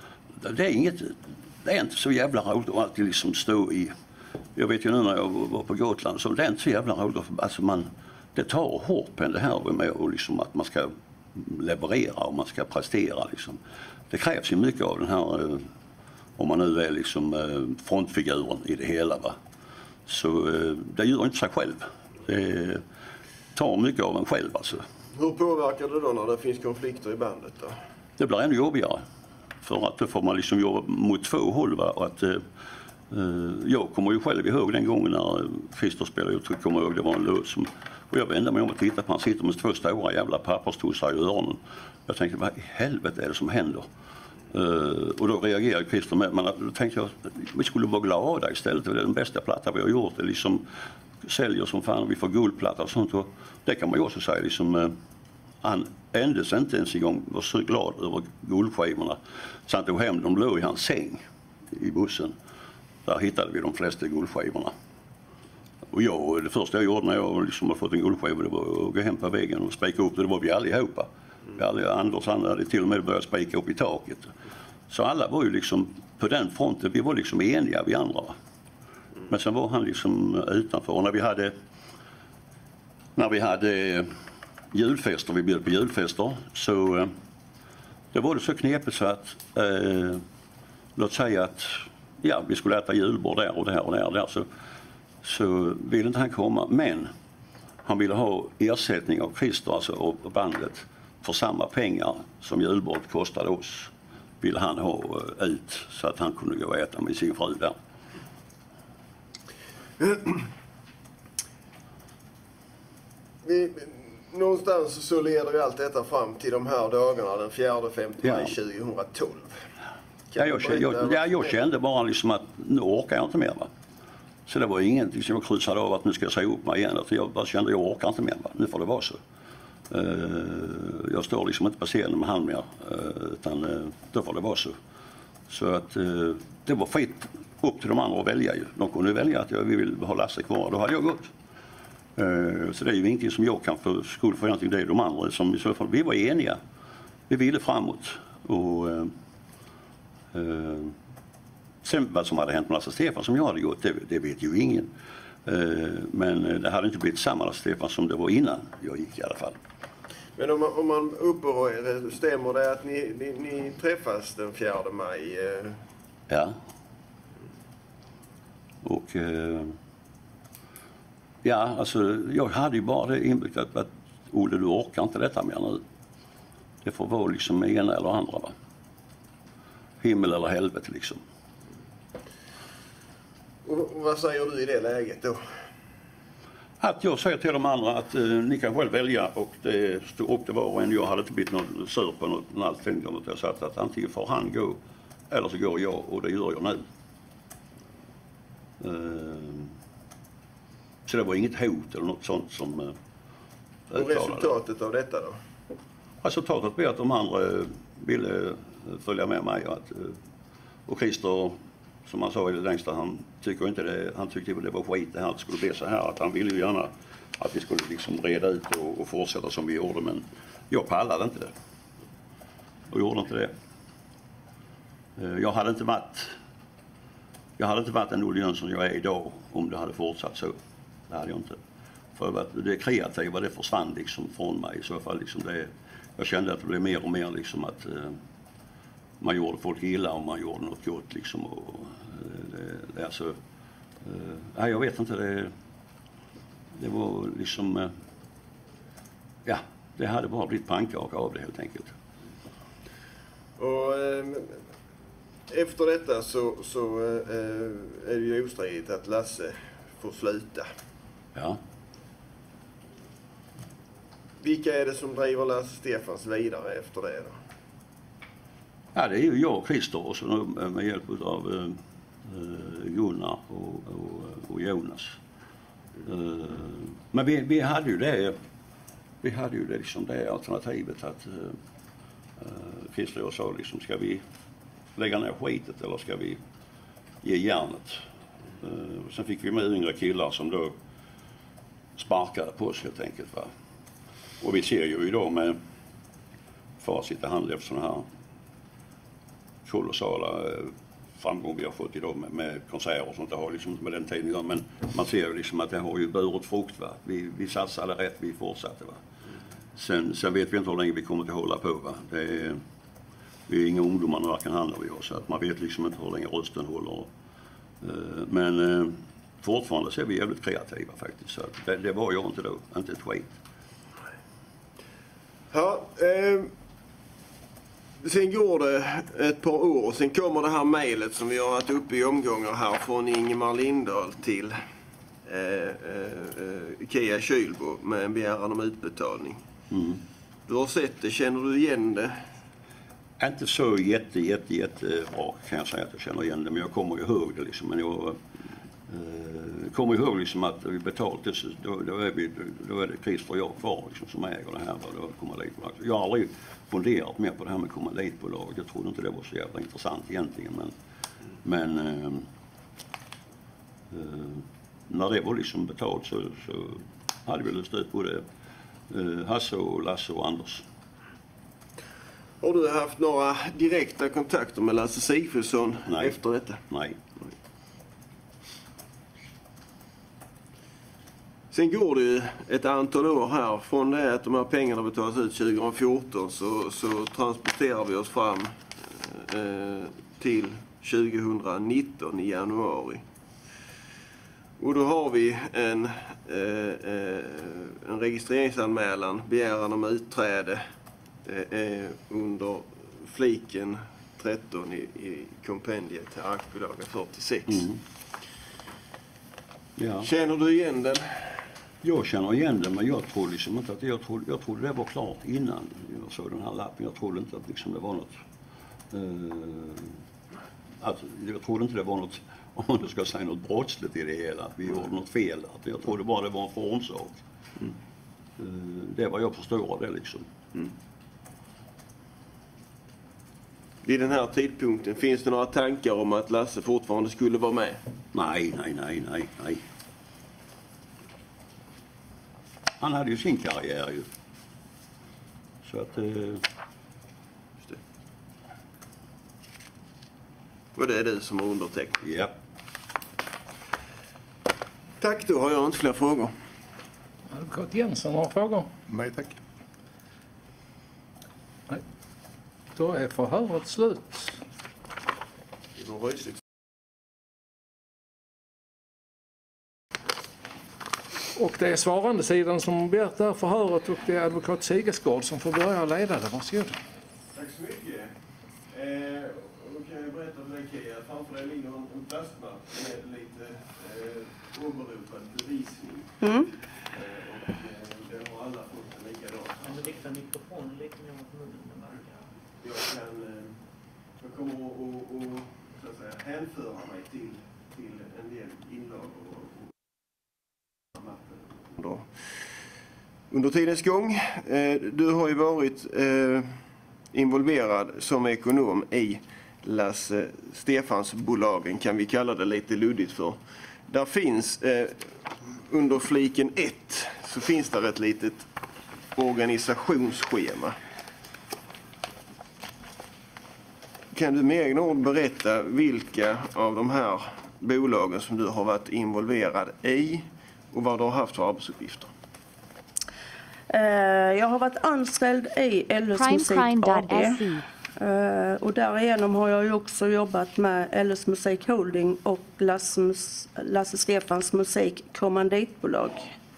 det är inte så jävla roligt att alltid liksom stå i. Jag vet ju nu när jag var på Gotland så det är inte så jävla roligt alltså det tar hårt på det här med och liksom att man ska leverera och man ska prestera liksom. Det krävs ju mycket av den här om man nu är liksom frontfiguren i det hela va. Så det gör inte sig själv. Det tar mycket av en själv alltså. Hur påverkar det då när det finns konflikter i bandet då? Det blir ännu jobbigare. För att då får man liksom jobba mot två håll va? Och att jag kommer ju själv ihåg den gången när Christer spelade, jag kommer ihåg det var en låt som, och jag vände mig om och tittade på han sitter med två stora jävla papperstussar i öronen. Jag tänkte, vad i helvete är det som händer? Och då reagerade Christer med, men då tänkte jag vi skulle vara glada istället, det är den bästa platta vi har gjort, det liksom säljer som fan, vi får guldplatta och sånt och det kan man ju också säga liksom han ändes inte ens en gång, var så glad över guldskivorna så han tog hem, de låg i hans säng i bussen. Där hittade vi de flesta guldskivorna. Och det första jag gjorde när jag liksom hade fått en guldskiva det var att gå hem på väggen och spika upp det var vi allihopa. Anders han hade till och med börjat spika upp i taket. Så alla var ju liksom på den fronten, vi var liksom eniga vi andra. Men sen var han liksom utanför och när vi hade julfester, vi bjöd på julfester så det var det så knepigt så att låt säga att ja, vi skulle äta julbord där och där och där så ville inte han komma men han ville ha ersättning av Christer alltså och bandet för samma pengar som julbordet kostade oss ville han ha ut så att han kunde gå och äta med sin fru där. Någonstans så leder ju allt detta fram till de här dagarna den 4-5 maj 2012. Jag kände bara liksom att nu orkar jag inte mer va. Så det var ingenting som jag kryssade av att nu ska jag säga upp mig igen. Jag bara kände att jag orkar inte mer va. Nu får det vara så. Jag står liksom inte på scenen med han mer utan då får det vara så. Så att det var fritt upp till de andra att välja ju. De kunde välja att vi vill ha Lasse kvar. Då hade jag gått. Så det är ju ingenting som jag kan få skuld för egentligen det är de andra som i så fall, vi var eniga. Vi ville framåt och sen vad som hade hänt med Lasse Stefan som jag hade gått, det vet ju ingen. Men det hade inte blivit samma Lasse Stefan som det var innan jag gick i alla fall. Men om man uppehåller, stämmer det att ni träffas den 4 maj? Ja. Och ja, alltså jag hade ju bara det inbyggt att Olle, du orkar inte detta mer nu. Det får vara liksom ena eller andra va. Himmel eller helvete liksom. Och vad säger du i det läget då? Att jag säger till de andra att ni kan själv välja och det stod upp till var och en. Jag hade inte blivit någon sur på något allting. Jag sa att antingen får han gå eller så går jag och det gör jag nu. Så det var inget hot eller något sånt som Och resultatet av detta då? Resultatet blev att de andra ville följa med mig och Christer, som han sa i det längsta, han tyckte det var skit det här, att det skulle bli så här, att han ville ju gärna att vi skulle liksom reda ut och fortsätta som vi gjorde, men jag pallade inte det. Och gjorde inte det. Jag hade inte varit den Olle Jönsson jag är idag om det hade fortsatt så. Det hade jag inte. För att det kreativa, det försvann liksom från mig i så fall. Liksom jag kände att det blev mer och mer liksom att man gjorde folk illa och man gjorde något gott liksom. Och, jag vet inte, det var liksom, det hade bara blivit pannkaka av det helt enkelt. Och efter detta så är det ju ostridigt att Lasse får sluta. Ja. Vilka är det som driver Lasse Stefans vidare efter det då? Ja, det är ju jag och Christer och så med hjälp av Gunnar och Jonas. Men vi hade ju det liksom det alternativet att Christer och jag sa liksom, ska vi lägga ner skitet eller ska vi ge järnet? Sen fick vi med yngre killar som då sparkade på oss helt enkelt. Va? Och vi ser ju idag med facit i hand efter sådana här kolossala framgång vi har fått idag med konserter och sånt. Det har liksom med den tiden, men man ser ju liksom att det har ju burit frukt. Va? Vi satsade rätt, vi fortsatte. Va? Sen vet vi inte hur länge vi kommer att hålla på. Va? Vi är inga ungdomar, varken han eller jag, så att man vet liksom inte hur länge rösten håller. Men fortfarande så är vi jävligt kreativa faktiskt. Så det var jag inte då, inte ett skit. Ja, sen går det ett par år. Sen kommer det här mejlet som vi har haft uppe i omgångar här från Ingemar Lindahl till Kia Kylbo med en begäran om utbetalning. Mm. Du har sett det, känner du igen det? Inte så jättebra kan jag säga att jag känner igen det, men jag kommer ihåg det liksom. Men jag kommer ihåg liksom att vi betalt det, då är det Christer och jag kvar liksom, som äger det här. Jag har aldrig funderat mer på det här med kommanditbolag. Jag trodde inte det var så jävla intressant egentligen, men när det var liksom betalt så hade vi löst ut både Hasse och Lasse och Anders. Har du haft några direkta kontakter med Lasse Sigfridsson efter detta? Nej. Sen går det ju ett antal år här. Från det att de här pengarna betalas ut 2014 så transporterar vi oss fram till 2019 i januari. Och då har vi en registreringsanmälan, begäran om utträde under fliken 13 i kompendiet till aktiebolaget 46. Mm. Ja. Känner du igen den? Jag känner igen den, men jag tror liksom inte att jag trodde det var klart innan jag såg den här lappen. Jag trodde inte att liksom det var något jag trodde inte det var något, om man ska säga något brottsligt i det hela, att vi gjorde något fel. Jag trodde bara det var en formsak. Mm. Det var jag förstår av det liksom. Mm. Vid den här tidpunkten, finns det några tankar om att Lasse fortfarande skulle vara med? Nej. Han hade ju sin karriär ju. Så att... Just det. Och det är du som har undertecknat? Ja. Tack, då har jag inte fler frågor. Advokat Jensen har frågor? Nej, tack. Nej. Då är förhöret slut. Det var rysigt. Och det är svarande sidan som begärt det här förhöret och det är advokat Sigesgård som får börja leda det. Varsågod. Tack så mycket. Då kan jag berätta för dig, Kia. Framför dig ligger en plastmapp med lite åberopad bevisning. Mm. Och det har alla fått en likadan. Kan du rikta mikrofonen lite ner mot munnen? Jag kommer att så att säga, hänföra mig till en del inlagor och mappen. under tidens gång. Du har ju varit involverad som ekonom i Lasse Stefans-bolagen, kan vi kalla det lite luddigt för. Där finns under fliken 1 så finns där ett litet organisationsschema. Kan du med egna ord berätta vilka av de här bolagen som du har varit involverad i och vad du har haft för arbetsuppgifter? Jag har varit anställd i LS Musik AB. Och därigenom har jag ju också jobbat med LS Musik Holding och Lasse Stefans Musik kommanditbolag.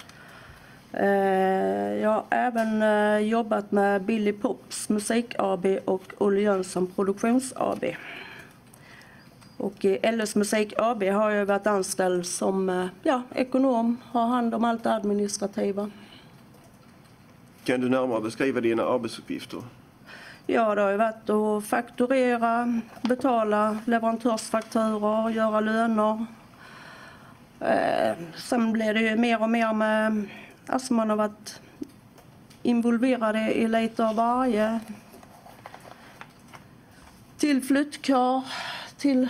Jag har även jobbat med Billy Pops Musik AB och Olle Jönsson Produktions AB. Och i LS Musik AB har jag varit anställd som ekonom, har hand om allt administrativa. Kan du närmare beskriva dina arbetsuppgifter? Ja, det har ju varit att fakturera, betala leverantörsfakturor, göra löner. Sen blir det ju mer och mer med, alltså man har varit involverade i lite av varje. Till flyttkar, till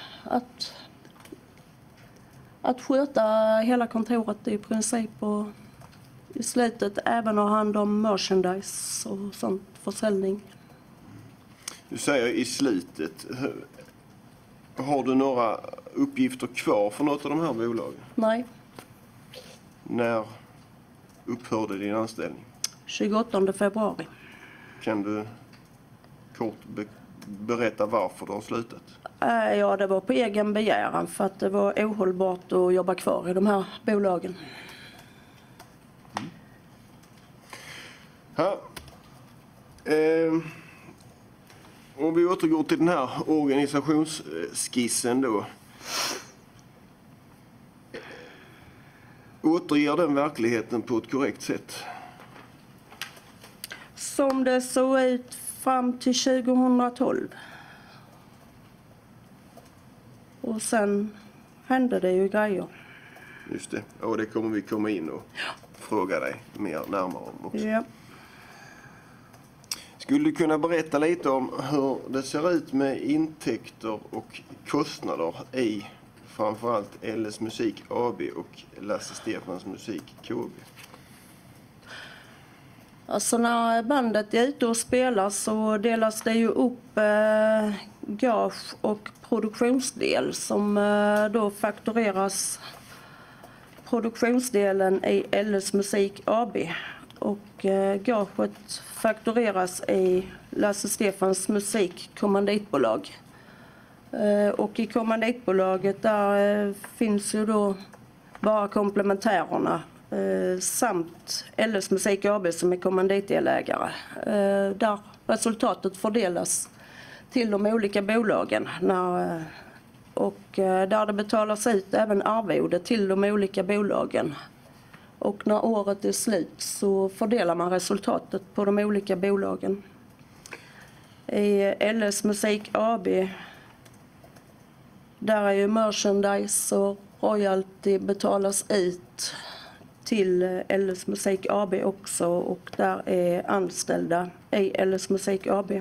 att sköta hela kontoret i princip och i slutet även ha hand om merchandise och sånt, försäljning. Du säger i slutet. Har du några uppgifter kvar för något av de här bolagen? Nej. När upphörde din anställning? 28 februari. Kan du kort berätta varför du har slutat? Ja, det var på egen begäran för att det var ohållbart att jobba kvar i de här bolagen. Om vi återgår till den här organisationsskissen då. Återger den verkligheten på ett korrekt sätt? Som det såg ut fram till 2012. Och sen hände det ju grejer. Just det. Och det kommer vi komma in och fråga dig mer närmare om också. Ja. Skulle du kunna berätta lite om hur det ser ut med intäkter och kostnader i framförallt LS Musik AB och Lasse Stefans Musik KB? Alltså när bandet är ute och spelar så delas det ju upp gage och produktionsdel som då faktureras produktionsdelen i LS Musik AB. Och gaget faktureras i Lasse Stefans Musik kommanditbolag. Och i kommanditbolaget där finns ju då bara komplementärerna samt LS Musik AB som är kommanditdelägare. Där resultatet fördelas till de olika bolagen. Och där det betalas ut även arvode till de olika bolagen. Och när året är slut så fördelar man resultatet på de olika bolagen. I LS Musik AB där är ju merchandise och royalty betalas ut till LS Musik AB också och där är anställda i LS Musik AB.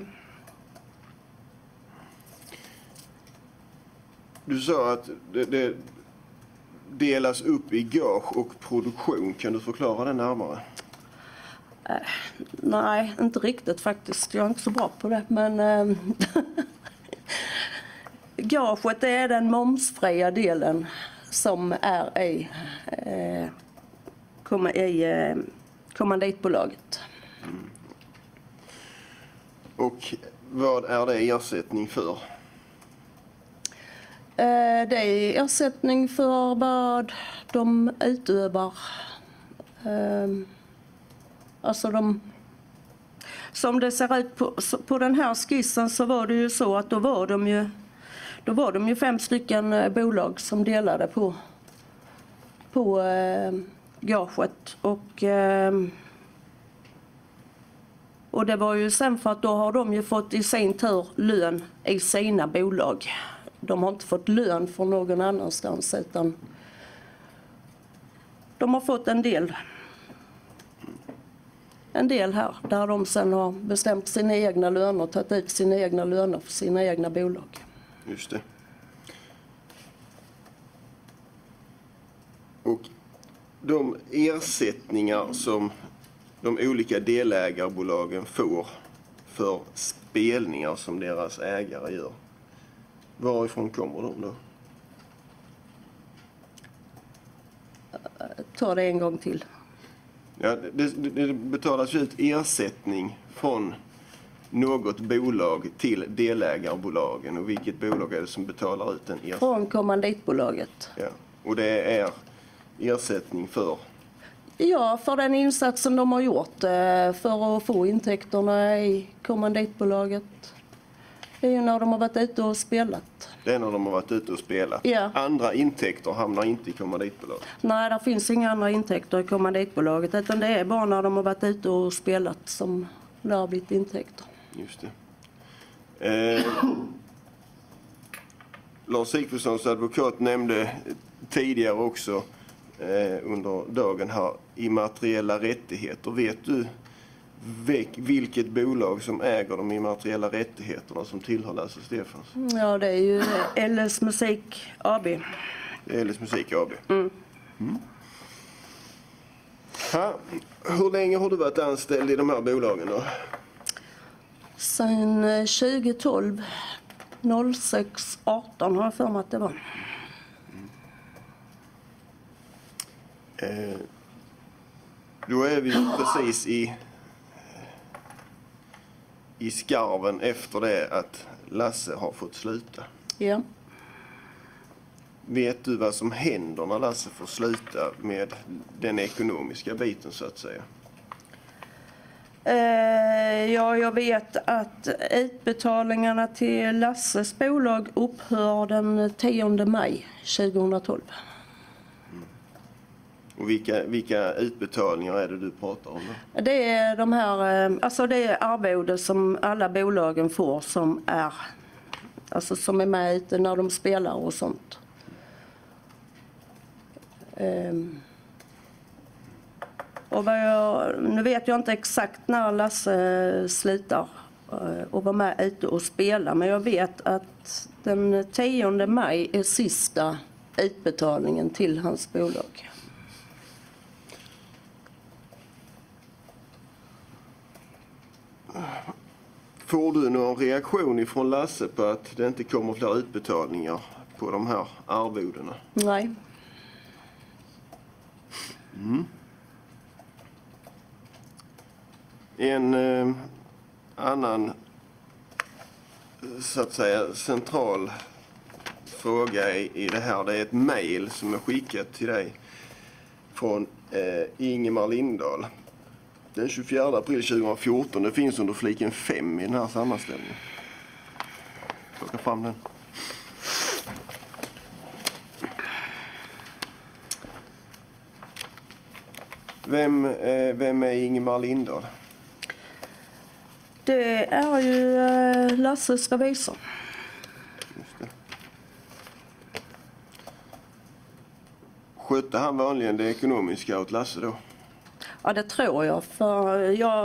Du sa att det delas upp i gage och produktion. Kan du förklara det närmare? Nej, inte riktigt faktiskt. Jag är inte så bra på det. Men gaget är den momsfria delen som är i kommanditbolaget. Och vad är det ersättning för? Det är ersättning för vad de utövar. Alltså som det ser ut på den här skissen så var det ju så att då var de ju 5 stycken bolag som delade på gaget och det var ju sen för att då har de ju fått i sin tur lön i sina bolag. De har inte fått lön från någon annanstans utan de har fått en del. en del här där de sen har bestämt sina egna löner och tagit ut sina egna löner för sina egna bolag. Just det. Och de ersättningar som de olika delägarbolagen får för spelningar som deras ägare gör, varifrån kommer de då? Ta det en gång till. Ja, det betalas ut ersättning från något bolag till delägarbolagen. Och vilket bolag är det som betalar ut den ersättningen? Från kommanditbolaget. Ja. Och det är ersättning för? Ja, för den insatsen de har gjort för att få intäkterna i kommanditbolaget. Det är ju när de har varit ute och spelat. Det är när de har varit ute och spelat? Ja. Andra intäkter hamnar inte i kommanditbolaget? Nej, det finns inga andra intäkter i kommanditbolaget. Utan det är bara när de har varit ute och spelat som det har blivit intäkter. Just det. Lars Sigfridssons advokat nämnde tidigare också under dagen här immateriella rättigheter. Vet du vilket bolag som äger de immateriella rättigheterna som tillhör Lasse Stefans? Ja, det är ju LS Musik AB. Det är LS Musik AB. Ha, hur länge har du varit anställd i de här bolagen då? Sen 2012, 06-18 har jag för mig att det var. Då är vi precis i skarven efter det att Lasse har fått sluta. Ja. Vet du vad som händer när Lasse får sluta med den ekonomiska biten så att säga? Ja, jag vet att utbetalningarna till Lasses bolag upphör den 10 maj 2012. Och vilka utbetalningar är det du pratar om då? Det är de här, alltså det är arvode som alla bolagen får som är med ute när de spelar och sånt. Och nu vet jag inte exakt när Lasse slutar och vara med ute och spela, men jag vet att den 10 maj är sista utbetalningen till hans bolag. Får du någon reaktion ifrån Lasse på att det inte kommer fler utbetalningar på de här arvodena? Nej. En annan så att säga central fråga i det här, det är ett mejl som är skickat till dig från Ingemar Lindahl den 24 april 2014. Det finns under fliken 5 i den här sammanställningen. Plocka fram den. Vem är Ingemar Lindahl? Det är ju Lasses revisor. Just det. Skötte han vanligen det ekonomiska åt Lasse då? Ja, det tror jag. För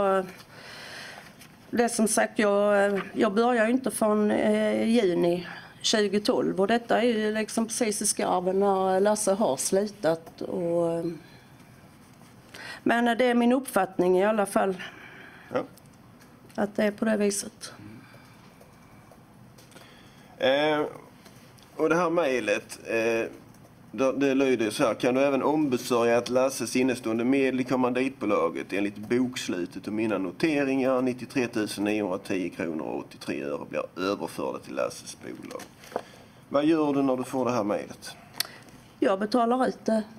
det som sagt, jag börjar ju inte från juni 2012. Och detta är ju liksom precis i skarven när Lasse har slutat. Men det är min uppfattning i alla fall. Ja. Att det är på det viset. Och det här mejlet, det lyder så här: kan du även ombesörja att Lasses innestående medel i kommanditbolaget enligt bokslutet och mina noteringar 93 910 kronor och 83 öre blir överförda till Lasses bolag? Vad gör du när du får det här mejlet? Jag betalar ut det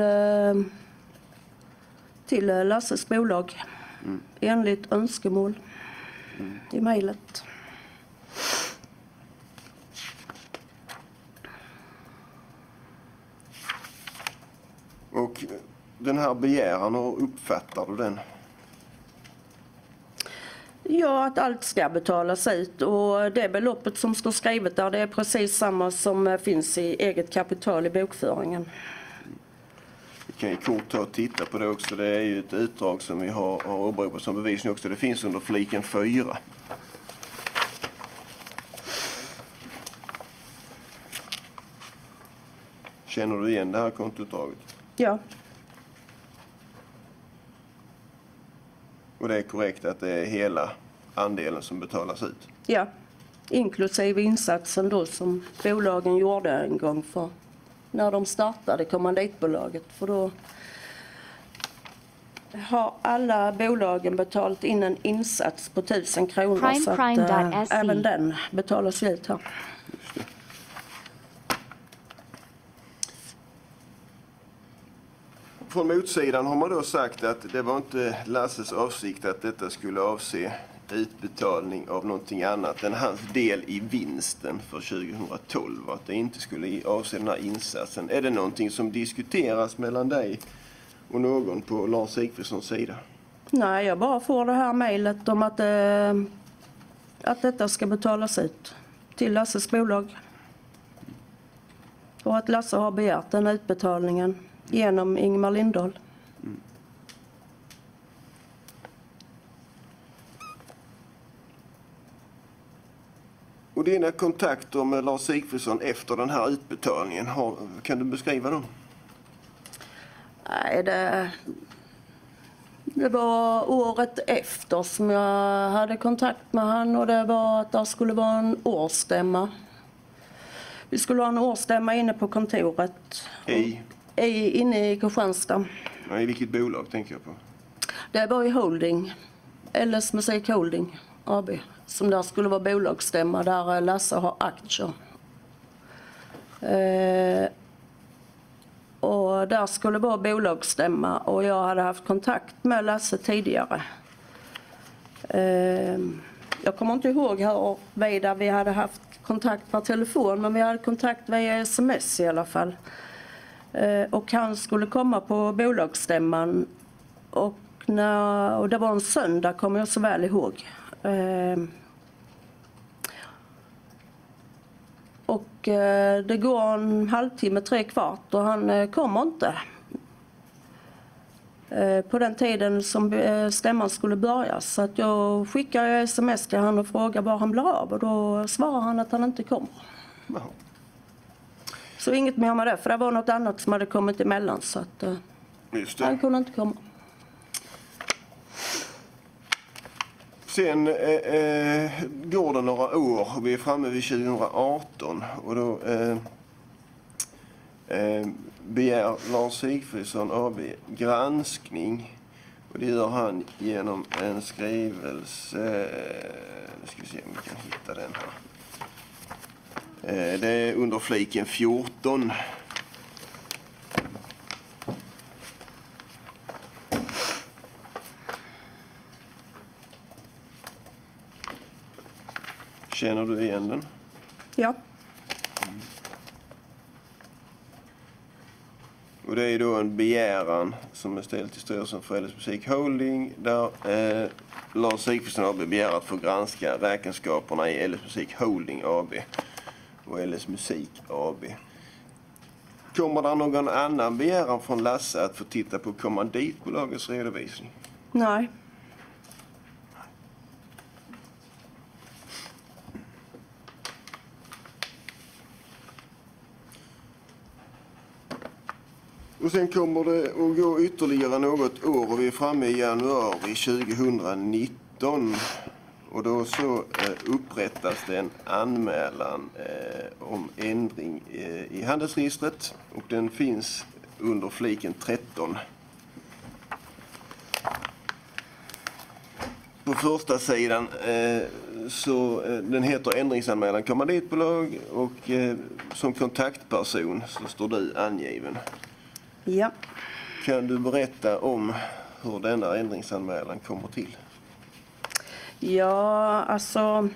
till Lasses bolag enligt önskemål i mejlet. Och den här begäran, hur uppfattar du den? Ja, att allt ska betalas ut och det beloppet som står skrivet där, det är precis samma som finns i eget kapital i bokföringen. kan ju kort ta och titta på det också. Det är ju ett utdrag som vi har åberopat som bevisning också. Det finns under fliken 4. Känner du igen det här kontoutdraget? Ja. Och det är korrekt att det är hela andelen som betalas ut? Ja, inklusive insatsen då som bolagen gjorde en gång för när de startade kommanditbolaget. För då har alla bolagen betalat in en insats på 1000 kronor så att även den betalas ut här. Från motsidan har man då sagt att det var inte Lasses avsikt att detta skulle avse utbetalning av någonting annat än hans del i vinsten för 2012. Att det inte skulle avse den här insatsen. Är det någonting som diskuteras mellan dig och någon på Lars Sigfridssons sida? Nej, jag bara får det här mejlet om att detta ska betalas ut till Lasses bolag. Och att Lasse har begärt den utbetalningen genom Ingemar Lindahl. Och dina kontakter med Lars Sigfridsson efter den här utbetalningen, kan du beskriva dem? Nej, det var året efter som jag hade kontakt med han och det var att det skulle vara en årsstämma. Vi skulle ha en årsstämma inne på kontoret. Inne i Kristianstad. I vilket bolag tänker jag på? Det var i Holding. LS Musik Holding AB. Som där skulle vara bolagsstämma där Lasse har aktier. Och där skulle vara bolagsstämma och jag hade haft kontakt med Lasse tidigare. Jag kommer inte ihåg huruvida vi hade haft kontakt per telefon men vi hade kontakt via sms i alla fall. Och han skulle komma på bolagsstämman och det var en söndag kommer jag så väl ihåg. Och det går en halvtimme, 3/4 och han kommer inte. På den tiden som stämman skulle börja så att jag skickade sms till han och frågade var han blir av och då svarar han att han inte kommer. Wow. Så inget mer med det för det var något annat som hade kommit emellan så att han kunde inte komma. Sen går det några år och vi är framme vid 2018 och då begär Lars Sigfridsson AB granskning och det gör han genom en skrivelse. Nu ska vi se om vi kan hitta den här. Det är under fliken 14. Känner du igen den? Ja. Och det är då en begäran som är ställd till styrelsen för LS Musik Holding där Lars Sigfridsson AB begär att få granska räkenskaperna i LS Musik Holding AB och LS Musik AB. Kommer det någon annan begäran från Lasse att få titta på kommanditbolagets redovisning? Nej. Och sen kommer det att gå ytterligare något år och vi är framme i januari 2019. Och då så upprättas det en anmälan om ändring i handelsregistret och den finns under fliken 13. På första sidan så den heter ändringsanmälan kommanditbolag och som kontaktperson så står du angiven. Ja. Kan du berätta om hur denna ändringsanmälan kommer till? Ja, alltså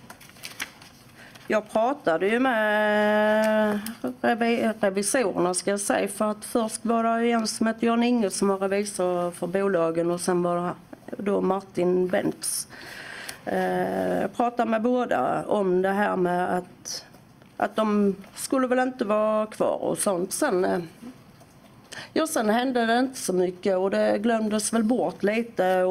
jag pratade ju med revisorerna ska jag säga för att först var det en som hette Jan Inge som var revisor för bolagen och sen var det då Martin Bentz. Jag pratade med båda om det här med att de skulle väl inte vara kvar och sånt. Sen Ja, sen hände det inte så mycket och det glömdes väl bort lite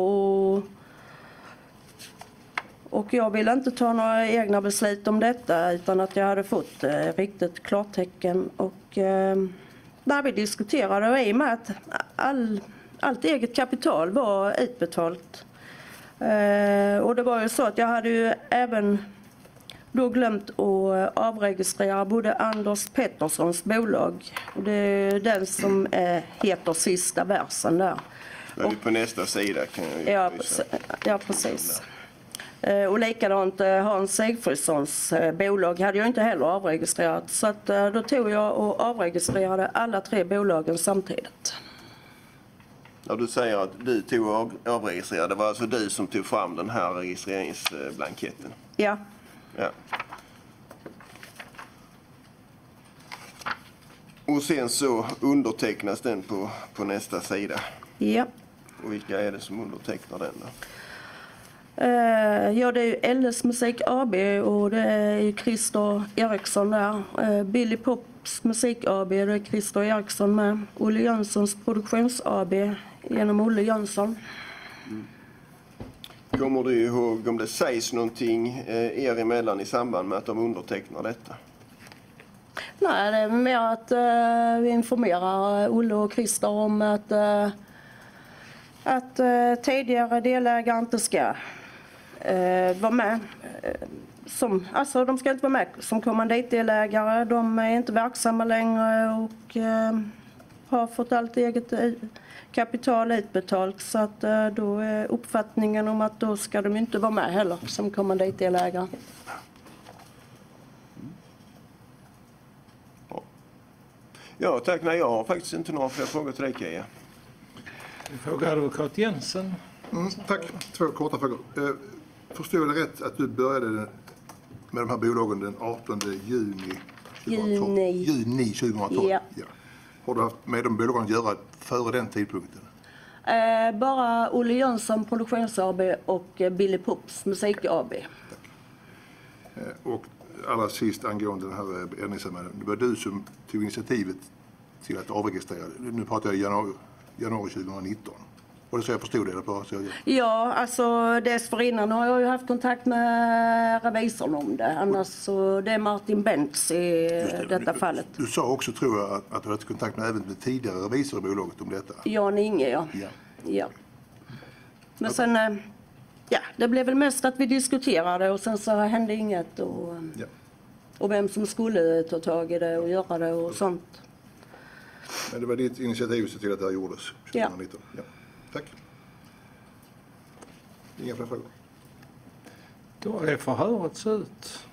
och jag ville inte ta några egna beslut om detta utan att jag hade fått riktigt klartecken. Och när vi diskuterade och i och med att allt eget kapital var utbetalt. Och det var ju så att jag hade ju även då glömt att avregistrera både Anders Petterssons bolag och det är den som heter Sista versen där. Det är på nästa sida kan jag ja, precis. Och likadant Hans Sigfridssons bolag hade jag inte heller avregistrerat. Så att, då tog jag och avregistrerade alla 3 bolagen samtidigt. Ja, du säger att du tog och avregistrerade. Det var alltså du som tog fram den här registreringsblanketten? Ja. Ja. Och sen så undertecknas den på nästa sida? Ja. Och vilka är det som undertecknar den då? Ja, det är ju LS Musik AB och det är ju Christer Eriksson där. Billy Pops Musik AB, det är Christer Eriksson med. Olle Jönssons Produktions AB genom Olle Jönsson. Kommer du ihåg om det sägs någonting er emellan i samband med att de undertecknar detta? Nej, det är mer att vi informerar Olle och Christer om att tidigare delägare inte ska vara med. Alltså de ska inte vara med som kommanditdelägare. De är inte verksamma längre och har fått allt eget kapital utbetalt. Så att då är uppfattningen om att då ska de inte vara med heller som kommanditdelägare. Ja, tack. Nej, jag har faktiskt inte några fler frågor till dig, Kia. Vi frågar advokat Jensen. Tack. 2 korta frågor. Förstår jag det rätt att du började med de här bolagen den 18 juni 2012? Juni 2012? Ja. Ja. Har du haft med de bolagen att göra före den tidpunkten? Bara Olle Jönsson Produktions AB och Billy Pops Musik AB. Tack. Och allra sist angående den här ändringsanmälan. Det var du som tog initiativet till att avregistrera. Nu pratar jag januari 2019. Och det så jag förstod det? Eller bara så Ja, alltså dessförinnan har jag ju haft kontakt med revisorn om det. Annars så det är Martin Bentz i detta fallet. Du sa också, tror jag, att du hade kontakt med även med tidigare revisor i bolaget om detta. Jan Inge, ja. Men sen, det blev väl mest att vi diskuterade och sen så hände inget. Och vem som skulle ta tag i det och göra det och sånt. Men det var ditt initiativ så till att det här gjordes 2019. Ja. Tack. Inga fler frågor. Då är förhöret slut.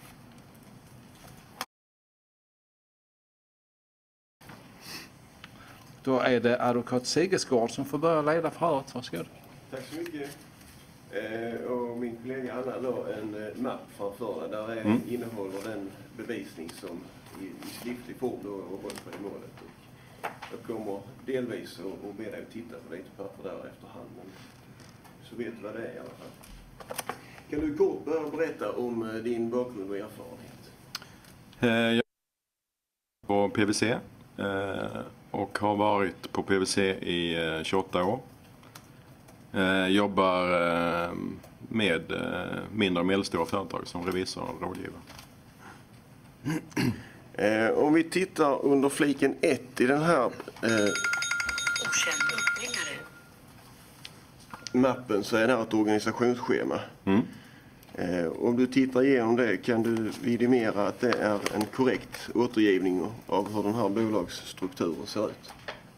Då är det advokat Segesgård som får börja leda förhöret. Varsågod. Tack så mycket. Och min kollega Anna då en mapp framför dig. Där innehåller den bevisning som i skriftlig form då och varit på det målet. Jag kommer delvis och be dig att titta på lite papper där efterhand. Men så vet du vad det är i alla fall. Kan du kort börja berätta om din bakgrund och erfarenhet? Jag är på PVC och har varit på PVC i 28 år. Jobbar med mindre och medelstora företag som revisor och rådgivare. Om vi tittar under fliken 1 i den här mappen så är det här ett organisationsschema. Om du tittar igenom det kan du vidimera att det är en korrekt återgivning av hur den här bolagsstrukturen ser ut.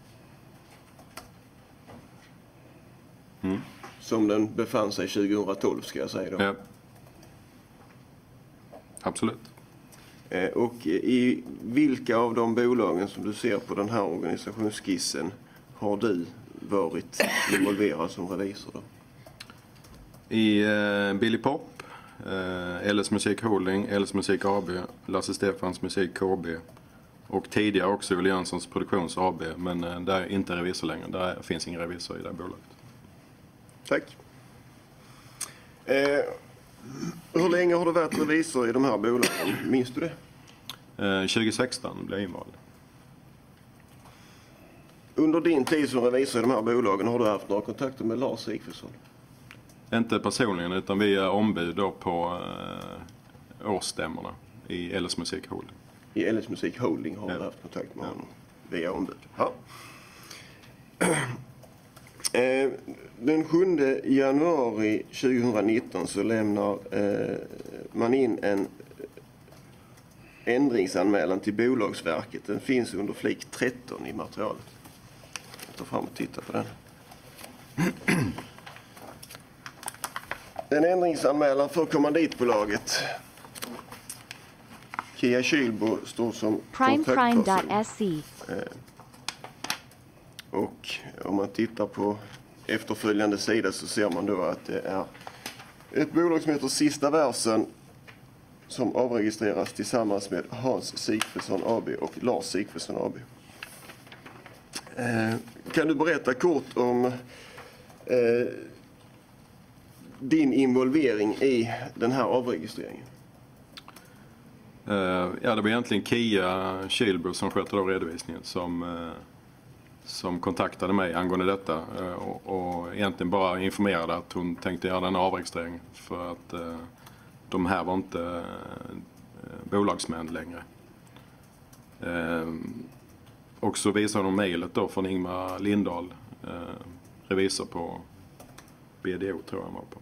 Som den befann sig 2012 ska jag säga då. Ja. Absolut. Och i vilka av de bolagen som du ser på den här organisationsskissen har du varit involverad som revisor då? I Billy Pop, LS Musik Holding, LS Musik AB, Lasse Stefans Musik KB och tidigare också Olle Jönssons Produktions AB, men där är inte revisor längre. Där finns ingen revisor i det bolaget. Tack. Hur länge har du varit revisor i de här bolagen? Minns du det? 2016 blev jag invald. Under din tid som revisor i de här bolagen, har du haft några kontakter med Lars Sigfridsson? Inte personligen, utan vi är ombud då på årsstämmorna i LS Musik Holding. I LS Musik Holding har du haft kontakt med honom via ombud? Ja. Den 7 januari 2019 så lämnar man in en ändringsanmälan till Bolagsverket. Den finns under flik 13 i materialet. Jag tar fram och tittar på den. En ändringsanmälan för kommanditbolaget. Kia Kylbo står som Prime.se. Och om man tittar på efterföljande sida så ser man då att det är ett bolag som heter Sista Versen som avregistreras tillsammans med Hans Sigfridsson AB och Lars Sigfridsson AB. Kan du berätta kort om din involvering i den här avregistreringen? Ja, det var egentligen Kia Kylbo som skötte då redovisningen som kontaktade mig angående detta och egentligen bara informerade att hon tänkte göra den avregistreringen för att de här var inte bolagsmän längre. Och så visade de mejlet då från Ingmar Lindahl, revisor på BDO tror jag han var på.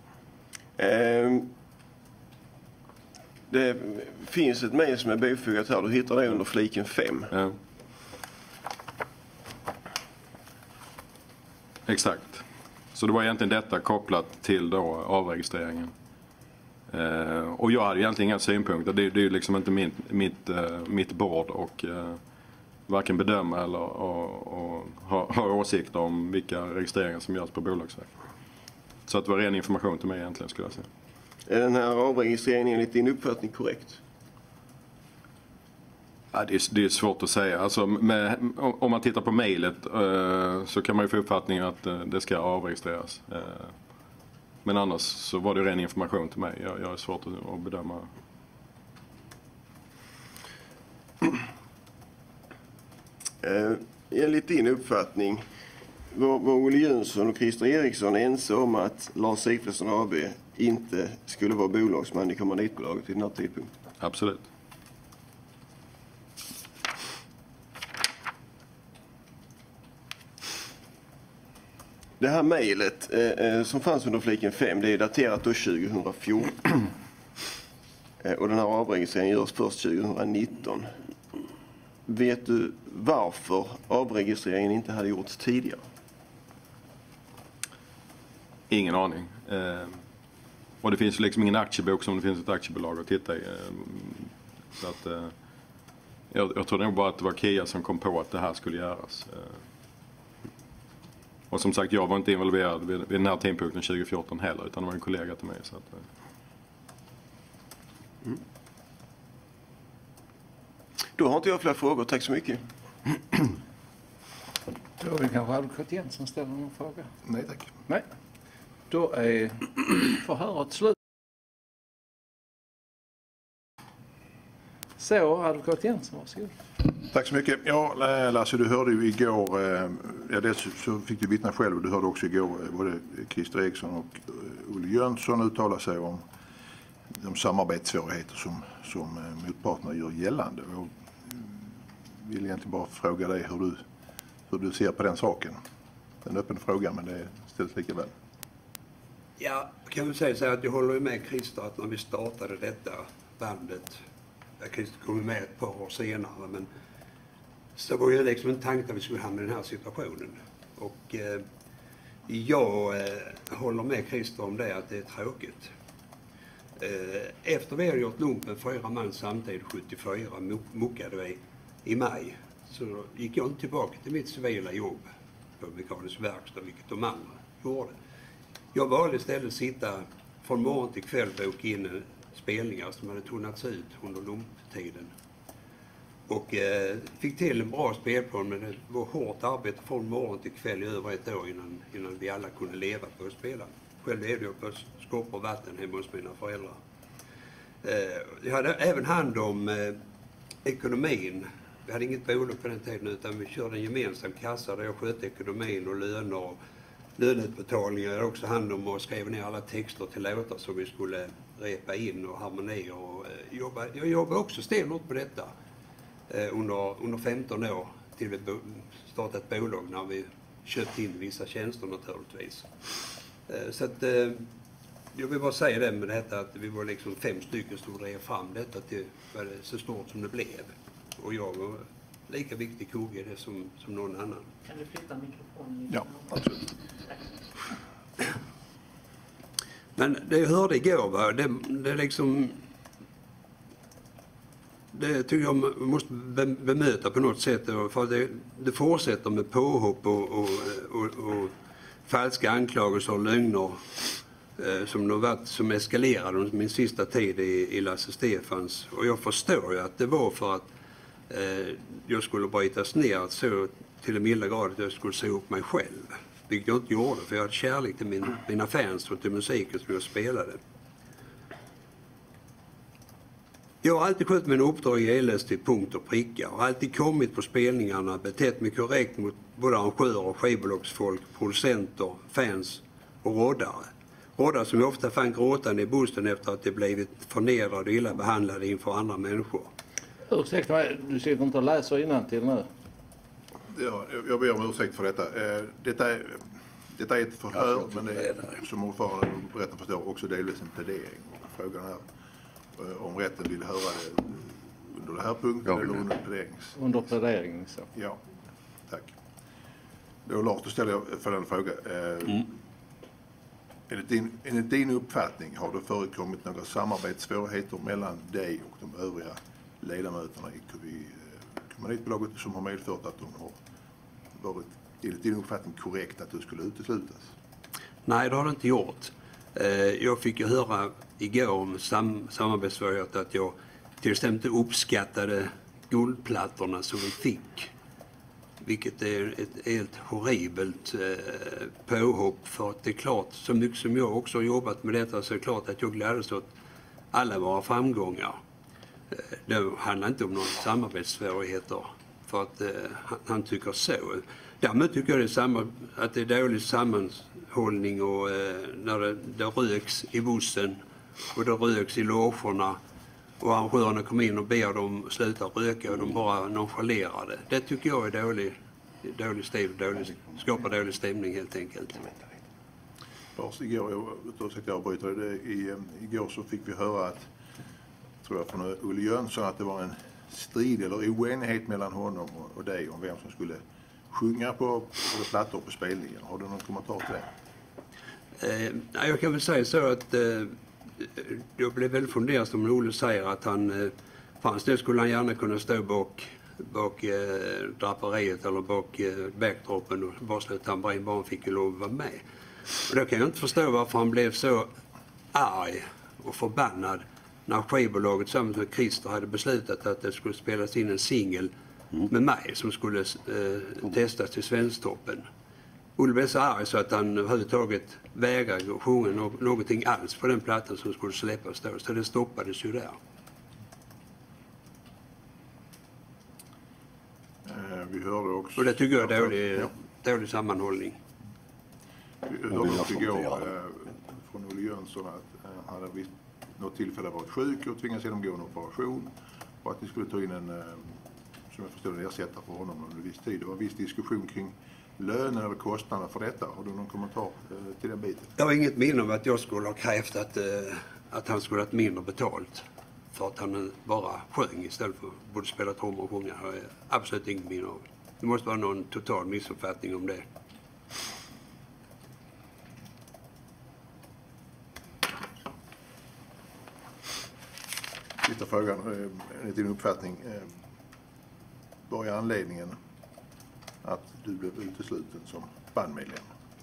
Det finns ett mejl som är bifogat här. Du hittar det under fliken 5. Ja. Exakt. Så det var egentligen detta kopplat till då avregistreringen. Och jag hade egentligen inga synpunkter. Det är ju liksom inte mitt bord och varken bedöma eller ha åsikter om vilka registreringar som görs på Bolagsverket. Så att det var ren information till mig egentligen skulle jag säga. Är den här avregistreringen enligt din uppfattning korrekt? Ja, det är svårt att säga. Alltså, om man tittar på mejlet så kan man ju få uppfattningen att det ska avregistreras. Men annars så var det ren information till mig. Jag är svårt att bedöma. Enligt din uppfattning var Olle Jönsson och Christer Eriksson ense om att Lars Sigfridsson AB inte skulle vara bolagsman i kommanditbolaget vid den här tidpunkten? Absolut. Det här mejlet som fanns under fliken 5, det är daterat då 2014. Och den här avregistreringen görs först 2019. Vet du varför avregistreringen inte hade gjorts tidigare? Ingen aning. Och det finns ju liksom ingen aktiebok som det finns ett aktiebolag att titta i. Så att, jag tror nog bara att det var Kia som kom på att det här skulle göras. Och som sagt, jag var inte involverad vid den här tidpunkten 2014 heller, utan det var en kollega till mig. Så att, Då har inte jag fler frågor. Tack så mycket. Då vill kanske advokat Jensen ställa någon fråga? Nej tack. Nej. Då är förhöret slut. Så, advokat Jensen, varsågod. Tack så mycket. Ja, Lasse, du hörde ju igår, dels så fick du vittna själv, och du hörde också igår både Christer Eriksson och Olle Jönsson uttala sig om de samarbetssvårigheter som motparterna gör gällande. Jag vill egentligen bara fråga dig hur du ser på den saken. Det är en öppen fråga, men det ställs lika väl. Ja, jag kan väl säga så att jag håller med Christer att när vi startade detta bandet, Christer kom med ett par år senare, men så var ju liksom en tanke att vi skulle hamna i den här situationen. Och jag håller med Christer om det, att det är tråkigt. Efter vi hade gjort lumpen 4 man samtidigt 74, muckade vi i maj, så gick jag inte tillbaka till mitt civila jobb på mekanisk verkstad, vilket de andra gjorde. Jag valde istället att sitta från morgon till kväll och boka in spelningar som hade tunnats ut under lumptiden. Och fick till en bra spelplan, men det var hårt arbete från morgon till kväll i över ett år innan vi alla kunde leva på att spela. Själv levde jag på skåp och vatten hemma hos mina föräldrar. Jag hade även hand om ekonomin vi hade inget bolag på den tiden utan vi körde en gemensam kassa där jag skötte ekonomin och löner och löneutbetalningar. Jag hade också hand om och skrev ner alla texter till låtar som vi skulle repa in och harmonier och jobba. Jag jobbade också stenhårt på detta under 15 år till vi startade ett bolag när vi köpte in vissa tjänster naturligtvis. Så att jag vill bara säga det med detta att vi var liksom 5 stycken som drev fram detta till så stort som det blev. Och jag var lika viktig kugge i det som någon annan. Kan du flytta mikrofonen lite? Ja, absolut. Men det jag hörde igår var det liksom... Det tycker jag man måste bemöta på något sätt. För det fortsätter med påhopp och falska anklagelser och lögner som eskalerade min sista tid i Lasse Stefans. Och jag förstår ju att det var för att jag skulle brytas ner så till en milda grad att jag skulle se upp mig själv. Vilket jag inte gjorde, för jag hade kärlek till mina fans och till musiken som jag spelade. Jag har alltid skött mina uppdrag i LS till punkt och pricka. Och alltid kommit på spelningarna, betett mig korrekt mot både arrangörer och skivbolagsfolk, producenter, fans och roddare. Roddare som jag ofta fann gråtande i bussen efter att de blivit förnedrade och illa behandlade inför andra människor. Ursäkta mig, du sitter inte och läser innantill nu. Ja, jag ber om ursäkt för detta. Detta är ett förhör, men det är, som ordförande rätten förstår, också delvis en plädering. Frågan här om rätten vill höra det under det här punkten eller under pläderings. Under plädering, så. Ja, tack. Då Lars, då ställer jag följande fråga. Enligt din uppfattning har det förekommit några samarbetssvårigheter mellan dig och de övriga ledamöterna i kommanditbolaget som har medfört att de har varit, enligt din uppfattning, korrekt att du skulle uteslutas? Nej, det har det inte gjort. Jag fick ju höra igår om samarbetssvårigheter att jag till exempel uppskattade guldplattorna som vi fick. Vilket är ett helt horribelt påhopp, för att det är klart, så mycket som jag också har jobbat med detta, så är det klart att jag gläddes åt alla våra framgångar. Det handlar inte om några samarbetssvårigheter för att han tycker så. Därmed tycker jag att det är dålig sammanhållning och när det röks i bussen och det röks i logerna och arrangörerna kom in och ber dem sluta röka och de bara nonchalerade. Det tycker jag är dålig stil, skapar dålig stämning helt enkelt. Lars, igår så fick vi höra att, tror jag, från Olle Jönsson, att det var en strid eller oenighet mellan honom och dig om vem som skulle sjunga på plattor på spelningen. Har du någon kommentar till det? Jag kan väl säga så att jag blev väldigt funderad om Olle säger att han fanns det skulle han gärna kunna stå bak draperiet eller bak backdropen och bara slå tamburin, bara han fick ju lov att vara med. Och då kan jag inte förstå varför han blev så arg och förbannad när skivbolaget tillsammans med Christer hade beslutat att det skulle spelas in en singel med mig som skulle testas till Svensktoppen. Olle blev så arg så att han överhuvudtaget vägrade att sjunga någonting alls på den plattan som skulle släppas då. Så det stoppades ju där. Vi hörde också... Och det tycker jag är dålig sammanhållning. Vi hörde också igår från Olle Jönsson att han hade vid något tillfälle varit sjuk och tvingats genomgå en operation. Och att ni skulle ta in en, som jag förstår, en ersättare för honom under viss tid. Det var viss diskussion kring lönen eller kostnaderna för detta. Har du någon kommentar till den biten? Jag har inget minne om att jag skulle ha krävt att han skulle ha mindre betalt för att han bara sjöng istället för att både spela trummor och sjunga. Jag har absolut inget minne av. Det måste vara någon total missuppfattning om det. Sista frågan, enligt din uppfattning, vad är anledningen att du blev utesluten som bandmedlem?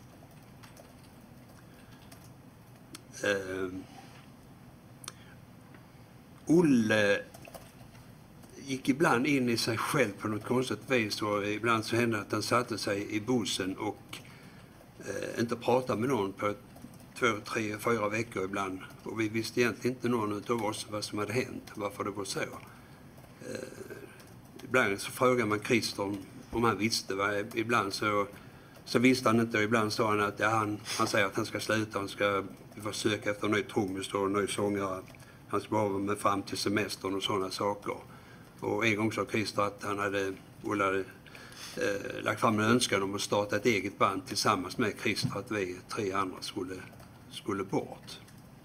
Olle gick ibland in i sig själv på något konstigt vis, och ibland så hände att han satte sig i bussen och inte pratade med någon på 2, 3, 4 veckor ibland. Och vi visste egentligen inte någon av oss vad som hade hänt, varför det var så. ibland så frågar man Christer om han visste vad. Ibland så visste han inte och ibland sa han att han säger att han ska sluta. Han ska försöka efter en ny trummis och en ny sångare. Han ska vara med fram till semestern och sådana saker. Och en gång sa Christer att han hade lagt fram en önskan om att starta ett eget band tillsammans med Christer, att vi 3 andra skulle bort.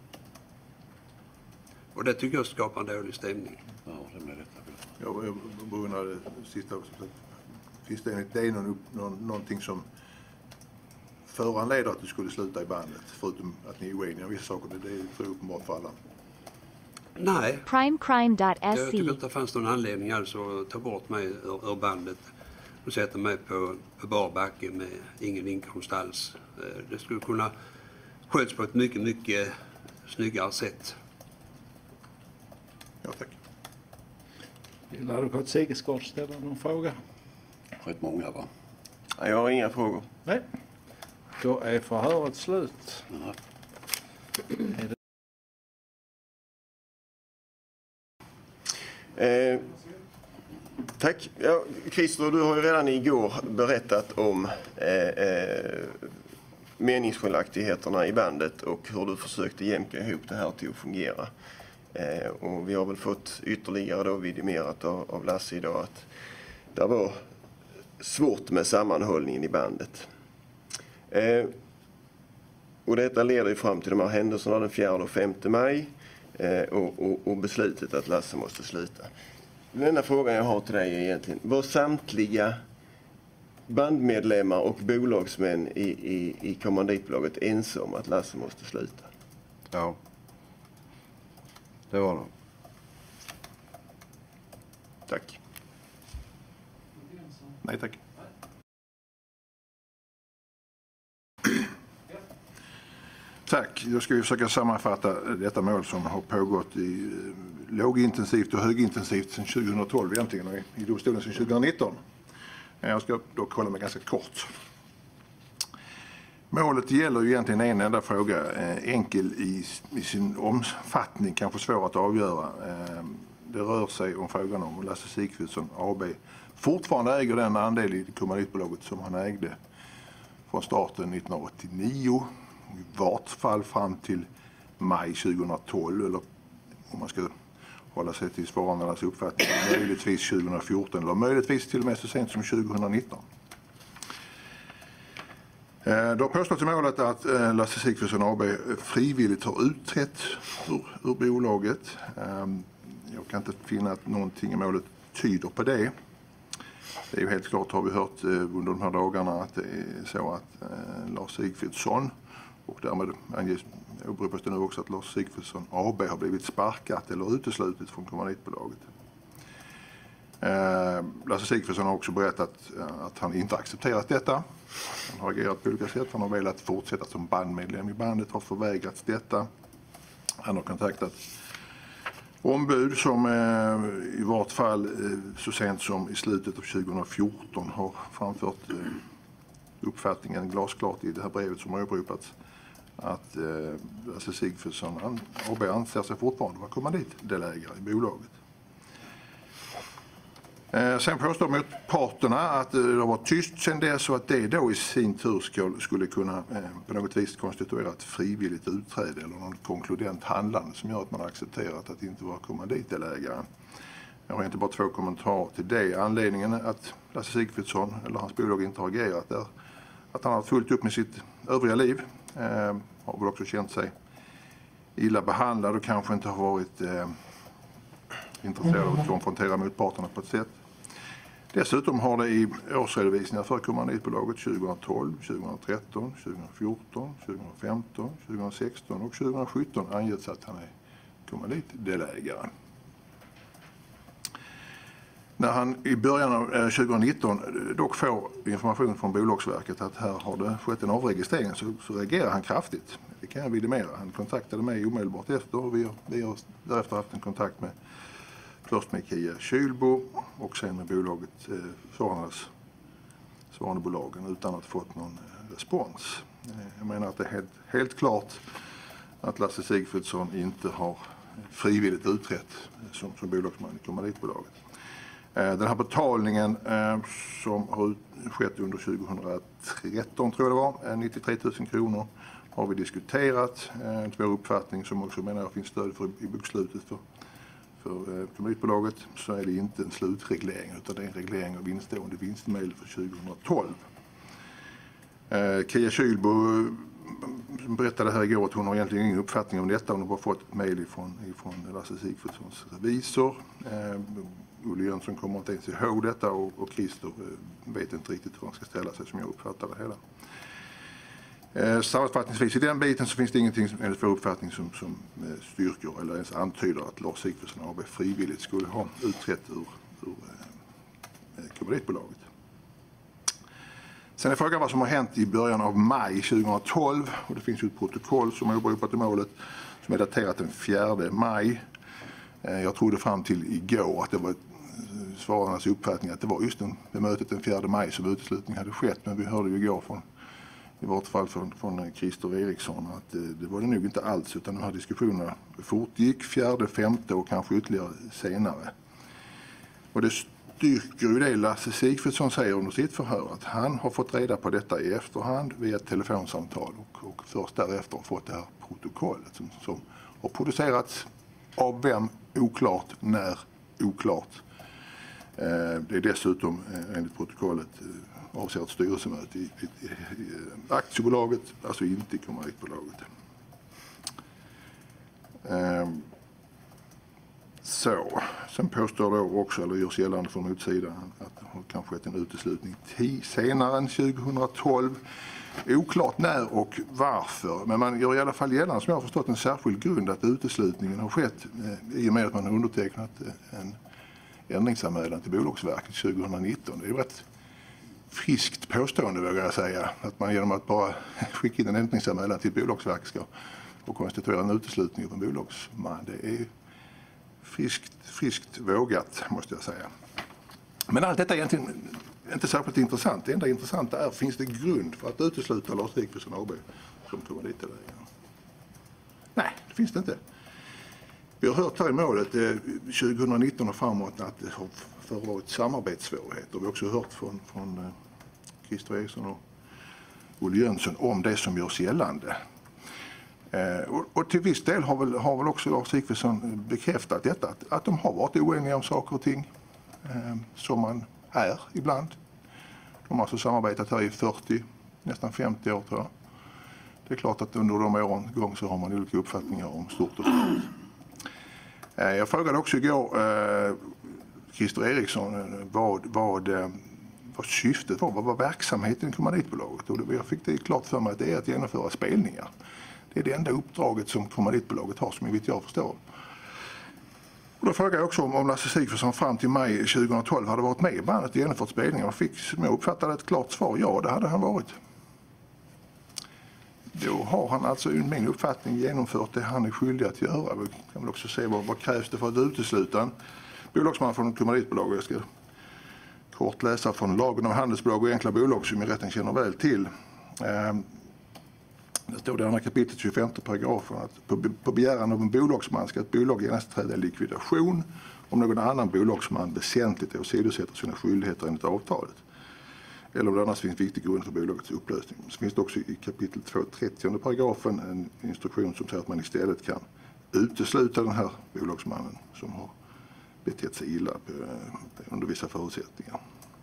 Och det tycker jag skapar en dålig stämning. Ja, det med detta. Jag beundrar det sista också. Finns det enligt dig någonting som föranleder att du skulle sluta i bandet? Förutom att ni är oeniga om vissa saker. Det är för uppenbart för alla. Nej. Primecrime.se. Jag tycker inte det fanns någon anledning alltså att ta bort mig ur bandet och sätta mig på bar backe med ingen inkomst alls. Det skulle kunna sköts på ett mycket, mycket snyggare sätt. Ja, tack. Vill advokat Segerskård ställa någon fråga? Rätt många, va? Jag har inga frågor. Nej. Då är förhöret slut. Ja. Tack. Ja, Christer, du har ju redan igår berättat om meningsskiljaktigheterna i bandet och hur du försökte jämka ihop det här till att fungera. Och vi har väl fått ytterligare då vidimerat av Lasse idag att det var svårt med sammanhållningen i bandet. Och detta leder ju fram till de här händelserna den 4 och 5 maj och beslutet att Lasse måste sluta. Den enda frågan jag har till dig är egentligen, var samtliga bandmedlemmar och bolagsmän i kommanditbolaget ense om att Lasse måste sluta? Ja. Det var det. Tack. Nej, tack. Tack. Då ska vi försöka sammanfatta detta mål som har pågått i lågintensivt och högintensivt sedan 2012 egentligen och i domstolen sedan 2019. Jag ska dock hålla mig ganska kort. Målet gäller ju egentligen en enda fråga, enkel i sin omfattning, kanske svår att avgöra. Det rör sig om frågan om Lasse Sigfridsson AB fortfarande äger den andel i kommanditbolaget som han ägde från starten 1989, i vart fall fram till maj 2012, eller om man ska hålla sig till svarandes uppfattning, möjligtvis 2014 eller möjligtvis till och med så sent som 2019. Det har påståtts i målet att Lasse Sigfridsson AB frivilligt har utträtt ur bolaget. Jag kan inte finna att någonting i målet tyder på det. Det är ju helt klart, har vi hört under de här dagarna, att det är så att Lars Sigfridsson, och därmed åberopas det nu också att Lars Sigfridsson AB har blivit sparkat eller uteslutet från kommanditbolaget. Lasse Sigfridsson har också berättat att han inte accepterat detta. Han har agerat på olika sätt. Han har velat fortsätta som bandmedlem i bandet, har förvägrats detta. Han har kontaktat ombud som i vart fall så sent som i slutet av 2014 har framfört uppfattningen glasklart i det här brevet som har åberopats att Lasse Sigfridsson AB anser sig fortfarande vara kommanditdelägare i bolaget. Sen påstår motparterna att det har varit tyst sedan dess och att det då i sin tur skulle kunna på något vis konstituera ett frivilligt utträde eller någon konkludent handlande som gör att man har accepterat att inte vara kommanditdelägare. Jag har inte bara 2 kommentarer till det. Anledningen att Lasse Sigfridsson eller hans bolag inte har agerat är att han har fullt upp med sitt övriga liv. Har väl också känt sig illa behandlad och kanske inte har varit intresserad av att konfrontera motparterna på ett sätt. Dessutom har det i årsredovisningar för kommanditbolaget 2012, 2013, 2014, 2015, 2016 och 2017 angetts att han är kommanditdelägare. När han i början av 2019 dock får information från Bolagsverket att här har det skett en avregistrering så reagerar han kraftigt. Det kan jag vidimera. Han kontaktade mig omedelbart efter och vi har därefter haft en kontakt med först med Kia Kylbo och sen med bolaget Svanebolagen utan att fått någon respons. Jag menar att det är helt klart att Lasse Sigfridsson inte har frivilligt utträtt som bolagsman i kommanditbolaget. Den här betalningen som har skett under 2013 tror jag det var, 93 000 kronor har vi diskuterat. Vår uppfattning som också menar jag finns stöd för i bokslutet för Kommanditbolaget, så är det inte en slutreglering utan det är en reglering av instående vinstmedel för 2012. Kia Kylbo berättade här igår att hon har egentligen ingen uppfattning om detta. Hon har bara fått ett mejl ifrån Lasse Sigfridssons revisor. Olle Jönsson kommer inte ens ihåg detta och Christer vet inte riktigt hur han ska ställa sig som jag uppfattar det hela. Sammanfattningsvis i den biten så finns det ingenting enligt vår uppfattning som styrker eller ens antyder att Lars Sigfridsson AB frivilligt skulle ha utträtt ur Kommanditbolaget. Sen är frågan vad som har hänt i början av maj 2012 och det finns ju ett protokoll som har åberopat i målet som är daterat den 4 maj. Jag trodde fram till igår att det var svararnas uppfattning att det var just det mötet den 4 maj som uteslutning hade skett, men vi hörde ju igår i vart fall från Christer Eriksson att det var det nog inte alls, utan de här diskussionerna fortgick 4, 5 och kanske ytterligare senare. Och det styrker ju det Lasse Sigfridsson säger under sitt förhör att han har fått reda på detta i efterhand via ett telefonsamtal och först därefter har fått det här protokollet som har producerats av vem oklart, när oklart. Det är dessutom enligt protokollet avser ett styrelsemöte i aktiebolaget, alltså inte i Kommanditbolaget. Sen påstår då också, eller görs gällande från motsidan, att det har kanske skett en uteslutning senare än 2012. Oklart när och varför, men man gör i alla fall gällande, som jag har förstått, en särskild grund att uteslutningen har skett i och med att man har undertecknat en ändringsanmälan till Bolagsverket 2019. Det är ju rätt friskt påstående vågar jag säga, att man genom att bara skicka in en ändringsanmälan till Bolagsverket ska och konstituera en uteslutning av en bolagsman. Det är friskt vågat måste jag säga. Men allt detta är egentligen inte särskilt intressant. Det enda intressanta är, finns det grund för att utesluta Lars Sigfridsson AB som kommanditdelägare? Nej, det finns det inte. Vi har hört här i målet 2019 och framåt att det har förevarit samarbetssvårigheter. Vi har också hört från Christer Eriksson och Olle Jönsson om det som görs gällande. Och till viss del har väl också Lars Sigfridsson bekräftat detta, att de har varit oeniga om saker och ting som man är ibland. De har alltså samarbetat här i 40, nästan 50 år tror jag. Det är klart att under de åren gång så har man olika uppfattningar om stort och stort. Jag frågade också igår Christer Eriksson vad syftet var, vad var verksamheten i Kommanditbolaget, och jag fick det klart för mig att det är att genomföra spelningar. Det är det enda uppdraget som Kommanditbolaget har, som jag förstår. Och då frågade jag också om Lasse Sigfridsson fram till maj 2012 hade varit med i bandet och genomfört spelningar, och fick, som jag uppfattade, ett klart svar: ja, det hade han varit. Då har han alltså i min uppfattning genomfört det han är skyldig att göra. Vi kan väl också se vad krävs det för att utesluta en bolagsman från Kommanditbolaget. Jag ska kort läsa från lagen om handelsbolag och enkla bolag som jag rätten känner väl till. Det står i andra kapitlet 25 paragrafen att på begäran av en bolagsman ska ett bolag genast träda i likvidation om någon annan bolagsman väsentligt åsidosätter sina skyldigheter enligt avtalet. Eller om det annars finns viktig grund för bolagets upplösning. Så finns det också i kapitel 230 paragrafen en instruktion som säger att man istället kan utesluta den här bolagsmannen som har betett sig illa under vissa förutsättningar.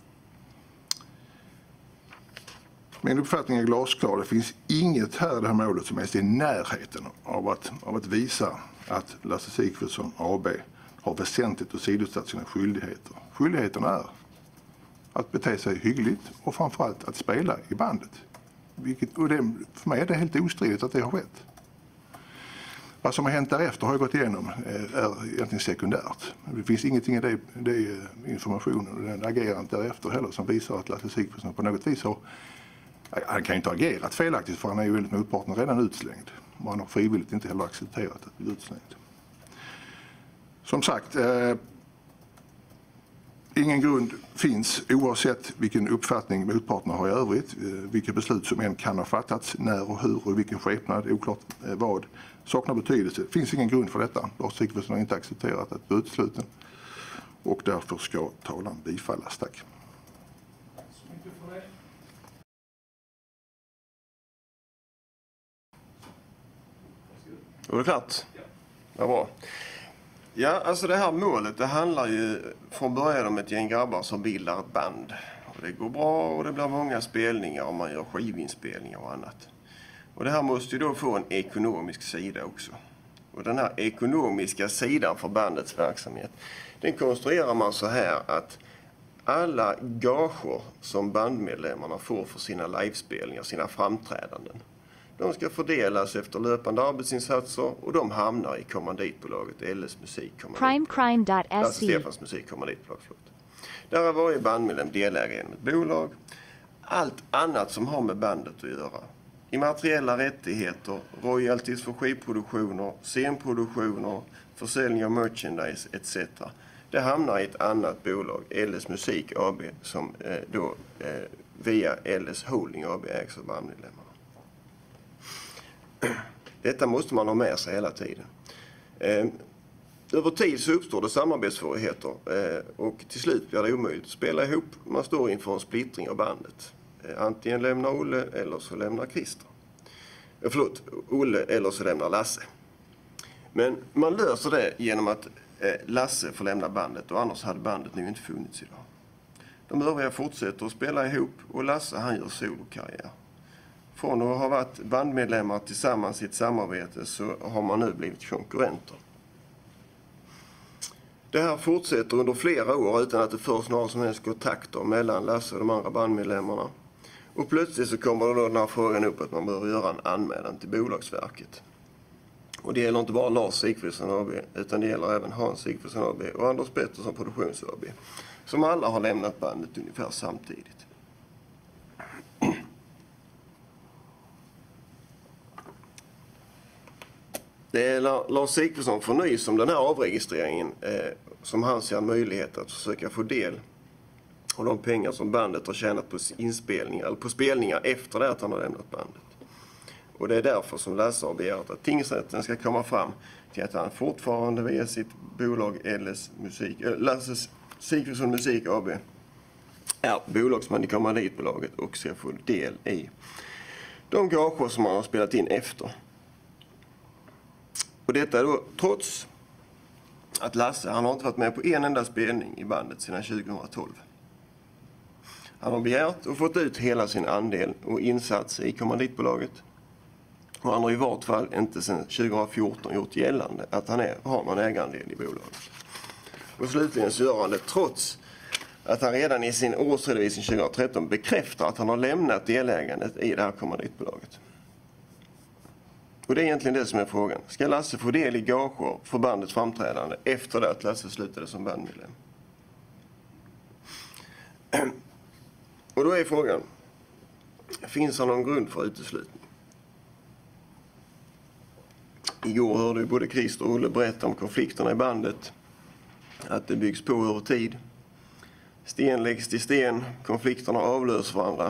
Min uppfattning är glasklar. Det finns inget här i det här målet som är i närheten av att visa att Lasse Sigfridsson AB har väsentligt åsidosatt sina skyldigheter. Skyldigheterna är att bete sig hyggligt och framförallt att spela i bandet. För mig är det helt ostridigt att det har skett. Vad som har hänt därefter har jag gått igenom är egentligen sekundärt. Det finns ingenting i det informationen och den agerandet därefter heller som visar att Lasse Sigfridsson på något vis har... Han kan inte ha agerat felaktigt, för han är ju enligt motparten redan utslängd. Och han har frivilligt inte heller accepterat att bli utslängd. Som sagt, ingen grund finns oavsett vilken uppfattning motparten har i övrigt. Vilka beslut som än kan ha fattats, när och hur och i vilken skepnad, oklart vad, saknar betydelse. Det finns ingen grund för detta. Lars Sigfridsson har inte accepterat att bli utsluten. och därför ska talan bifallas. Tack. Var det klart? Ja, bra. Ja, alltså det här målet, det handlar ju från början om ett gäng grabbar som bildar ett band. Och det går bra och det blir många spelningar och man gör skivinspelningar och annat. Och det här måste ju då få en ekonomisk sida också. Och den här ekonomiska sidan för bandets verksamhet, den konstruerar man så här att alla gager som bandmedlemmarna får för sina livespelningar, sina framträdanden, de ska fördelas efter löpande arbetsinsatser och de hamnar i kommanditbolaget LS Musikkommanditbolag. Primecrime.se. Lasse Stefans Musikkommanditbolag. Där är varje bandmedlem delägare genom ett bolag. Allt annat som har med bandet att göra. Immateriella rättigheter, royalties för skivproduktioner, scenproduktioner, försäljning av merchandise etc. Det hamnar i ett annat bolag, LS Musik AB, som via LS Holding AB ägs av bandmedlemmarna. Detta måste man ha med sig hela tiden. Över tid så uppstår det samarbetssvårigheter och till slut blir det omöjligt att spela ihop. Man står inför en splittring av bandet. Antingen lämnar Olle eller så lämnar Christer. Olle eller så lämnar Lasse. Men man löser det genom att Lasse får lämna bandet och annars hade bandet nu inte funnits idag. De övriga fortsätter att spela ihop och Lasse han gör solokarriär. Från att ha varit bandmedlemmar tillsammans i ett samarbete så har man nu blivit konkurrenter. Det här fortsätter under flera år utan att det förs några som helst kontakter mellan Lasse och de andra bandmedlemmarna. Och plötsligt så kommer då den här frågan upp att man bör göra en anmälan till Bolagsverket. Och det gäller inte bara Lars Sigfridsson AB utan det gäller även Hans Sigfridsson AB och Anders Pettersson Produktions AB. Som alla har lämnat bandet ungefär samtidigt. Det är Lars Sigfridsson får nys om den här avregistreringen som han ser en möjlighet att försöka få del av de pengar som bandet har tjänat på inspelningar eller på spelningar efter det att han har lämnat bandet. Och det är därför som Lasse har begärt att tingsrätten ska komma fram till att han fortfarande via sitt bolag Lasse Sigfridsson Musik AB är bolagsman i kommanditbolaget och ska få del i de gager som man har spelat in efter. Och detta är då trots att Lasse han har inte varit med på en enda spelning i bandet sedan 2012. Han har begärt och fått ut hela sin andel och insats i kommanditbolaget. Och han har i vart fall inte sedan 2014 gjort gällande att han har någon ägarandel i bolaget. Och slutligen så gör han det trots att han redan i sin årsredovisning 2013 bekräftar att han har lämnat delägandet i det här kommanditbolaget. Och det är egentligen det som är frågan. Ska Lasse få del i gager för bandets framträdande efter det att Lasse slutade som bandmedlem? Och då är frågan, finns det någon grund för uteslutning? Igår hörde vi både Christer och Olle berätta om konflikterna i bandet. Att det byggs på över tid. Sten läggs till sten, konflikterna avlöser varandra.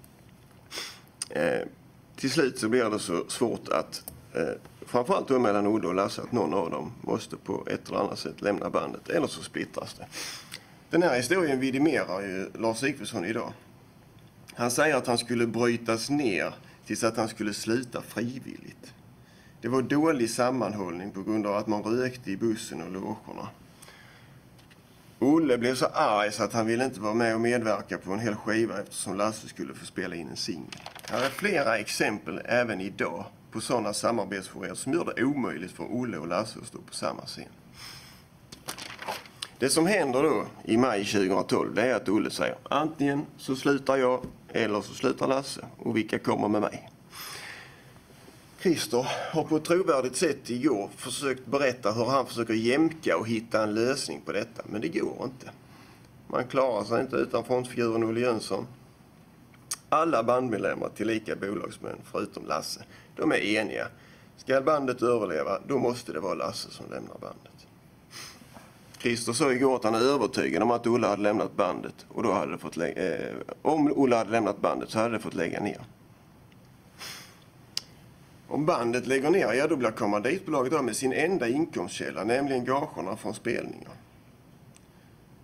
Till slut så blir det så svårt att framförallt då mellan Olle och Lasse att någon av dem måste på ett eller annat sätt lämna bandet eller så splittras det. Den här historien vidimerar ju Lars Sigfridsson idag. Han säger att han skulle brytas ner tills att han skulle sluta frivilligt. Det var dålig sammanhållning på grund av att man rökte i bussen och logerna. Olle blev så arg så att han ville inte vara med och medverka på en hel skiva eftersom Lasse skulle få spela in en singel. Här är flera exempel även idag på sådana samarbetsformer som gör det omöjligt för Olle och Lasse att stå på samma scen. Det som händer då i maj 2012 det är att Olle säger antingen så slutar jag eller så slutar Lasse och vilka kommer med mig. Christer har på ett trovärdigt sätt igår försökt berätta hur han försöker jämka och hitta en lösning på detta. Men det går inte. Man klarar sig inte utan frontfiguren Olle Jönsson. Alla bandmedlemmar tillika bolagsmän förutom Lasse. De är eniga. Ska bandet överleva, då måste det vara Lasse som lämnar bandet. Christer sa igår att han är övertygad om att Olle hade lämnat bandet. Och då hade det fått om Olle hade lämnat bandet så hade det fått lägga ner. Om bandet lägger ner, ja då blir kommanditbolaget av med sin enda inkomstkälla, nämligen gagerna från spelningar.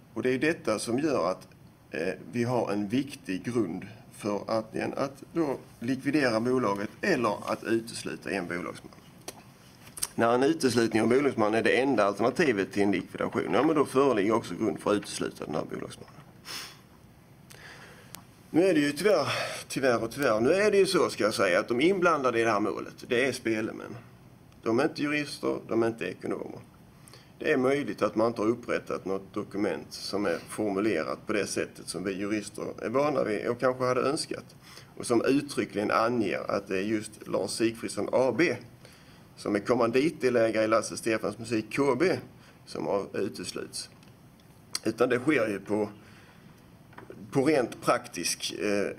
Och det är detta som gör att vi har en viktig grund för att då likvidera bolaget eller att utesluta en bolagsman. När en uteslutning av bolagsman är det enda alternativet till en likvidation, ja, men då föreligger också grund för att utesluta den här bolagsmannen. Nu är det ju tyvärr, nu är det ju så, ska jag säga, att de inblandade i det här målet, det är spelemän. De är inte jurister, de är inte ekonomer. Det är möjligt att man inte har upprättat något dokument som är formulerat på det sättet som vi jurister är vana vid och kanske hade önskat. Och som uttryckligen anger att det är just Lars Sigfridsson AB som är kommanditdelägare i Lasse Stefans Musik KB som utesluts. Utan det sker ju på rent praktisk,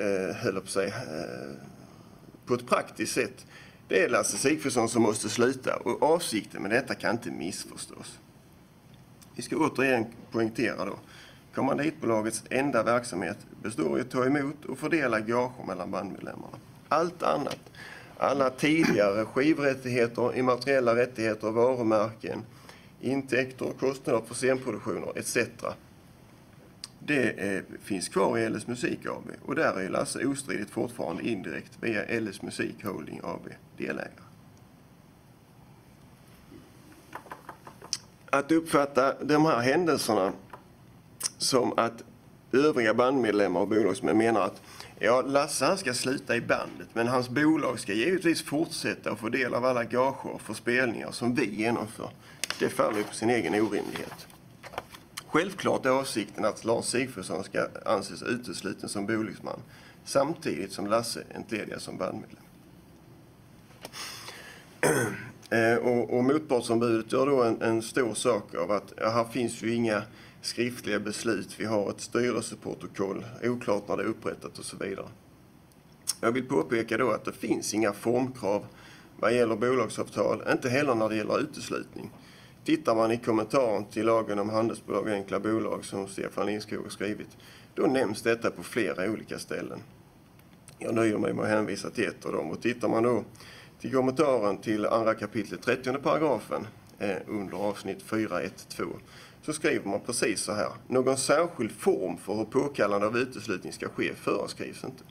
på ett praktiskt sätt. Det är Lasse Sigfridsson som måste sluta och avsikten med detta kan inte missförstås. Vi ska återigen poängtera då. Kommanditbolagets enda verksamhet består i att ta emot och fördela gager mellan bandmedlemmarna. Allt annat, alla tidigare skivrättigheter, immateriella rättigheter, varumärken, intäkter och kostnader för scenproduktioner etc. Det finns kvar i LS Musik AB och där är Lasse ostridigt fortfarande indirekt via LS Musik Holding AB delägare. Att uppfatta de här händelserna som att övriga bandmedlemmar och bolagsmän menar att Lasse han ska sluta i bandet men hans bolag ska givetvis fortsätta och få del av alla gager för spelningar som vi genomför. Det faller på sin egen orimlighet. Självklart är avsikten att Lars Sigfridsson ska anses utesluten som bolagsman samtidigt som Lasse entledigas som bandmedlem. Och motpartsombudet gör då en stor sak av att här finns ju inga skriftliga beslut. Vi har ett styrelseprotokoll, oklart när det är upprättat och så vidare. Jag vill påpeka då att det finns inga formkrav vad gäller bolagsavtal, inte heller när det gäller uteslutning. Tittar man i kommentaren till lagen om handelsbolag och enkla bolag som Stefan Lindskog har skrivit, då nämns detta på flera olika ställen. Jag nöjer mig med att hänvisa till ett av dem. Och tittar man då till kommentaren till andra kapitlet 30 paragrafen under avsnitt 4.1.2 så skriver man precis så här. Någon särskild form för hur påkallande av uteslutning ska ske föreskrivs inte.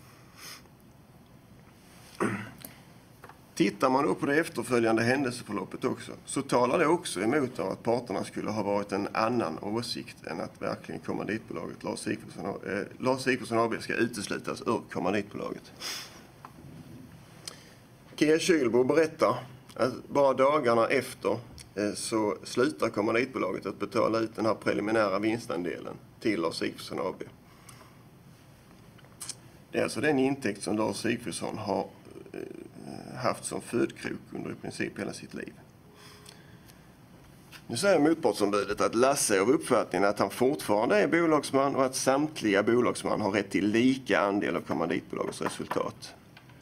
Tittar man då på det efterföljande händelseförloppet också så talar det också emot att parterna skulle ha varit en annan åsikt än att verkligen kommanditbolaget Lars Sigfridsson AB ska uteslutas ur kommanditbolaget. Kia Kylbo berättar att bara dagarna efter så slutar kommanditbolaget att betala ut den här preliminära vinstandelen till Lars Sigfridsson AB. Det är alltså den intäkt som Lars Sigfridsson har haft som födkrok under i princip hela sitt liv. Nu säger motpartsombudet att Lasse är av uppfattningen att han fortfarande är bolagsman och att samtliga bolagsman har rätt till lika andel av kommanditbolagets resultat.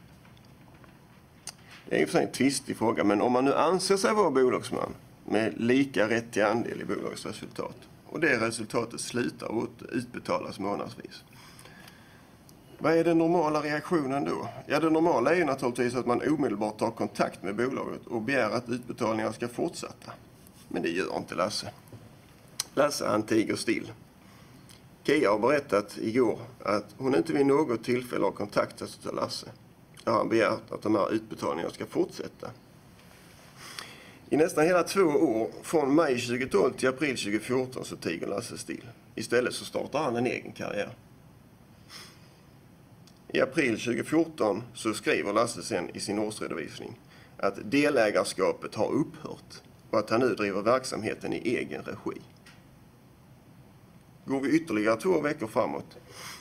Det är i och för sig en tvistig fråga, men om man nu anser sig vara bolagsman med lika rätt till andel i bolagets resultat och det resultatet slutar att utbetalas månadsvis. Vad är den normala reaktionen då? Ja, det normala är ju naturligtvis att man omedelbart tar kontakt med bolaget och begär att utbetalningar ska fortsätta. Men det gör inte Lasse. Lasse han tiger still. Kia har berättat igår att hon inte vid något tillfälle har kontaktats av Lasse. Ja, han begärt att de här utbetalningarna ska fortsätta. I nästan hela 2 år, från maj 2012 till april 2014, så tiger Lasse still. Istället så startar han en egen karriär. I april 2014 så skriver Lasse sen i sin årsredovisning att delägarskapet har upphört och att han nu driver verksamheten i egen regi. Går vi ytterligare 2 veckor framåt,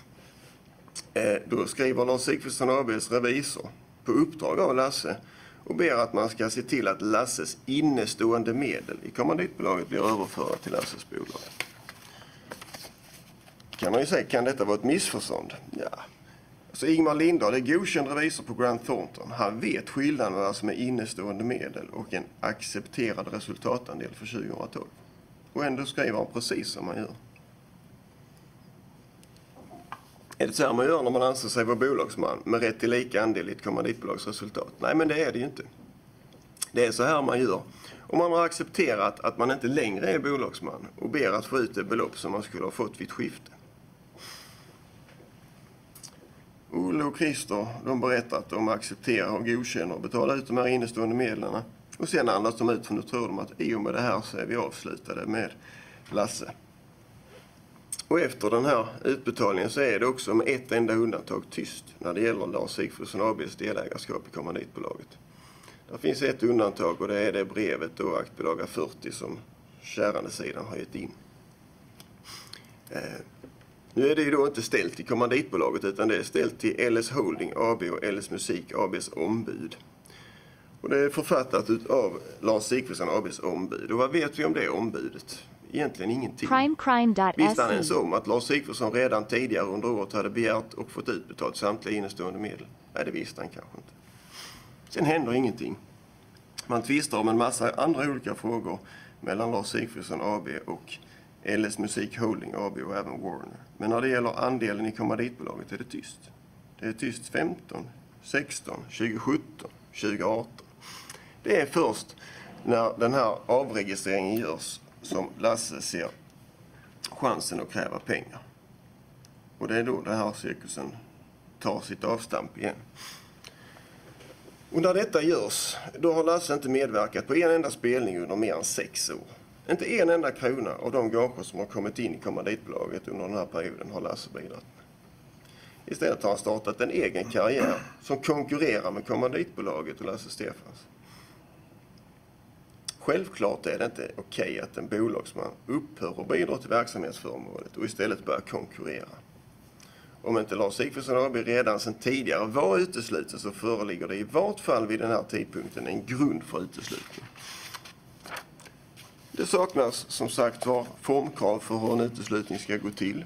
då skriver Lars Sigfridsson ABs revisor på uppdrag av Lasse och ber att man ska se till att Lasses innestående medel i kommanditbolaget blir överförda till Lasses bolag. Kan man ju säga, kan detta vara ett missförstånd? Ja. Så Ingmar Lindahl är godkänd revisor på Grant Thornton. Han vet skillnaden mellan som är innestående medel och en accepterad resultatandel för 2012. Och ändå skriver han precis som man gör. Är det så här man gör när man anser sig vara bolagsman med rätt till lika andel i ett kommanditbolags resultat? Nej, men det är det ju inte. Det är så här man gör. Om man har accepterat att man inte längre är bolagsman och ber att få ut det belopp som man skulle ha fått vid ett skifte. Olle och Christer, de berättar att de accepterar och godkänner och betalar ut de här innestående medlen. Och sen andas de ut, för nu tror de att i och med det här så är vi avslutade med Lasse. Och efter den här utbetalningen så är det också med ett enda undantag tyst när det gäller Lars Sigfridsson AB:s delägarskap i kommanditbolaget. Det finns ett undantag och det är det brevet då, aktbilaga 40, som kärandesidan har gett in. Nu är det ju då inte ställt till kommanditbolaget utan det är ställt till LS Holding AB och LS Musik AB:s ombud. Och det är författat av Lars Sigfridsson AB:s ombud. Och vad vet vi om det ombudet? Egentligen ingenting. Visste han ens om att Lars Sigfridsson redan tidigare under året hade begärt och fått utbetalt samtliga innestående medel? Nej, det visste han kanske inte. Sen händer ingenting. Man tvistar om en massa andra olika frågor mellan Lars Sigfridsson AB och LS Musik Holding AB och även Warner. Men när det gäller andelen i kommanditbolaget är det tyst. Det är tyst 15, 16, 2017, 2018. Det är först när den här avregistreringen görs som Lasse ser chansen att kräva pengar. Och det är då den här cirkusen tar sitt avstamp igen. Och när detta görs, då har Lasse inte medverkat på en enda spelning under mer än 6 år. Inte en enda krona av de gager som har kommit in i kommanditbolaget under den här perioden har Lasse bidragit med. Istället har han startat en egen karriär som konkurrerar med kommanditbolaget och Lasse Stefans. Självklart är det inte okej att en bolagsman upphör och bidrar till verksamhetsföremålet och istället börjar konkurrera. Om inte Lars Sigfridsson AB redan sedan tidigare var utesluten så föreligger det i vart fall vid den här tidpunkten en grund för uteslutning. Det saknas som sagt var formkrav för hur en uteslutning ska gå till.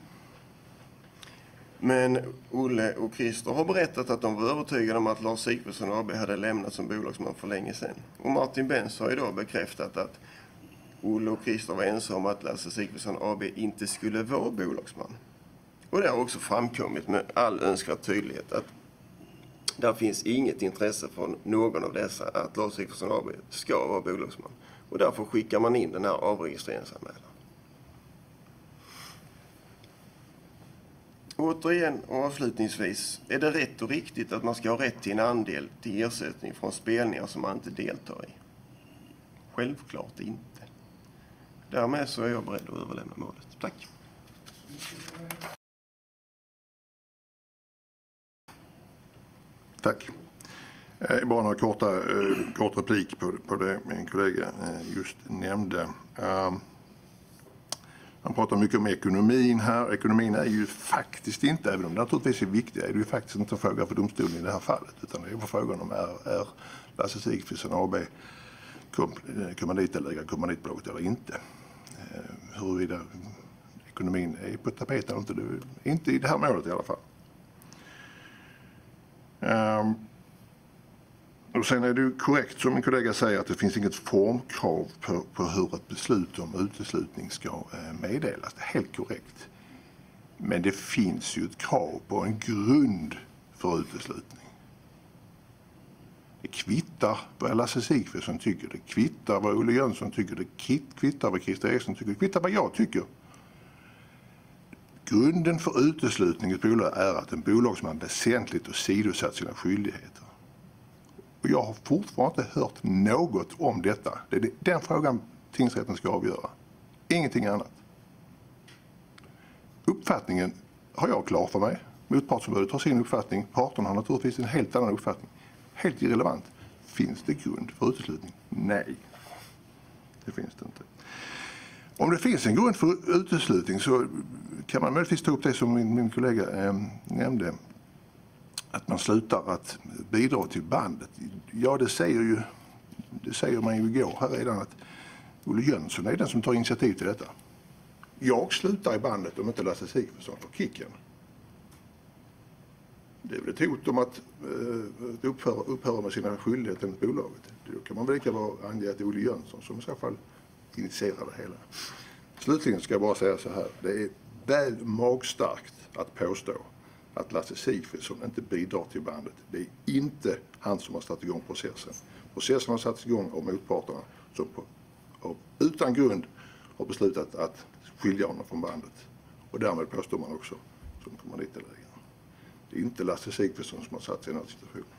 Men Olle och Christer har berättat att de var övertygade om att Lars Sigfridsson AB hade lämnat som bolagsman för länge sedan. Och Martin Benz har idag bekräftat att Olle och Christer var ensamma om att Lasse Sigfridsson AB inte skulle vara bolagsman. Och det har också framkommit med all önskvärd tydlighet att där finns inget intresse från någon av dessa att Lars Sigfridsson AB ska vara bolagsman. Och därför skickar man in den här avregistreringsanmälan. Återigen och avslutningsvis, är det rätt och riktigt att man ska ha rätt till en andel till ersättning från spelningar som man inte deltar i? Självklart inte. Därmed så är jag beredd att överlämna målet. Tack. Tack. Bara några kort replik på det min kollega just nämnde. Man pratar mycket om ekonomin här. Ekonomin är ju faktiskt inte, även om det naturligtvis är viktigt, är det ju faktiskt inte en fråga för domstolen i det här fallet. Utan det är för frågan om är Lasse Sigfridsson AB kommanditbolaget eller inte. Huruvida ekonomin är på tapeten eller inte i det här målet i alla fall. Och sen är det ju korrekt som min kollega säger att det finns inget formkrav på hur ett beslut om uteslutning ska meddelas. Det är helt korrekt. Men det finns ju ett krav på en grund för uteslutning. Det kvittar vad Lasse Sigfridsson tycker. Det kvittar vad Olle Jönsson tycker. Det kvittar vad Christer Eriksson tycker. Det kvittar vad jag tycker. Grunden för uteslutning i ett bolag är att en bolagsman väsentligt åsidosatt sina skyldigheter. Och jag har fortfarande inte hört något om detta. Det är den frågan tingsrätten ska avgöra. Ingenting annat. Uppfattningen har jag klar för mig. Motpartsombudet har sin uppfattning. Parterna har naturligtvis en helt annan uppfattning. Helt irrelevant. Finns det grund för uteslutning? Nej. Det finns det inte. Om det finns en grund för uteslutning så kan man möjligtvis ta upp det som min kollega nämnde. Att man slutar att bidra till bandet. Ja, det säger man ju igår här redan att Olle Jönsson är den som tar initiativ till detta. Jag slutar i bandet om inte Lasse Sigfridsson får kicken. Det är väl ett hot om att upphöra med sina skyldigheter mot bolaget. Då kan man väl lika bra ange att Olle Jönsson som i så fall initierar det hela. Slutligen ska jag bara säga så här. Det är väl magstarkt att påstå att Lasse Sigfridsson inte bidrar till bandet. Det är inte han som har satt igång processen. Processen har satts igång av motparterna som utan grund har beslutat att skilja honom från bandet. Och därmed påstår man också som kommanditdelägare. Det är inte Lasse Sigfridsson som har satt sig i den här situationen.